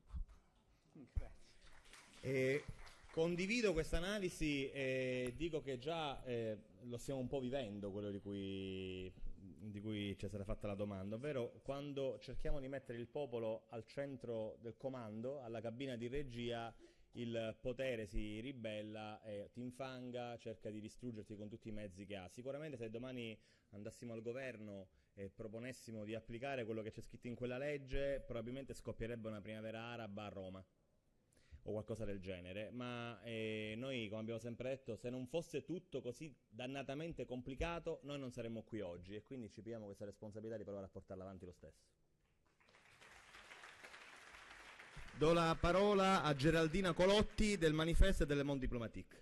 Grazie. Condivido questa analisi e dico che già lo stiamo un po' vivendo, quello di cui ci è stata fatta la domanda, ovvero quando cerchiamo di mettere il popolo al centro del comando, alla cabina di regia, il potere si ribella e ti infanga, cerca di distruggerti con tutti i mezzi che ha. Sicuramente se domani andassimo al governo e proponessimo di applicare quello che c'è scritto in quella legge, probabilmente scoppierebbe una primavera araba a Roma o qualcosa del genere, ma noi, come abbiamo sempre detto, se non fosse tutto così dannatamente complicato, noi non saremmo qui oggi, e quindi ci prendiamo questa responsabilità di provare a portarla avanti lo stesso. Do la parola a Geraldina Colotti del Manifesto e del Le Monde Diplomatique.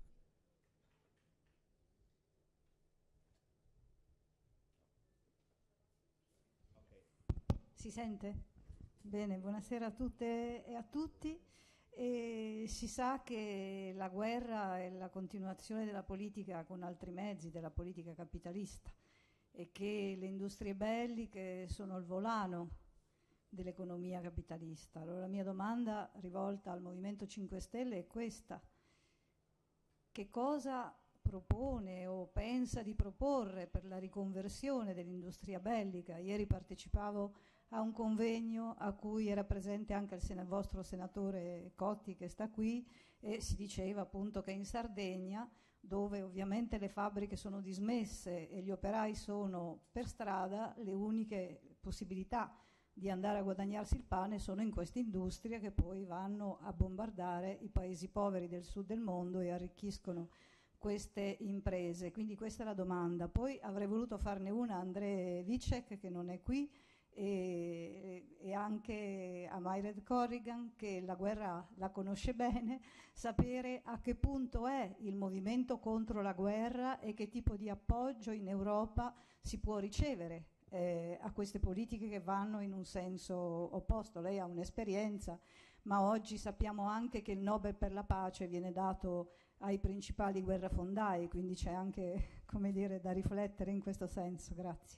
Si sente? Bene, buonasera a tutte e a tutti. Si sa che la guerra è la continuazione della politica con altri mezzi, della politica capitalista, e che le industrie belliche sono il volano dell'economia capitalista. Allora la mia domanda rivolta al Movimento 5 Stelle è questa: che cosa propone o pensa di proporre per la riconversione dell'industria bellica? Ieri partecipavo a un convegno a cui era presente anche il vostro senatore Cotti, che sta qui, e si diceva appunto che in Sardegna, dove ovviamente le fabbriche sono dismesse e gli operai sono per strada, le uniche possibilità di andare a guadagnarsi il pane sono in queste industrie che poi vanno a bombardare i paesi poveri del sud del mondo e arricchiscono queste imprese. Quindi questa è la domanda. Poi avrei voluto farne una a André Vicek, che non è qui, e anche a Mayred Corrigan, che la guerra la conosce bene, sapere a che punto è il movimento contro la guerra e che tipo di appoggio in Europa si può ricevere a queste politiche che vanno in un senso opposto. Lei ha un'esperienza, ma oggi sappiamo anche che il Nobel per la pace viene dato ai principali guerrafondai, quindi c'è anche, come dire, da riflettere in questo senso. Grazie.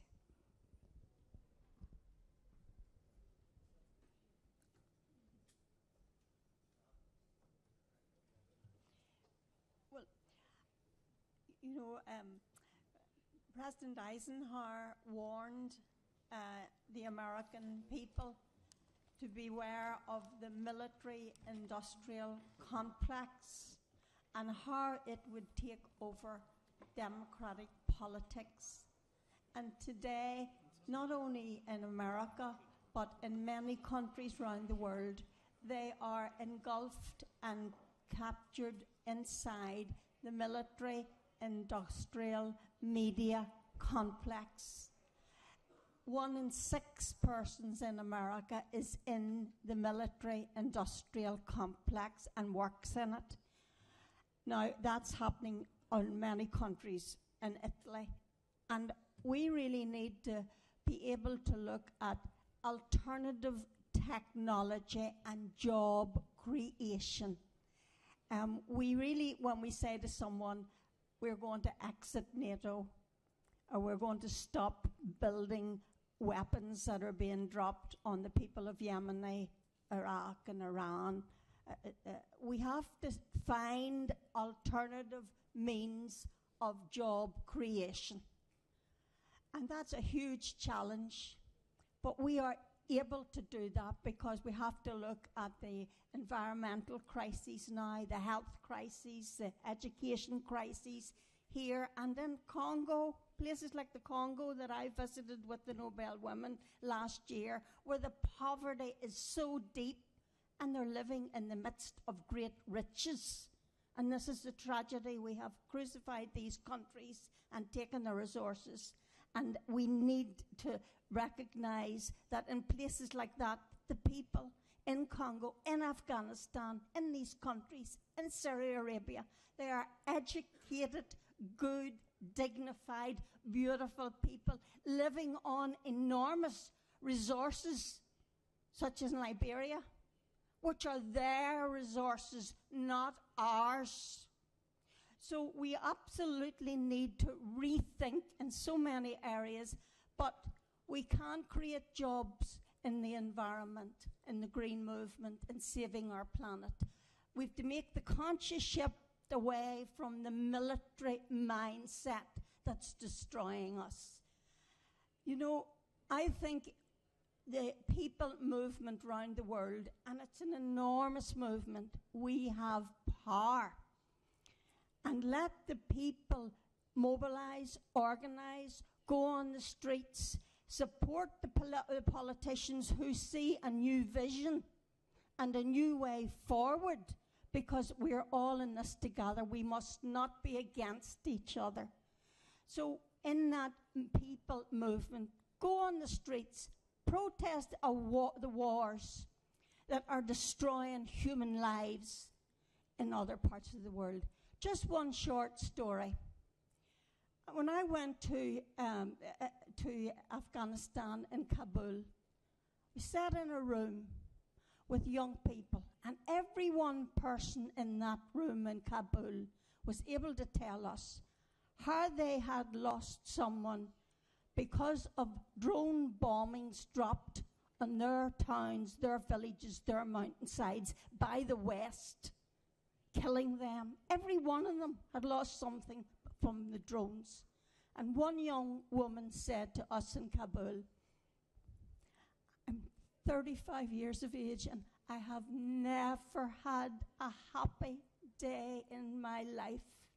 Well, you know, President Eisenhower warned the American people to beware of the military-industrial complex and how it would take over democratic politics. And today, not only in America, but in many countries around the world, they are engulfed and captured inside the military-industrial media complex. 1 in 6 persons in America is in the military-industrial complex and works in it. Now, that's happening in many countries in Italy. And we really need to be able to look at alternative technology and job creation. We really, when we say to someone, we're going to exit NATO, or we're going to stop building weapons that are being dropped on the people of Yemen, Iraq, and Iran, we have to find alternative means of job creation. And that's a huge challenge. But we are able to do that because we have to look at the environmental crises now, the health crises, the education crises here and in Congo, places like the Congo that I visited with the Nobel Women last year, where the poverty is so deep and they're living in the midst of great riches. And this is the tragedy. We have crucified these countries and taken their resources. And we need to recognize that in places like that, the people in Congo, in Afghanistan, in these countries, in Saudi Arabia, they are educated, good, dignified, beautiful people living on enormous resources, such as in Liberia, which are their resources, not ours. So we absolutely need to rethink in so many areas, but we can't create jobs in the environment, in the green movement, in saving our planet. We have to make the conscious shift away from the military mindset that's destroying us. You know, I think the people movement around the world, and it's an enormous movement, we have power. And let the people mobilize, organize, go on the streets, support the politicians who see a new vision and a new way forward, because we're all in this together. We must not be against each other. So in that people movement, go on the streets, protest the wars that are destroying human lives in other parts of the world. Just one short story. When I went to Afghanistan in Kabul, we sat in a room with young people, and every one person in that room in Kabul was able to tell us how they had lost someone because of drone bombings dropped on their towns, their villages, their mountainsides by the West, killing them. Every one of them had lost something from the drones. And one young woman said to us in Kabul, 35 years of age, and I have never had a happy day in my life.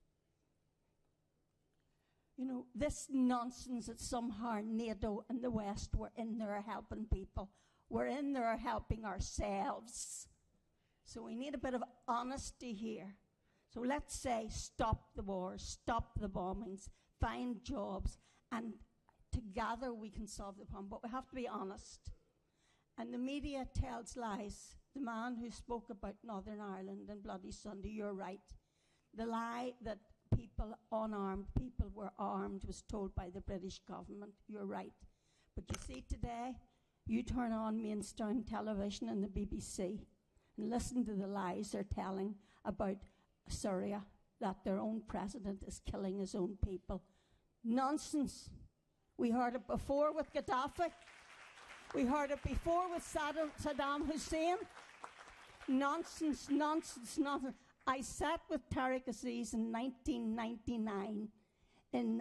You know, this nonsense that somehow NATO and the West were in there helping people. We're in there helping ourselves. So we need a bit of honesty here. So let's say stop the wars, stop the bombings, find jobs, and together we can solve the problem. But we have to be honest. And the media tells lies. The man who spoke about Northern Ireland and Bloody Sunday, you're right. The lie that people, unarmed people, were armed was told by the British government. You're right. But you see today, you turn on mainstream television and the BBC and listen to the lies they're telling about Syria, that their own president is killing his own people. Nonsense. We heard it before with Gaddafi. We heard it before with Saddam Hussein. Nonsense, nonsense, nonsense. I sat with Tariq Aziz in 1999 in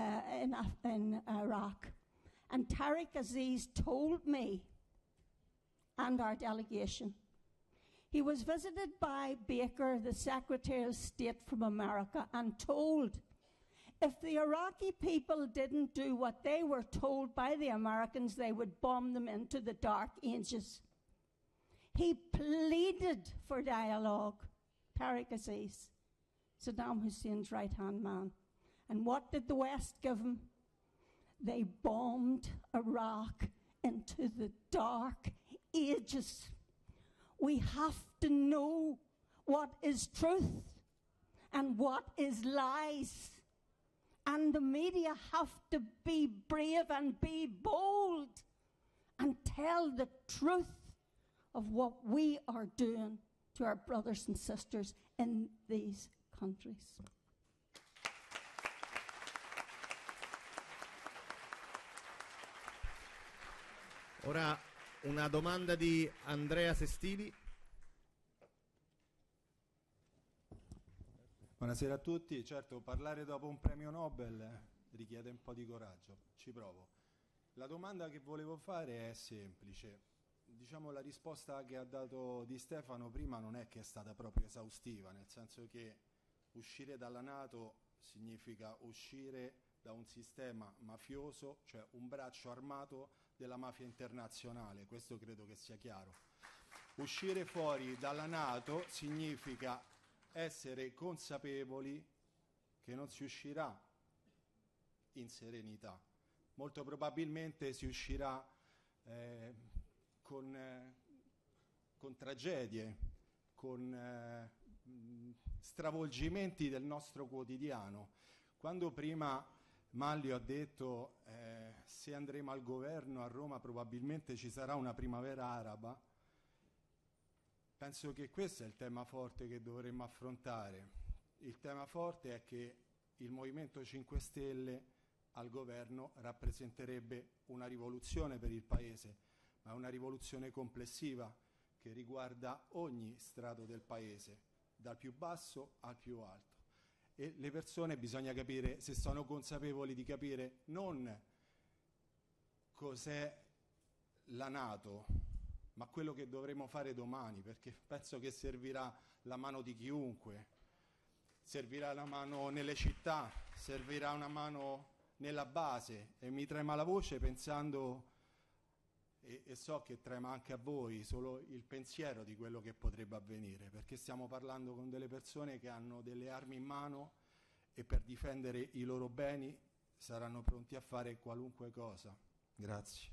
Iraq. And Tariq Aziz told me, and our delegation, he was visited by Baker, the Secretary of State from America, and told if the Iraqi people didn't do what they were told by the Americans, they would bomb them into the Dark Ages. He pleaded for dialogue, Tariq Aziz, Saddam Hussein's right-hand man. And what did the West give him? They bombed Iraq into the Dark Ages. We have to know what is truth and what is lies. And the media have to be brave and be bold and tell the truth of what we are doing to our brothers and sisters in these countries. Ora una domanda di Andrea Sestili. Buonasera a tutti. Certo, parlare dopo un premio Nobel richiede un po' di coraggio, ci provo. La domanda che volevo fare è semplice. Diciamo, la risposta che ha dato Di Stefano prima non è che è stata proprio esaustiva, nel senso che uscire dalla NATO significa uscire da un sistema mafioso, cioè un braccio armato della mafia internazionale, questo credo che sia chiaro. Uscire fuori dalla NATO significa essere consapevoli che non si uscirà in serenità, molto probabilmente si uscirà con tragedie, con stravolgimenti del nostro quotidiano. Quando prima Manlio ha detto se andremo al governo a Roma probabilmente ci sarà una primavera araba, penso che questo è il tema forte che dovremmo affrontare. Il tema forte è che il Movimento 5 Stelle al governo rappresenterebbe una rivoluzione per il Paese, ma una rivoluzione complessiva che riguarda ogni strato del Paese, dal più basso al più alto. E le persone bisogna capire se sono consapevoli di capire non cos'è la NATO, ma quello che dovremo fare domani, perché penso che servirà la mano di chiunque, servirà la mano nelle città, servirà una mano nella base, e mi trema la voce pensando, e so che trema anche a voi, solo il pensiero di quello che potrebbe avvenire, perché stiamo parlando con delle persone che hanno delle armi in mano e per difendere i loro beni saranno pronti a fare qualunque cosa. Grazie.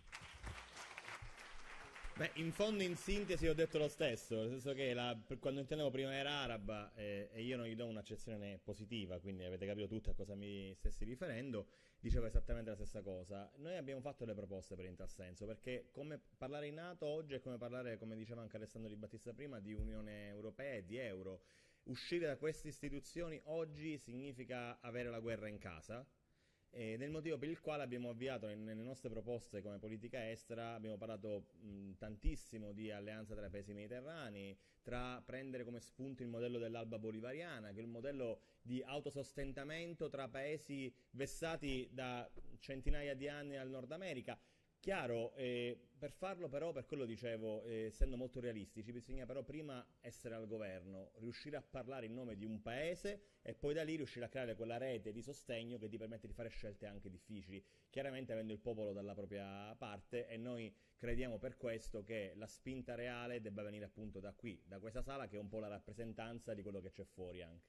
Beh, in fondo, in sintesi, ho detto lo stesso, nel senso che quando intendevo primavera araba, e io non gli do un'accezione positiva, quindi avete capito tutti a cosa mi stessi riferendo, dicevo esattamente la stessa cosa. Noi abbiamo fatto delle proposte in tal senso, perché come parlare in NATO oggi è come parlare, come diceva anche Alessandro Di Battista prima, di Unione Europea e di Euro. Uscire da queste istituzioni oggi significa avere la guerra in casa. Ed è il motivo per il quale abbiamo avviato nelle nostre proposte come politica estera, abbiamo parlato tantissimo di alleanza tra i paesi mediterranei, tra prendere come spunto il modello dell'Alba bolivariana, che è il modello di autosostentamento tra paesi vessati da centinaia di anni al Nord America, Chiaro, per farlo però, per quello dicevo, essendo molto realistici, bisogna però prima essere al governo, riuscire a parlare in nome di un paese e poi da lì riuscire a creare quella rete di sostegno che ti permette di fare scelte anche difficili, chiaramente avendo il popolo dalla propria parte, e noi crediamo per questo che la spinta reale debba venire appunto da qui, da questa sala, che è un po' la rappresentanza di quello che c'è fuori anche.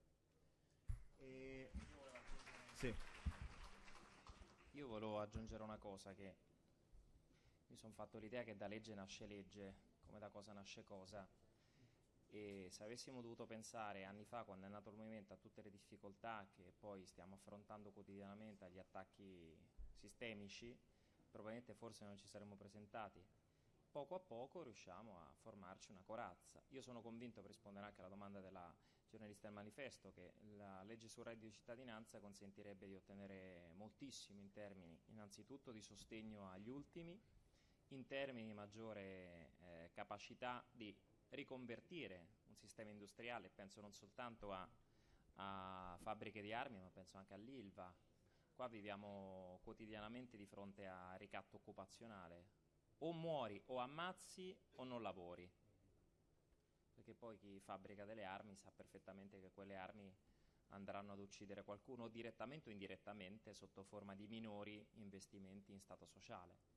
Sì. Io volevo aggiungere una cosa, che mi sono fatto l'idea che da legge nasce legge, come da cosa nasce cosa, e se avessimo dovuto pensare anni fa, quando è nato il movimento, a tutte le difficoltà che poi stiamo affrontando quotidianamente, agli attacchi sistemici, probabilmente forse non ci saremmo presentati. Poco a poco riusciamo a formarci una corazza. Io sono convinto, per rispondere anche alla domanda della giornalista del Manifesto, che la legge sul reddito di cittadinanza consentirebbe di ottenere moltissimo in termini innanzitutto di sostegno agli ultimi, in termini di maggiore capacità di riconvertire un sistema industriale, penso non soltanto a fabbriche di armi, ma penso anche all'Ilva. Qua viviamo quotidianamente di fronte a ricatto occupazionale: o muori o ammazzi o non lavori, perché poi chi fabbrica delle armi sa perfettamente che quelle armi andranno ad uccidere qualcuno direttamente o indirettamente sotto forma di minori investimenti in stato sociale.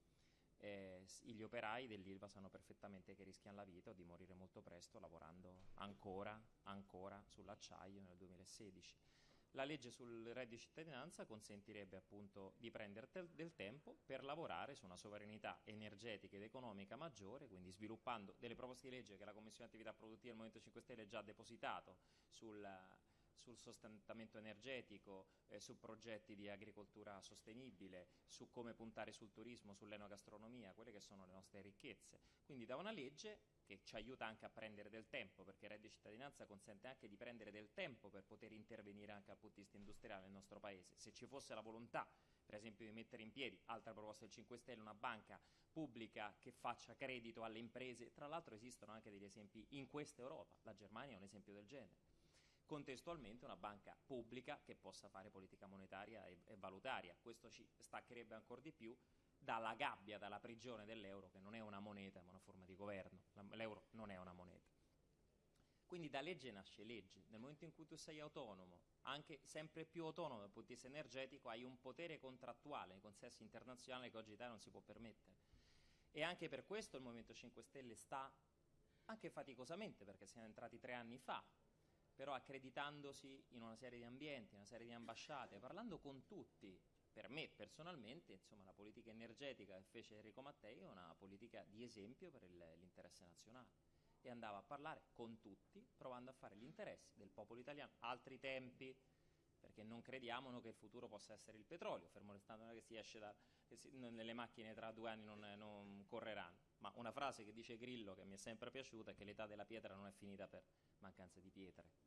Gli operai dell'Ilva sanno perfettamente che rischiano la vita o di morire molto presto lavorando ancora sull'acciaio nel 2016. La legge sul reddito di cittadinanza consentirebbe appunto di prendere del tempo per lavorare su una sovranità energetica ed economica maggiore, quindi sviluppando delle proposte di legge che la Commissione Attività Produttiva del Movimento 5 Stelle ha già depositato sul sostentamento energetico, su progetti di agricoltura sostenibile, su come puntare sul turismo, sull'enogastronomia, quelle che sono le nostre ricchezze. Quindi da una legge che ci aiuta anche a prendere del tempo, perché il reddito di cittadinanza consente anche di prendere del tempo per poter intervenire anche dal punto di vista industriale nel nostro Paese. Se ci fosse la volontà, per esempio, di mettere in piedi, altra proposta del 5 Stelle, una banca pubblica che faccia credito alle imprese, tra l'altro esistono anche degli esempi in questa Europa, la Germania è un esempio del genere. Contestualmente una banca pubblica che possa fare politica monetaria e valutaria. Questo ci staccherebbe ancora di più dalla gabbia, dalla prigione dell'euro, che non è una moneta ma una forma di governo. L'euro non è una moneta. Quindi da legge nasce legge. Nel momento in cui tu sei autonomo, anche sempre più autonomo dal punto di vista energetico, hai un potere contrattuale nei consessi internazionali che oggi Italia non si può permettere. E anche per questo il Movimento 5 Stelle sta, anche faticosamente, perché siamo entrati 3 anni fa, però accreditandosi in una serie di ambienti, una serie di ambasciate, parlando con tutti. Per me personalmente, insomma, la politica energetica che fece Enrico Mattei è una politica di esempio per l'interesse nazionale, e andava a parlare con tutti, provando a fare gli interessi del popolo italiano. Altri tempi, perché non crediamo che il futuro possa essere il petrolio, fermo restando che si esce nelle macchine tra 2 anni non correranno. Ma una frase che dice Grillo, che mi è sempre piaciuta, è che l'età della pietra non è finita per mancanza di pietre.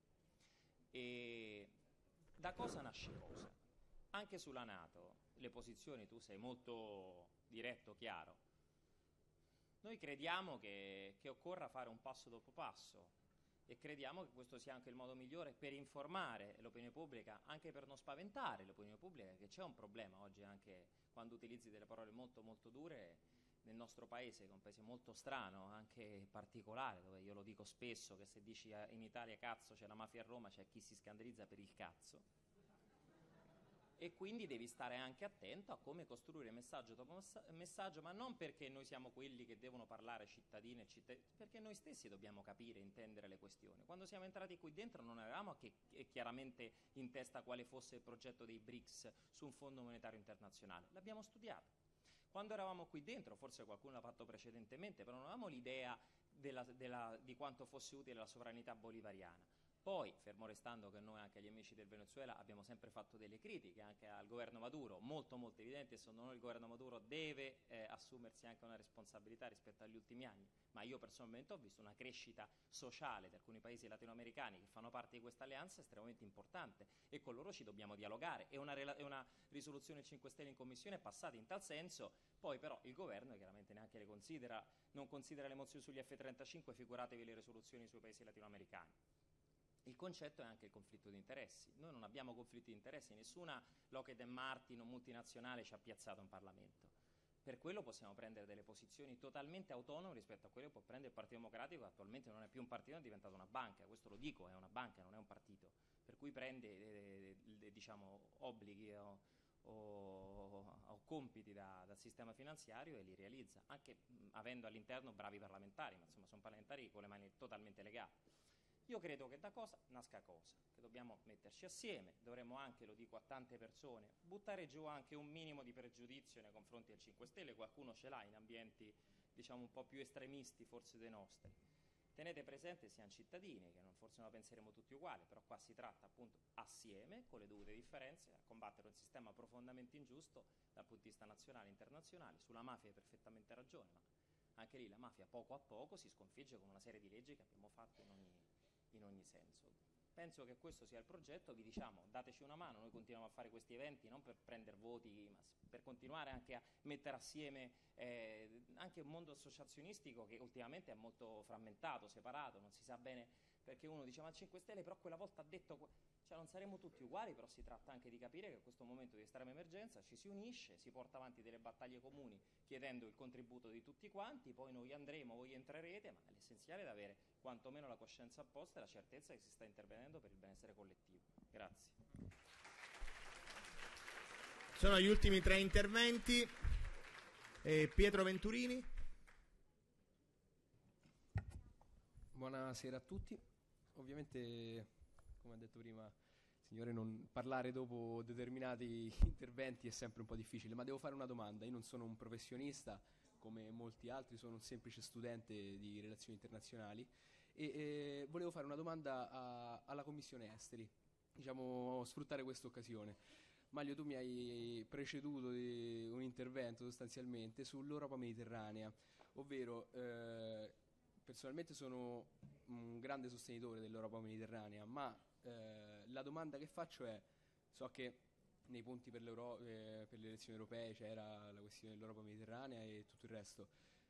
E da cosa nasce cosa? Anche sulla NATO le posizioni, tu sei molto diretto, chiaro. Noi crediamo che occorra fare un passo dopo passo, e crediamo che questo sia anche il modo migliore per informare l'opinione pubblica, anche per non spaventare l'opinione pubblica, che c'è un problema oggi anche quando utilizzi delle parole molto molto dure nel nostro paese, che è un paese molto strano, anche particolare, dove io lo dico spesso, che se dici in Italia cazzo c'è la mafia a Roma, c'è chi si scandalizza per il cazzo. E quindi devi stare anche attento a come costruire messaggio dopo messaggio, ma non perché noi siamo quelli che devono parlare cittadini e cittadini, perché noi stessi dobbiamo capire e intendere le questioni. Quando siamo entrati qui dentro non avevamo chiaramente in testa quale fosse il progetto dei BRICS su un fondo monetario internazionale, l'abbiamo studiato. Quando eravamo qui dentro, forse qualcuno l'ha fatto precedentemente, però non avevamo l'idea di quanto fosse utile la sovranità bolivariana. Poi, fermo restando che noi anche agli amici del Venezuela abbiamo sempre fatto delle critiche anche al governo Maduro, molto molto evidenti, e secondo noi il governo Maduro deve assumersi anche una responsabilità rispetto agli ultimi anni, ma io personalmente ho visto una crescita sociale di alcuni paesi latinoamericani che fanno parte di questa alleanza estremamente importante, e con loro ci dobbiamo dialogare, e una risoluzione 5 Stelle in Commissione è passata in tal senso. Poi però il governo chiaramente neanche non considera le mozioni sugli F-35, figuratevi le risoluzioni sui paesi latinoamericani. Il concetto è anche il conflitto di interessi. Noi non abbiamo conflitti di interessi, nessuna Lockheed Martin o multinazionale ci ha piazzato in Parlamento. per quello possiamo prendere delle posizioni totalmente autonome rispetto a quello che può prendere il Partito Democratico, che attualmente non è più un partito, è diventato una banca, questo lo dico, è una banca, non è un partito, per cui prende diciamo, obblighi o compiti dal sistema finanziario e li realizza, anche avendo all'interno bravi parlamentari, ma insomma sono parlamentari con le mani totalmente legate. Io credo che da cosa nasca cosa, che dobbiamo metterci assieme, dovremmo anche, lo dico a tante persone, buttare giù anche un minimo di pregiudizio nei confronti del 5 Stelle, qualcuno ce l'ha in ambienti diciamo un po' più estremisti forse dei nostri. Tenete presente siamo cittadini, che forse non la penseremo tutti uguali, però qua si tratta appunto assieme, con le dovute differenze, a combattere un sistema profondamente ingiusto dal punto di vista nazionale e internazionale. Sulla mafia hai perfettamente ragione, ma anche lì la mafia poco a poco si sconfigge con una serie di leggi che abbiamo fatto in ogni senso. Penso che questo sia il progetto, vi diciamo dateci una mano, noi continuiamo a fare questi eventi non per prendere voti, ma per continuare anche a mettere assieme anche un mondo associazionistico che ultimamente è molto frammentato, separato, non si sa bene, perché uno dice ma il 5 Stelle però quella volta ha detto, cioè non saremo tutti uguali, però si tratta anche di capire che in questo momento di estrema emergenza ci si unisce, si porta avanti delle battaglie comuni chiedendo il contributo di tutti quanti, poi noi andremo, voi entrerete, ma l'essenziale è avere quantomeno la coscienza a posto e la certezza che si sta intervenendo per il benessere collettivo. Grazie. Sono gli ultimi 3 interventi. Pietro Venturini. Buonasera a tutti. Ovviamente, come ha detto prima il signore, non parlare dopo determinati interventi è sempre un po' difficile, ma devo fare una domanda. Io non sono un professionista, come molti altri, sono un semplice studente di relazioni internazionali e volevo fare una domanda alla Commissione Esteri, diciamo, sfruttare questa occasione. Maglio, tu mi hai preceduto di un intervento sostanzialmente sull'Europa mediterranea, ovvero personalmente sono un grande sostenitore dell'Europa mediterranea, ma la domanda che faccio è, so che nei punti per le elezioni europee c'era la questione dell'Europa mediterranea e tutto il resto,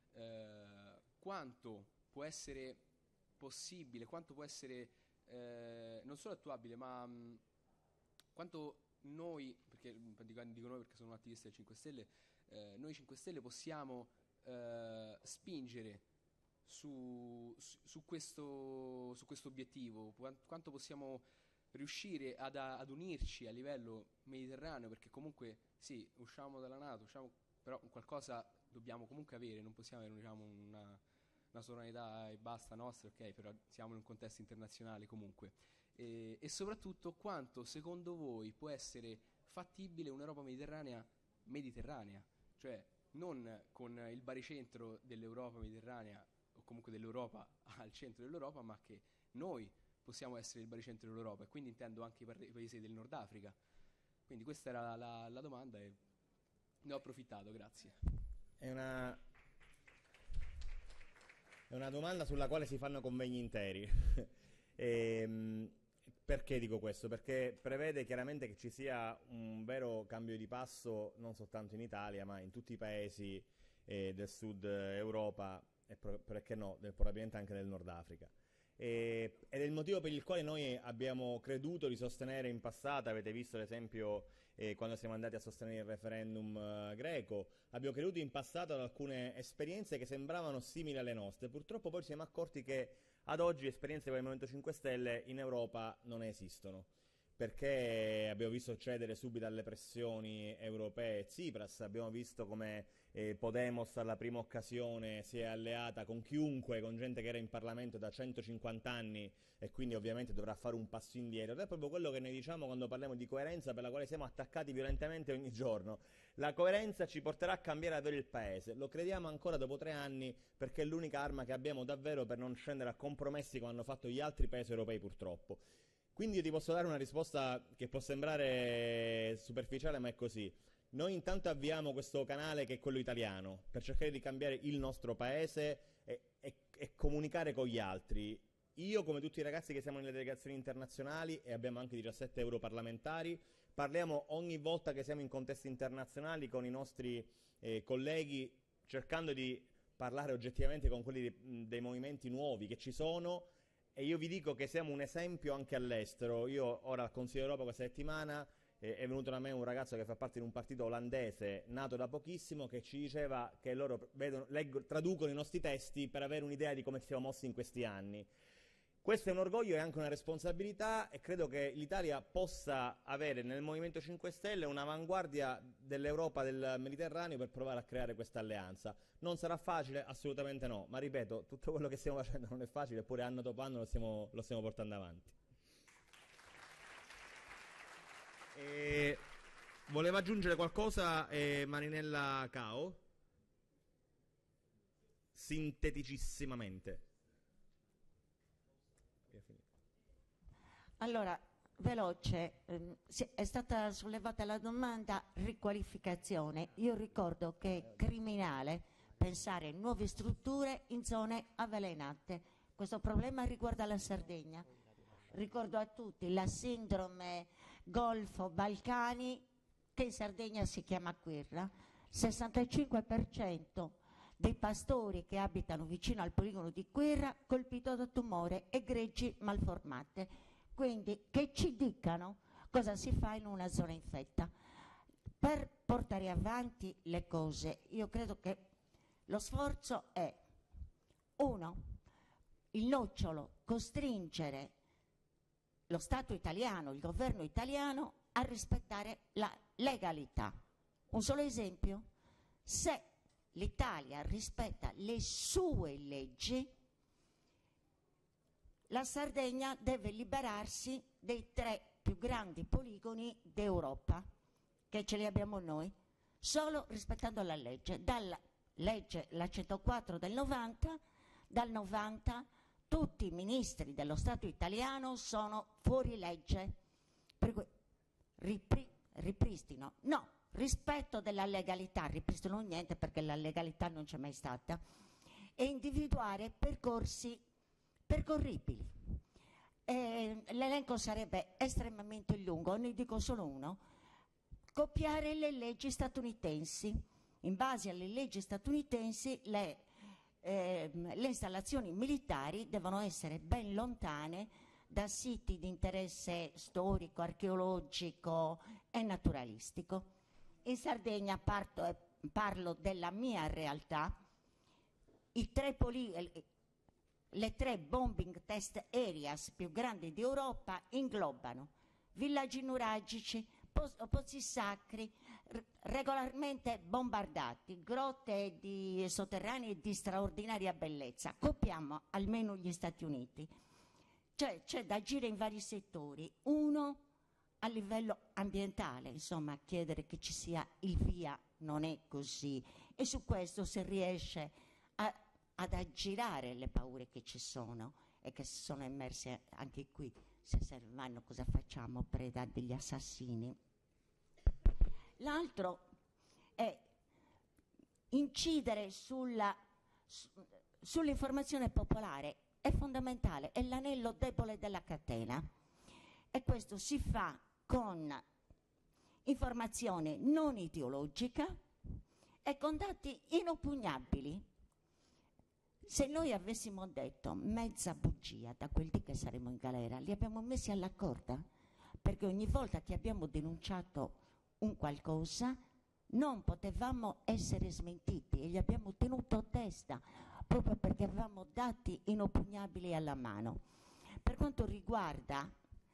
quanto può essere possibile, quanto può essere non solo attuabile, ma quanto noi, perché dico noi perché sono un attivista del 5 Stelle, noi 5 Stelle possiamo spingere su questo obiettivo, quanto possiamo riuscire ad unirci a livello mediterraneo, perché comunque sì, usciamo dalla NATO, però qualcosa dobbiamo comunque avere, non possiamo avere, diciamo, una sovranità e basta nostra, ok, però siamo in un contesto internazionale comunque. E soprattutto quanto secondo voi può essere fattibile un'Europa mediterranea, cioè non con il baricentro dell'Europa mediterranea o comunque dell'Europa al centro dell'Europa, ma che noi possiamo essere il baricentro dell'Europa, e quindi intendo anche i paesi del Nord Africa. Quindi questa era la domanda e ne ho approfittato, grazie. È una domanda sulla quale si fanno convegni interi. Perché dico questo? Perché prevede chiaramente che ci sia un vero cambio di passo non soltanto in Italia, ma in tutti i paesi del sud Europa e perché no, probabilmente anche del Nord Africa. Ed è il motivo per il quale noi abbiamo creduto di sostenere in passato, avete visto ad esempio quando siamo andati a sostenere il referendum greco, abbiamo creduto in passato ad alcune esperienze che sembravano simili alle nostre. Purtroppo poi ci siamo accorti che ad oggi esperienze come il Movimento 5 Stelle in Europa non esistono, perché abbiamo visto cedere subito alle pressioni europee Tsipras, abbiamo visto come Podemos alla prima occasione si è alleata con chiunque, con gente che era in Parlamento da 150 anni e quindi ovviamente dovrà fare un passo indietro. Ed è proprio quello che noi diciamo quando parliamo di coerenza, per la quale siamo attaccati violentemente ogni giorno. La coerenza ci porterà a cambiare davvero il Paese, lo crediamo ancora dopo 3 anni, perché è l'unica arma che abbiamo davvero per non scendere a compromessi come hanno fatto gli altri Paesi europei purtroppo. Quindi io ti posso dare una risposta che può sembrare superficiale, ma è così. Noi intanto avviamo questo canale che è quello italiano, per cercare di cambiare il nostro paese e comunicare con gli altri. Io, come tutti i ragazzi che siamo nelle delegazioni internazionali, e abbiamo anche 17 europarlamentari, parliamo ogni volta che siamo in contesti internazionali con i nostri colleghi, cercando di parlare oggettivamente con quelli dei movimenti nuovi che ci sono. E io vi dico che siamo un esempio anche all'estero. Io ora al Consiglio d'Europa questa settimana è venuto da me un ragazzo che fa parte di un partito olandese nato da pochissimo, che ci diceva che loro traducono i nostri testi per avere un'idea di come ci siamo mossi in questi anni. Questo è un orgoglio e anche una responsabilità, e credo che l'Italia possa avere nel Movimento 5 Stelle un'avanguardia dell'Europa del Mediterraneo per provare a creare questa alleanza. Non sarà facile? Assolutamente no, ma ripeto, tutto quello che stiamo facendo non è facile, eppure anno dopo anno lo stiamo portando avanti. Voleva aggiungere qualcosa Marinella Cao? Sinteticissimamente. Allora, veloce, è stata sollevata la domanda riqualificazione. Io ricordo che è criminale pensare a nuove strutture in zone avvelenate. Questo problema riguarda la Sardegna. Ricordo a tutti la sindrome Golfo Balcani, che in Sardegna si chiama Quirra. 65% dei pastori che abitano vicino al poligono di Quirra colpito da tumore e greggi malformate. Quindi che ci dicano cosa si fa in una zona infetta. Per portare avanti le cose, io credo che lo sforzo è, uno, il nocciolo, costringere lo Stato italiano, il governo italiano a rispettare la legalità. Un solo esempio: se l'Italia rispetta le sue leggi, la Sardegna deve liberarsi dei 3 più grandi poligoni d'Europa, che ce li abbiamo noi, solo rispettando la legge. Dalla legge, la 104 del 90, dal 90 tutti i ministri dello Stato italiano sono fuori legge. Per cui ripristino, no, rispetto della legalità, ripristino niente perché la legalità non c'è mai stata, e individuare percorsi percorribili. L'elenco sarebbe estremamente lungo, ne dico solo uno: copiare le leggi statunitensi. In base alle leggi statunitensi le installazioni militari devono essere ben lontane da siti di interesse storico, archeologico e naturalistico. In Sardegna, parlo della mia realtà, le 3 bombing test areas più grandi d'Europa inglobano villaggi nuragici, pozzi sacri regolarmente bombardati, grotte sotterranee di straordinaria bellezza. Copiamo almeno gli Stati Uniti. Cioè, c'è da agire in vari settori. Uno, a livello ambientale, insomma, chiedere che ci sia il via non è così, e su questo si riesce ad aggirare le paure che ci sono e che sono emerse anche qui. Se vanno, cosa facciamo? Preda degli assassini. L'altro è incidere sull'informazione popolare. È fondamentale, è l'anello debole della catena, e questo si fa con informazione non ideologica e con dati inoppugnabili. Se noi avessimo detto mezza bugia, da quel dì che saremo in galera, li abbiamo messi alla corda, perché ogni volta che abbiamo denunciato un qualcosa non potevamo essere smentiti e gli abbiamo tenuto testa, proprio perché avevamo dati inoppugnabili alla mano. Per quanto riguarda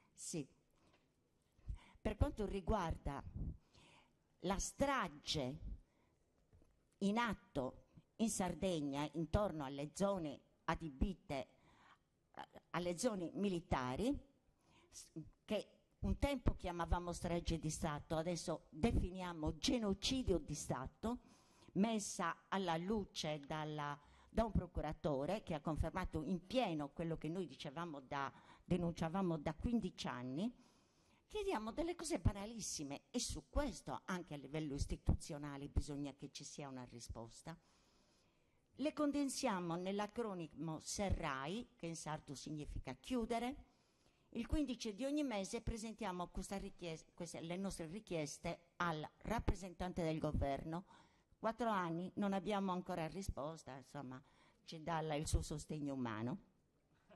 la strage in atto in Sardegna intorno alle zone adibite alle zone militari, che un tempo chiamavamo strage di Stato, adesso definiamo genocidio di Stato, messa alla luce da un procuratore che ha confermato in pieno quello che noi denunciavamo da 15 anni. Chiediamo delle cose banalissime, e su questo anche a livello istituzionale bisogna che ci sia una risposta. Le condensiamo nell'acronimo SERRAI, che in sardo significa chiudere. Il 15 di ogni mese presentiamo le nostre richieste al rappresentante del governo. 4 anni, non abbiamo ancora risposta, insomma, ci dà il suo sostegno umano.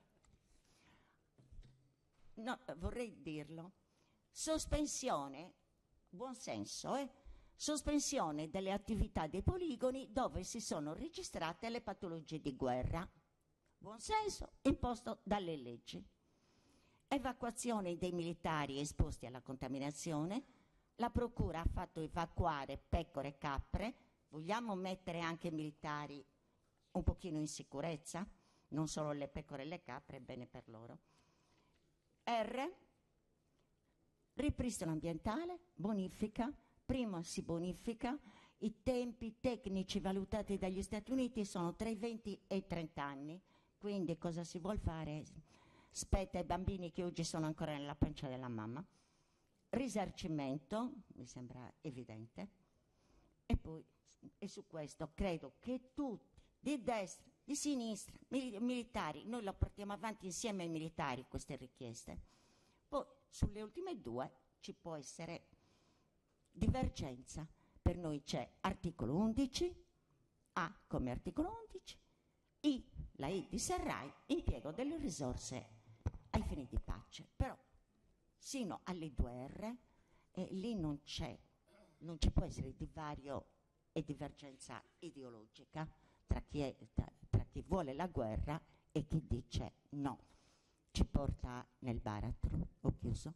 No, vorrei dirlo. Sospensione buon senso, sospensione delle attività dei poligoni dove si sono registrate le patologie di guerra. Buon senso imposto dalle leggi. Evacuazione dei militari esposti alla contaminazione. La procura ha fatto evacuare pecore e capre. Vogliamo mettere anche i militari un pochino in sicurezza? Non solo le pecore e le capre, è bene per loro. R. Ripristino ambientale, bonifica. Prima si bonifica. I tempi tecnici valutati dagli Stati Uniti sono tra i 20 e i 30 anni. Quindi cosa si vuol fare? Spetta ai bambini che oggi sono ancora nella pancia della mamma. Risarcimento, mi sembra evidente. E poi, e su questo credo che tutti, di destra, di sinistra, militari, noi lo portiamo avanti insieme ai militari queste richieste. Poi sulle ultime due ci può essere divergenza. Per noi c'è articolo 11, A come articolo 11, I, la I di Sarrai, impiego delle risorse ai fini di pace. Però sino alle 2R lì non ci può essere divario e divergenza ideologica tra chi vuole la guerra e chi dice no, ci porta nel baratro. Ho chiuso.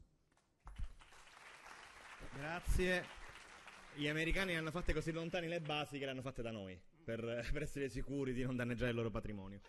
Grazie. Gli americani hanno fatte così lontani le basi che le hanno fatte da noi, per essere sicuri di non danneggiare il loro patrimonio.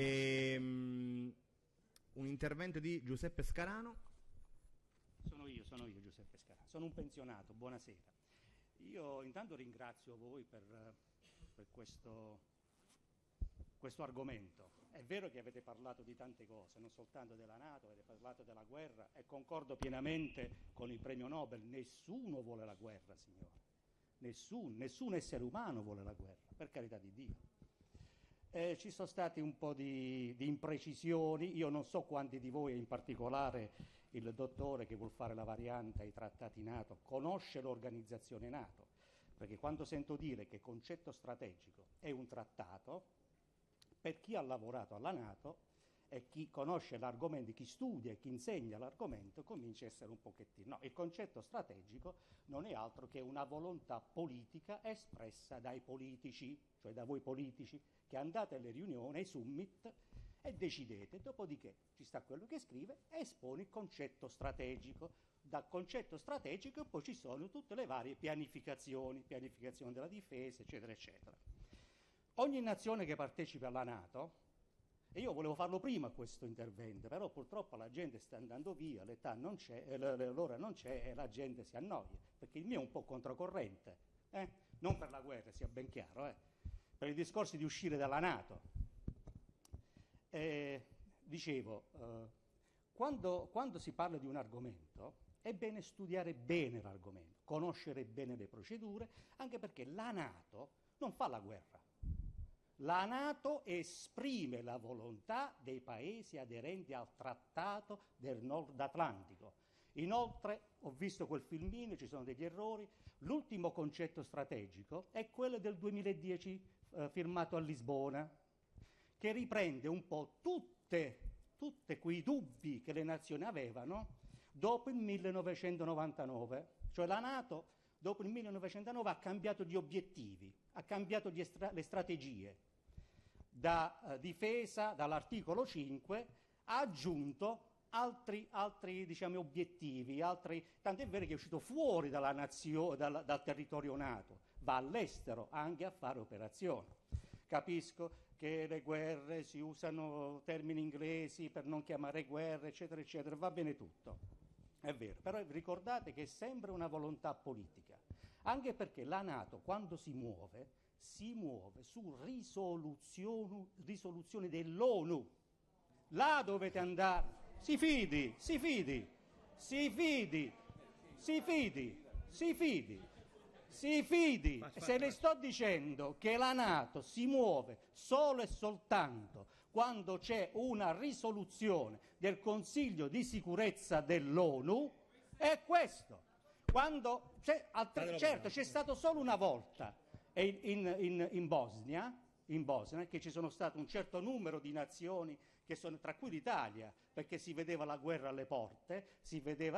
Un intervento di Giuseppe Scarano. Sono io Giuseppe Scarano, sono un pensionato, buonasera. Io intanto ringrazio voi per questo argomento. È vero che avete parlato di tante cose, non soltanto della NATO, avete parlato della guerra e concordo pienamente con il premio Nobel, nessuno vuole la guerra, signore. Nessun essere umano vuole la guerra, per carità di Dio. Ci sono stati un po' di imprecisioni, io non so quanti di voi, in particolare il dottore che vuol fare la variante ai trattati NATO, conosce l'organizzazione NATO, perché quando sento dire che concetto strategico è un trattato, per chi ha lavorato alla NATO e chi conosce l'argomento, chi studia e chi insegna l'argomento, comincia a essere un pochettino. No, il concetto strategico non è altro che una volontà politica espressa dai politici, cioè da voi politici, che andate alle riunioni, ai summit e decidete. Dopodiché ci sta quello che scrive e espone il concetto strategico. Dal concetto strategico poi ci sono tutte le varie pianificazione della difesa, eccetera, eccetera. Ogni nazione che partecipa alla NATO, e io volevo farlo prima questo intervento, però purtroppo la gente sta andando via, l'età non c'è, l'ora non c'è e la gente si annoia, perché il mio è un po' controcorrente, non per la guerra, sia ben chiaro, per i discorsi di uscire dalla NATO. Dicevo, quando si parla di un argomento è bene studiare bene l'argomento, conoscere bene le procedure, anche perché la NATO non fa la guerra. La NATO esprime la volontà dei paesi aderenti al Trattato del Nord Atlantico. Inoltre, ho visto quel filmino, ci sono degli errori, l'ultimo concetto strategico è quello del 2010 firmato a Lisbona, che riprende un po' tutti quei dubbi che le nazioni avevano dopo il 1999. Cioè la NATO dopo il 1909 ha cambiato gli obiettivi, ha cambiato le strategie. Da difesa, dall'articolo 5, ha aggiunto altri diciamo, obiettivi, tant'è vero che è uscito fuori dalla dal territorio NATO, va all'estero anche a fare operazioni. Capisco che le guerre si usano termini inglesi per non chiamare guerre, eccetera, eccetera, va bene tutto, è vero, però ricordate che è sempre una volontà politica, anche perché la NATO quando si muove su risoluzioni dell'ONU. Là dovete andare, si fidi. Se le sto dicendo che la NATO si muove solo e soltanto quando c'è una risoluzione del Consiglio di sicurezza dell'ONU, è questo. Certo, c'è stato solo una volta in Bosnia, che ci sono stato un certo numero di nazioni, tra cui l'Italia, perché si vedeva la guerra alle porte, si vedeva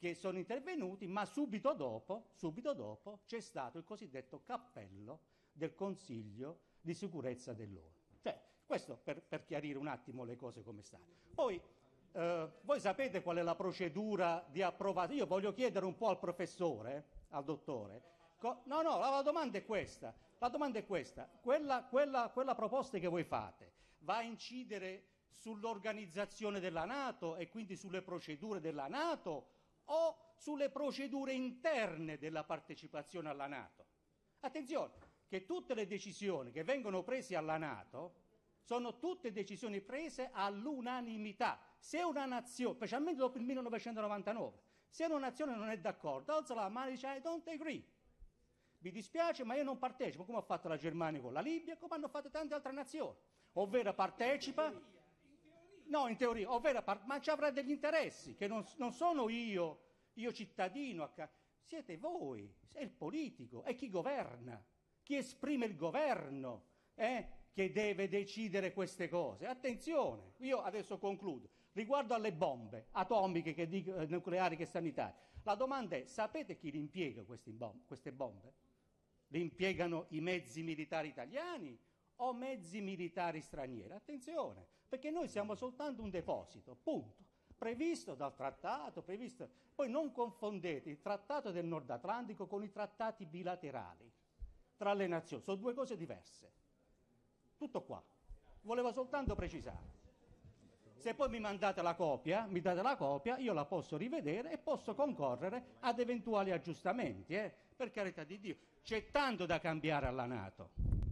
che sono intervenuti, ma subito dopo c'è stato il cosiddetto cappello del Consiglio di sicurezza dell'ONU. Cioè, questo per chiarire un attimo le cose come stanno. Poi, voi sapete qual è la procedura di approvazione? Io voglio chiedere un po' al professore, al dottore. No, la domanda è questa. La domanda è questa. Quella proposta che voi fate va a incidere sull'organizzazione della NATO e quindi sulle procedure della NATO o sulle procedure interne della partecipazione alla NATO? Attenzione, che tutte le decisioni che vengono prese alla NATO sono tutte decisioni prese all'unanimità. Se una nazione, specialmente dopo il 1999, se una nazione non è d'accordo, alza la mano e dice I don't agree. Mi dispiace, ma io non partecipo, come ha fatto la Germania con la Libia, come hanno fatto tante altre nazioni. Ovvero partecipa, no, in teoria, ma ci avrà degli interessi, che non sono io cittadino, siete voi, è il politico, è chi governa, chi esprime il governo, che deve decidere queste cose. Attenzione, io adesso concludo. Riguardo alle bombe atomiche nucleari che stanno in Italia, la domanda è: sapete chi li impiega queste bombe? Le impiegano i mezzi militari italiani o mezzi militari stranieri? Attenzione, perché noi siamo soltanto un deposito, punto, previsto dal trattato, Poi non confondete il trattato del Nord Atlantico con i trattati bilaterali tra le nazioni, sono due cose diverse. Tutto qua, volevo soltanto precisare. Se poi mi date la copia, io la posso rivedere e posso concorrere ad eventuali aggiustamenti, per carità di Dio. C'è tanto da cambiare alla NATO.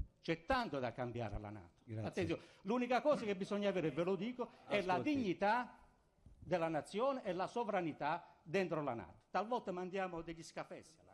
Attenzione, l'unica cosa che bisogna avere, ve lo dico, è la dignità della nazione e la sovranità dentro la NATO. Talvolta mandiamo degli scafessi alla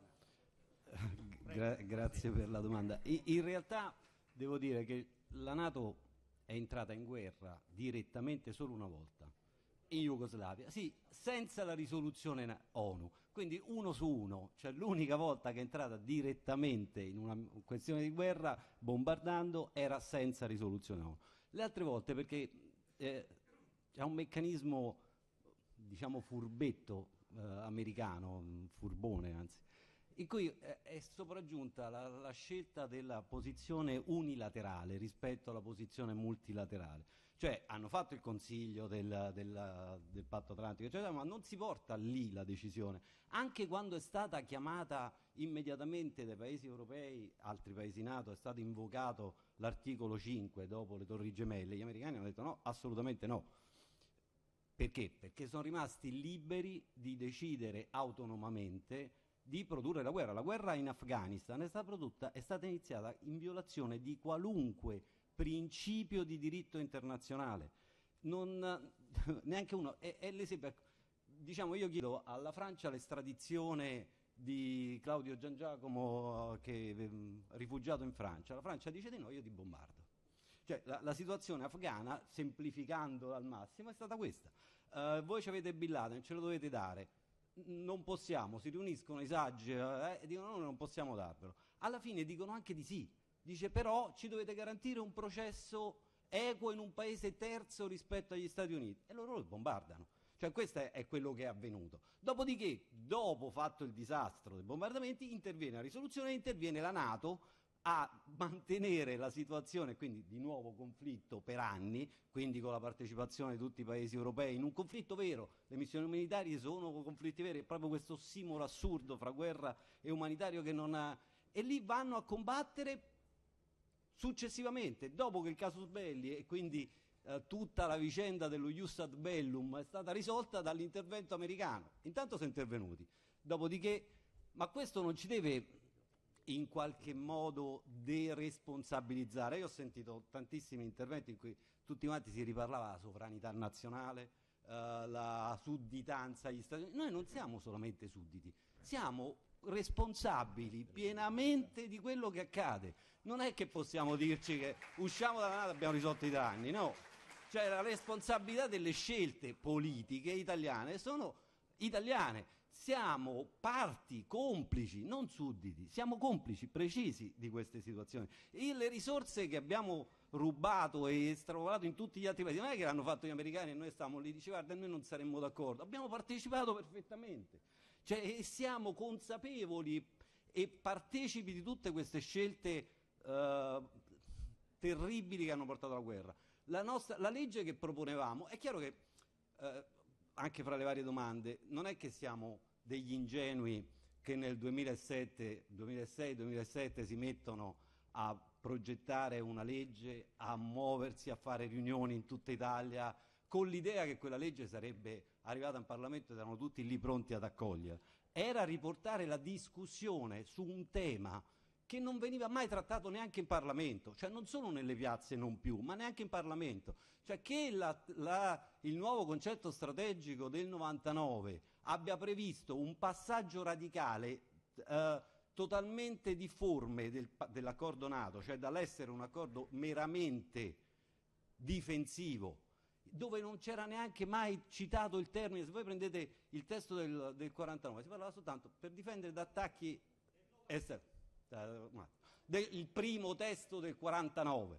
NATO. Grazie per la domanda. In realtà devo dire che la NATO è entrata in guerra direttamente solo una volta, in Jugoslavia, sì, senza la risoluzione ONU, quindi 1 su 1, cioè l'unica volta che è entrata direttamente in una questione di guerra bombardando era senza risoluzione ONU. Le altre volte perché c'è un meccanismo, diciamo, furbetto americano, furbone anzi, in cui è sopraggiunta la scelta della posizione unilaterale rispetto alla posizione multilaterale. Cioè hanno fatto il consiglio del patto atlantico, eccetera, ma non si porta lì la decisione. Anche quando è stata chiamata immediatamente dai paesi europei, altri paesi NATO, è stato invocato l'articolo 5 dopo le Torri Gemelle, gli americani hanno detto no, assolutamente no. Perché? Perché sono rimasti liberi di decidere autonomamente di produrre la guerra. La guerra in Afghanistan è stata iniziata in violazione di qualunque principio di diritto internazionale. Neanche uno. È l'esempio. Diciamo, io chiedo alla Francia l'estradizione di Claudio Giangiacomo, che è rifugiato in Francia. La Francia dice di no, io ti bombardo. Cioè la situazione afghana, semplificandola al massimo, è stata questa. Voi ci avete Bin Laden, ce lo dovete dare. Non possiamo, si riuniscono i saggi e dicono no, non possiamo darvelo. Alla fine dicono anche di sì. Dice però ci dovete garantire un processo equo in un paese terzo rispetto agli Stati Uniti. E loro lo bombardano. Cioè questo è quello che è avvenuto. Dopodiché, dopo fatto il disastro dei bombardamenti, interviene la risoluzione, interviene la NATO a mantenere la situazione, quindi di nuovo conflitto per anni, quindi con la partecipazione di tutti i paesi europei in un conflitto vero. Le missioni militari sono conflitti veri, è proprio questo ossimoro assurdo fra guerra e umanitario che non ha... E lì vanno a combattere successivamente, dopo che il casus belli e quindi tutta la vicenda dello Ius ad Bellum è stata risolta dall'intervento americano. Intanto sono intervenuti, dopodiché, ma questo non ci deve in qualche modo deresponsabilizzare. Io ho sentito tantissimi interventi in cui tutti quanti si riparlava la sovranità nazionale, la sudditanza agli Stati Uniti. Noi non siamo solamente sudditi, siamo responsabili pienamente di quello che accade. Non è che possiamo dirci che usciamo dalla NATO e abbiamo risolto i danni, no. Cioè la responsabilità delle scelte politiche italiane sono italiane. Siamo parti, complici, non sudditi, siamo complici precisi di queste situazioni. E le risorse che abbiamo rubato e estrapolato in tutti gli altri paesi. Non è che l'hanno fatto gli americani e noi stavamo lì, dice guarda, noi non saremmo d'accordo. Abbiamo partecipato perfettamente, cioè, e siamo consapevoli e partecipi di tutte queste scelte terribili che hanno portato alla guerra. La legge che proponevamo, è chiaro che anche fra le varie domande, non è che siamo degli ingenui che nel 2006-2007 si mettono a progettare una legge, a muoversi, a fare riunioni in tutta Italia, con l'idea che quella legge sarebbe arrivata in Parlamento ed erano tutti lì pronti ad accoglierla. Era riportare la discussione su un tema che non veniva mai trattato neanche in Parlamento, cioè non solo nelle piazze non più, ma neanche in Parlamento. Cioè che il nuovo concetto strategico del 99 abbia previsto un passaggio radicale totalmente difforme dell'accordo NATO, cioè dall'essere un accordo meramente difensivo, dove non c'era neanche mai citato il termine. Se voi prendete il testo del 49, si parlava soltanto per difendere da attacchi esteri. Il primo testo del 49.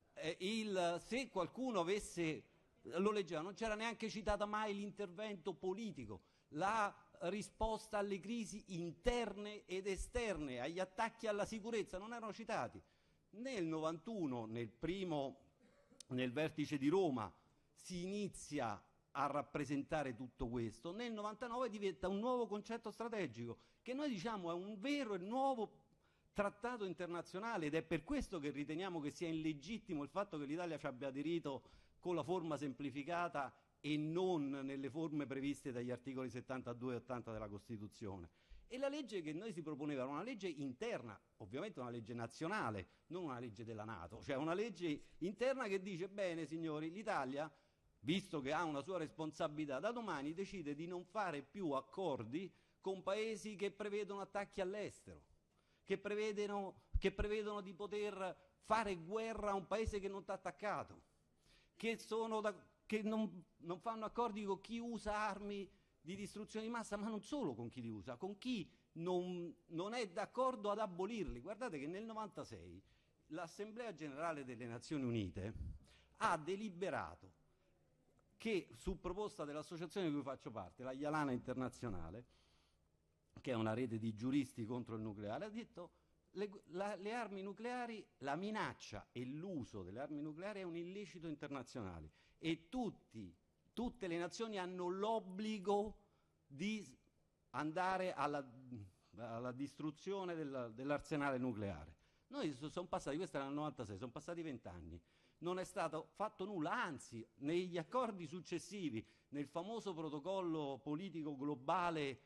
Se qualcuno lo leggeva, non c'era neanche citata mai l'intervento politico, la risposta alle crisi interne ed esterne, agli attacchi alla sicurezza, non erano citati. Nel 91, nel vertice di Roma, si inizia a rappresentare tutto questo. Nel 99 diventa un nuovo concetto strategico, che noi diciamo è un vero e nuovo trattato internazionale, ed è per questo che riteniamo che sia illegittimo il fatto che l'Italia ci abbia aderito con la forma semplificata e non nelle forme previste dagli articoli 72 e 80 della Costituzione. E la legge che noi si proponeva era una legge interna, ovviamente una legge nazionale, non una legge della NATO, cioè una legge interna che dice: bene signori, l'Italia, visto che ha una sua responsabilità, da domani decide di non fare più accordi con paesi che prevedono attacchi all'estero, che prevedono di poter fare guerra a un paese che non ti ha attaccato, che non fanno accordi con chi usa armi di distruzione di massa, ma non solo con chi li usa, con chi non è d'accordo ad abolirli. Guardate che nel 96 l'Assemblea Generale delle Nazioni Unite ha deliberato che, su proposta dell'associazione di cui faccio parte, la Ialana Internazionale, che è una rete di giuristi contro il nucleare, ha detto le armi nucleari, la minaccia e l'uso delle armi nucleari è un illecito internazionale e tutte le nazioni hanno l'obbligo di andare alla distruzione dell'arsenale nucleare. Noi sono passati, questo era nel 96, sono passati 20 anni. Non è stato fatto nulla, anzi, negli accordi successivi, nel famoso protocollo politico globale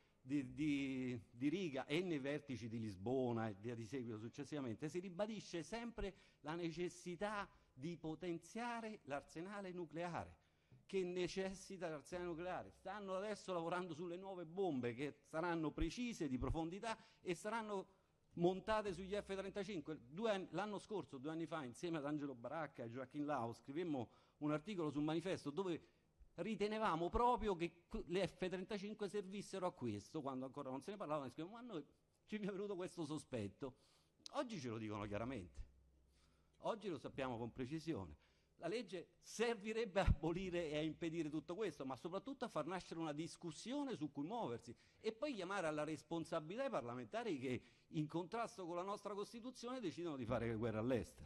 di Riga e nei vertici di Lisbona e via di seguito successivamente, si ribadisce sempre la necessità di potenziare l'arsenale nucleare, che necessita l'arsenale nucleare. Stanno adesso lavorando sulle nuove bombe che saranno precise, di profondità, e saranno montate sugli F-35. L'anno scorso, 2 anni fa, insieme ad Angelo Baracca e Joachim Lau, scrivemmo un articolo sul Manifesto dove ritenevamo proprio che le F-35 servissero a questo, quando ancora non se ne parlava, e scrivevamo: ma a noi ci è venuto questo sospetto. Oggi ce lo dicono chiaramente, oggi lo sappiamo con precisione. La legge servirebbe a abolire e a impedire tutto questo, ma soprattutto a far nascere una discussione su cui muoversi e poi chiamare alla responsabilità i parlamentari che, in contrasto con la nostra Costituzione, decidono di fare guerra all'estero.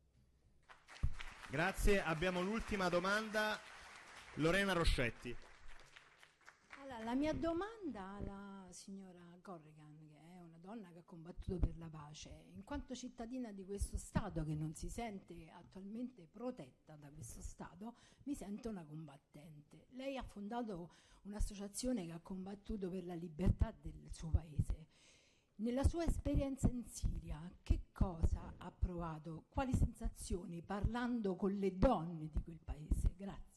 Grazie, abbiamo l'ultima domanda, Lorena Roscetti. Allora, la mia domanda alla signora Corrigan, che è una donna che ha combattuto per la pace, in quanto cittadina di questo Stato che non si sente attualmente protetta da questo Stato, mi sento una combattente. Lei ha fondato un'associazione che ha combattuto per la libertà del suo paese. Nella sua esperienza in Siria, che cosa ha provato? Quali sensazioni parlando con le donne di quel paese? Grazie.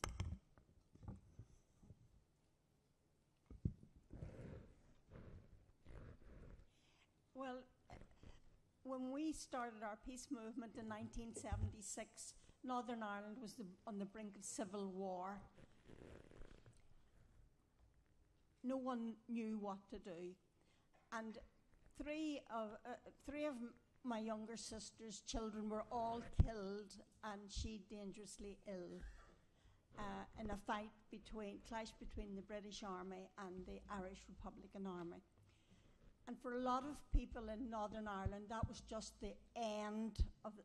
Well, when we started our peace movement in 1976, Northern Ireland was on the brink of civil war. No one knew what to do. And three of my younger sister's children were all killed and she dangerously ill in a clash between the British Army and the Irish Republican Army. And for a lot of people in Northern Ireland, that was just the end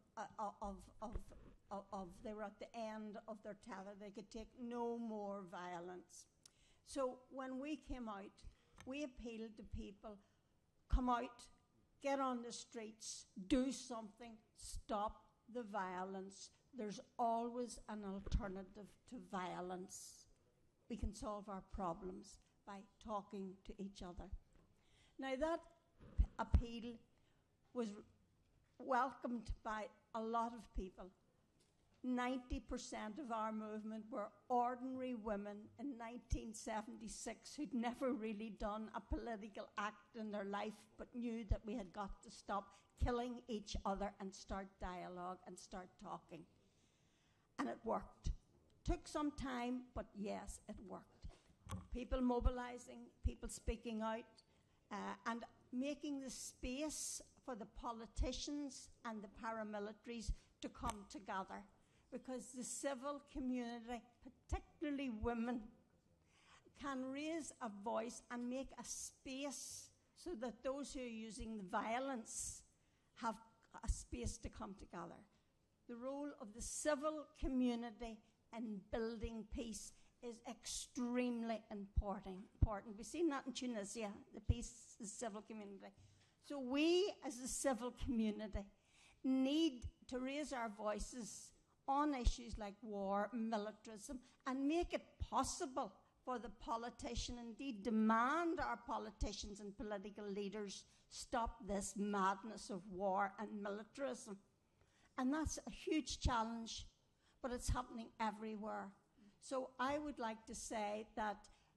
they were at the end of their tether. They could take no more violence. So when we came out, we appealed to people, come out, get on the streets, do something, stop the violence. There's always an alternative to violence. We can solve our problems by talking to each other. Now that appeal was welcomed by a lot of people. 90% of our movement were ordinary women in 1976 who'd never really done a political act in their life but knew that we had got to stop killing each other and start dialogue and start talking. And it worked. Took some time, but yes, it worked. People mobilizing, people speaking out, and making the space for the politicians and the paramilitaries to come together. Because the civil community, particularly women, can raise a voice and make a space so that those who are using the violence have a space to come together. The role of the civil community in building peace is extremely important. We've seen that in Tunisia, the peace, the civil community. So we, as a civil community, need to raise our voices on issues like war, militarism, and make it possible for the politician, indeed demand our politicians and political leaders stop this madness of war and militarism. And that's a huge challenge, but it's happening everywhere. So I would like to say that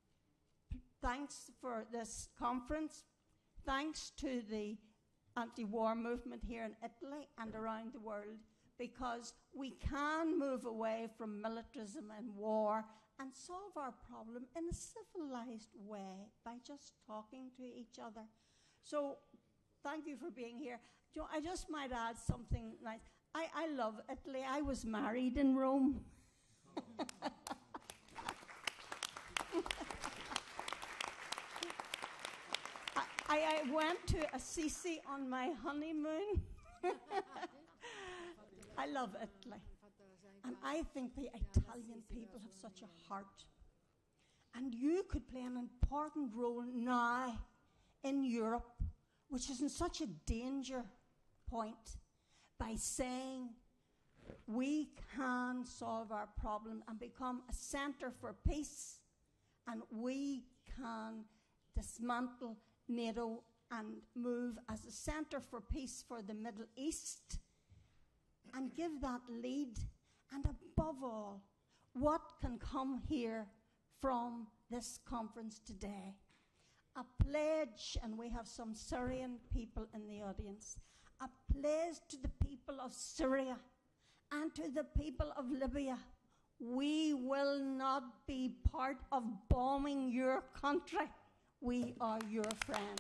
thanks for this conference, thanks to the anti-war movement here in Italy and around the world, because we can move away from militarism and war and solve our problem in a civilized way by just talking to each other. So thank you for being here. I just might add something nice. I love Italy. I was married in Rome. I went to Assisi on my honeymoon. I love Italy. And I think the Italian people have such a heart. And you could play an important role now in Europe, which is in such a danger point, by saying we can solve our problem and become a center for peace, and we can dismantle NATO and move as a center for peace for the Middle East and give that lead. And above all, what can come here from this conference today? A pledge, and we have some Syrian people in the audience, a pledge to the people of Syria and to the people of Libya. We will not be part of bombing your country. We are your friends.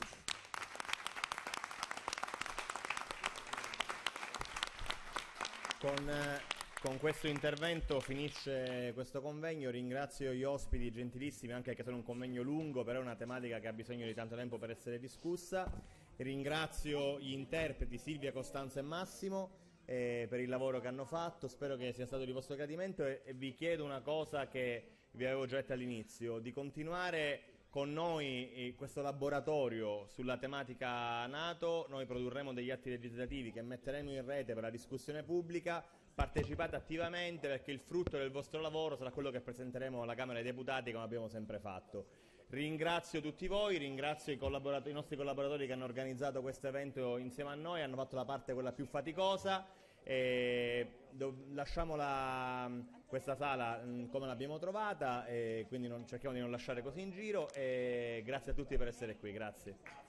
Con questo intervento finisce questo convegno. Ringrazio gli ospiti gentilissimi, anche perché sono un convegno lungo, però è una tematica che ha bisogno di tanto tempo per essere discussa. Ringrazio gli interpreti Silvia, Costanzo e Massimo per il lavoro che hanno fatto. Spero che sia stato di vostro gradimento e vi chiedo una cosa che vi avevo già detto all'inizio: di continuare con noi questo laboratorio sulla tematica NATO. Noi produrremo degli atti legislativi che metteremo in rete per la discussione pubblica. Partecipate attivamente, perché il frutto del vostro lavoro sarà quello che presenteremo alla Camera dei Deputati, come abbiamo sempre fatto. Ringrazio tutti voi, ringrazio i nostri collaboratori che hanno organizzato questo evento insieme a noi, hanno fatto la parte quella più faticosa. Lasciamo questa sala come l'abbiamo trovata, quindi cerchiamo di non lasciare così in giro, e grazie a tutti per essere qui. Grazie.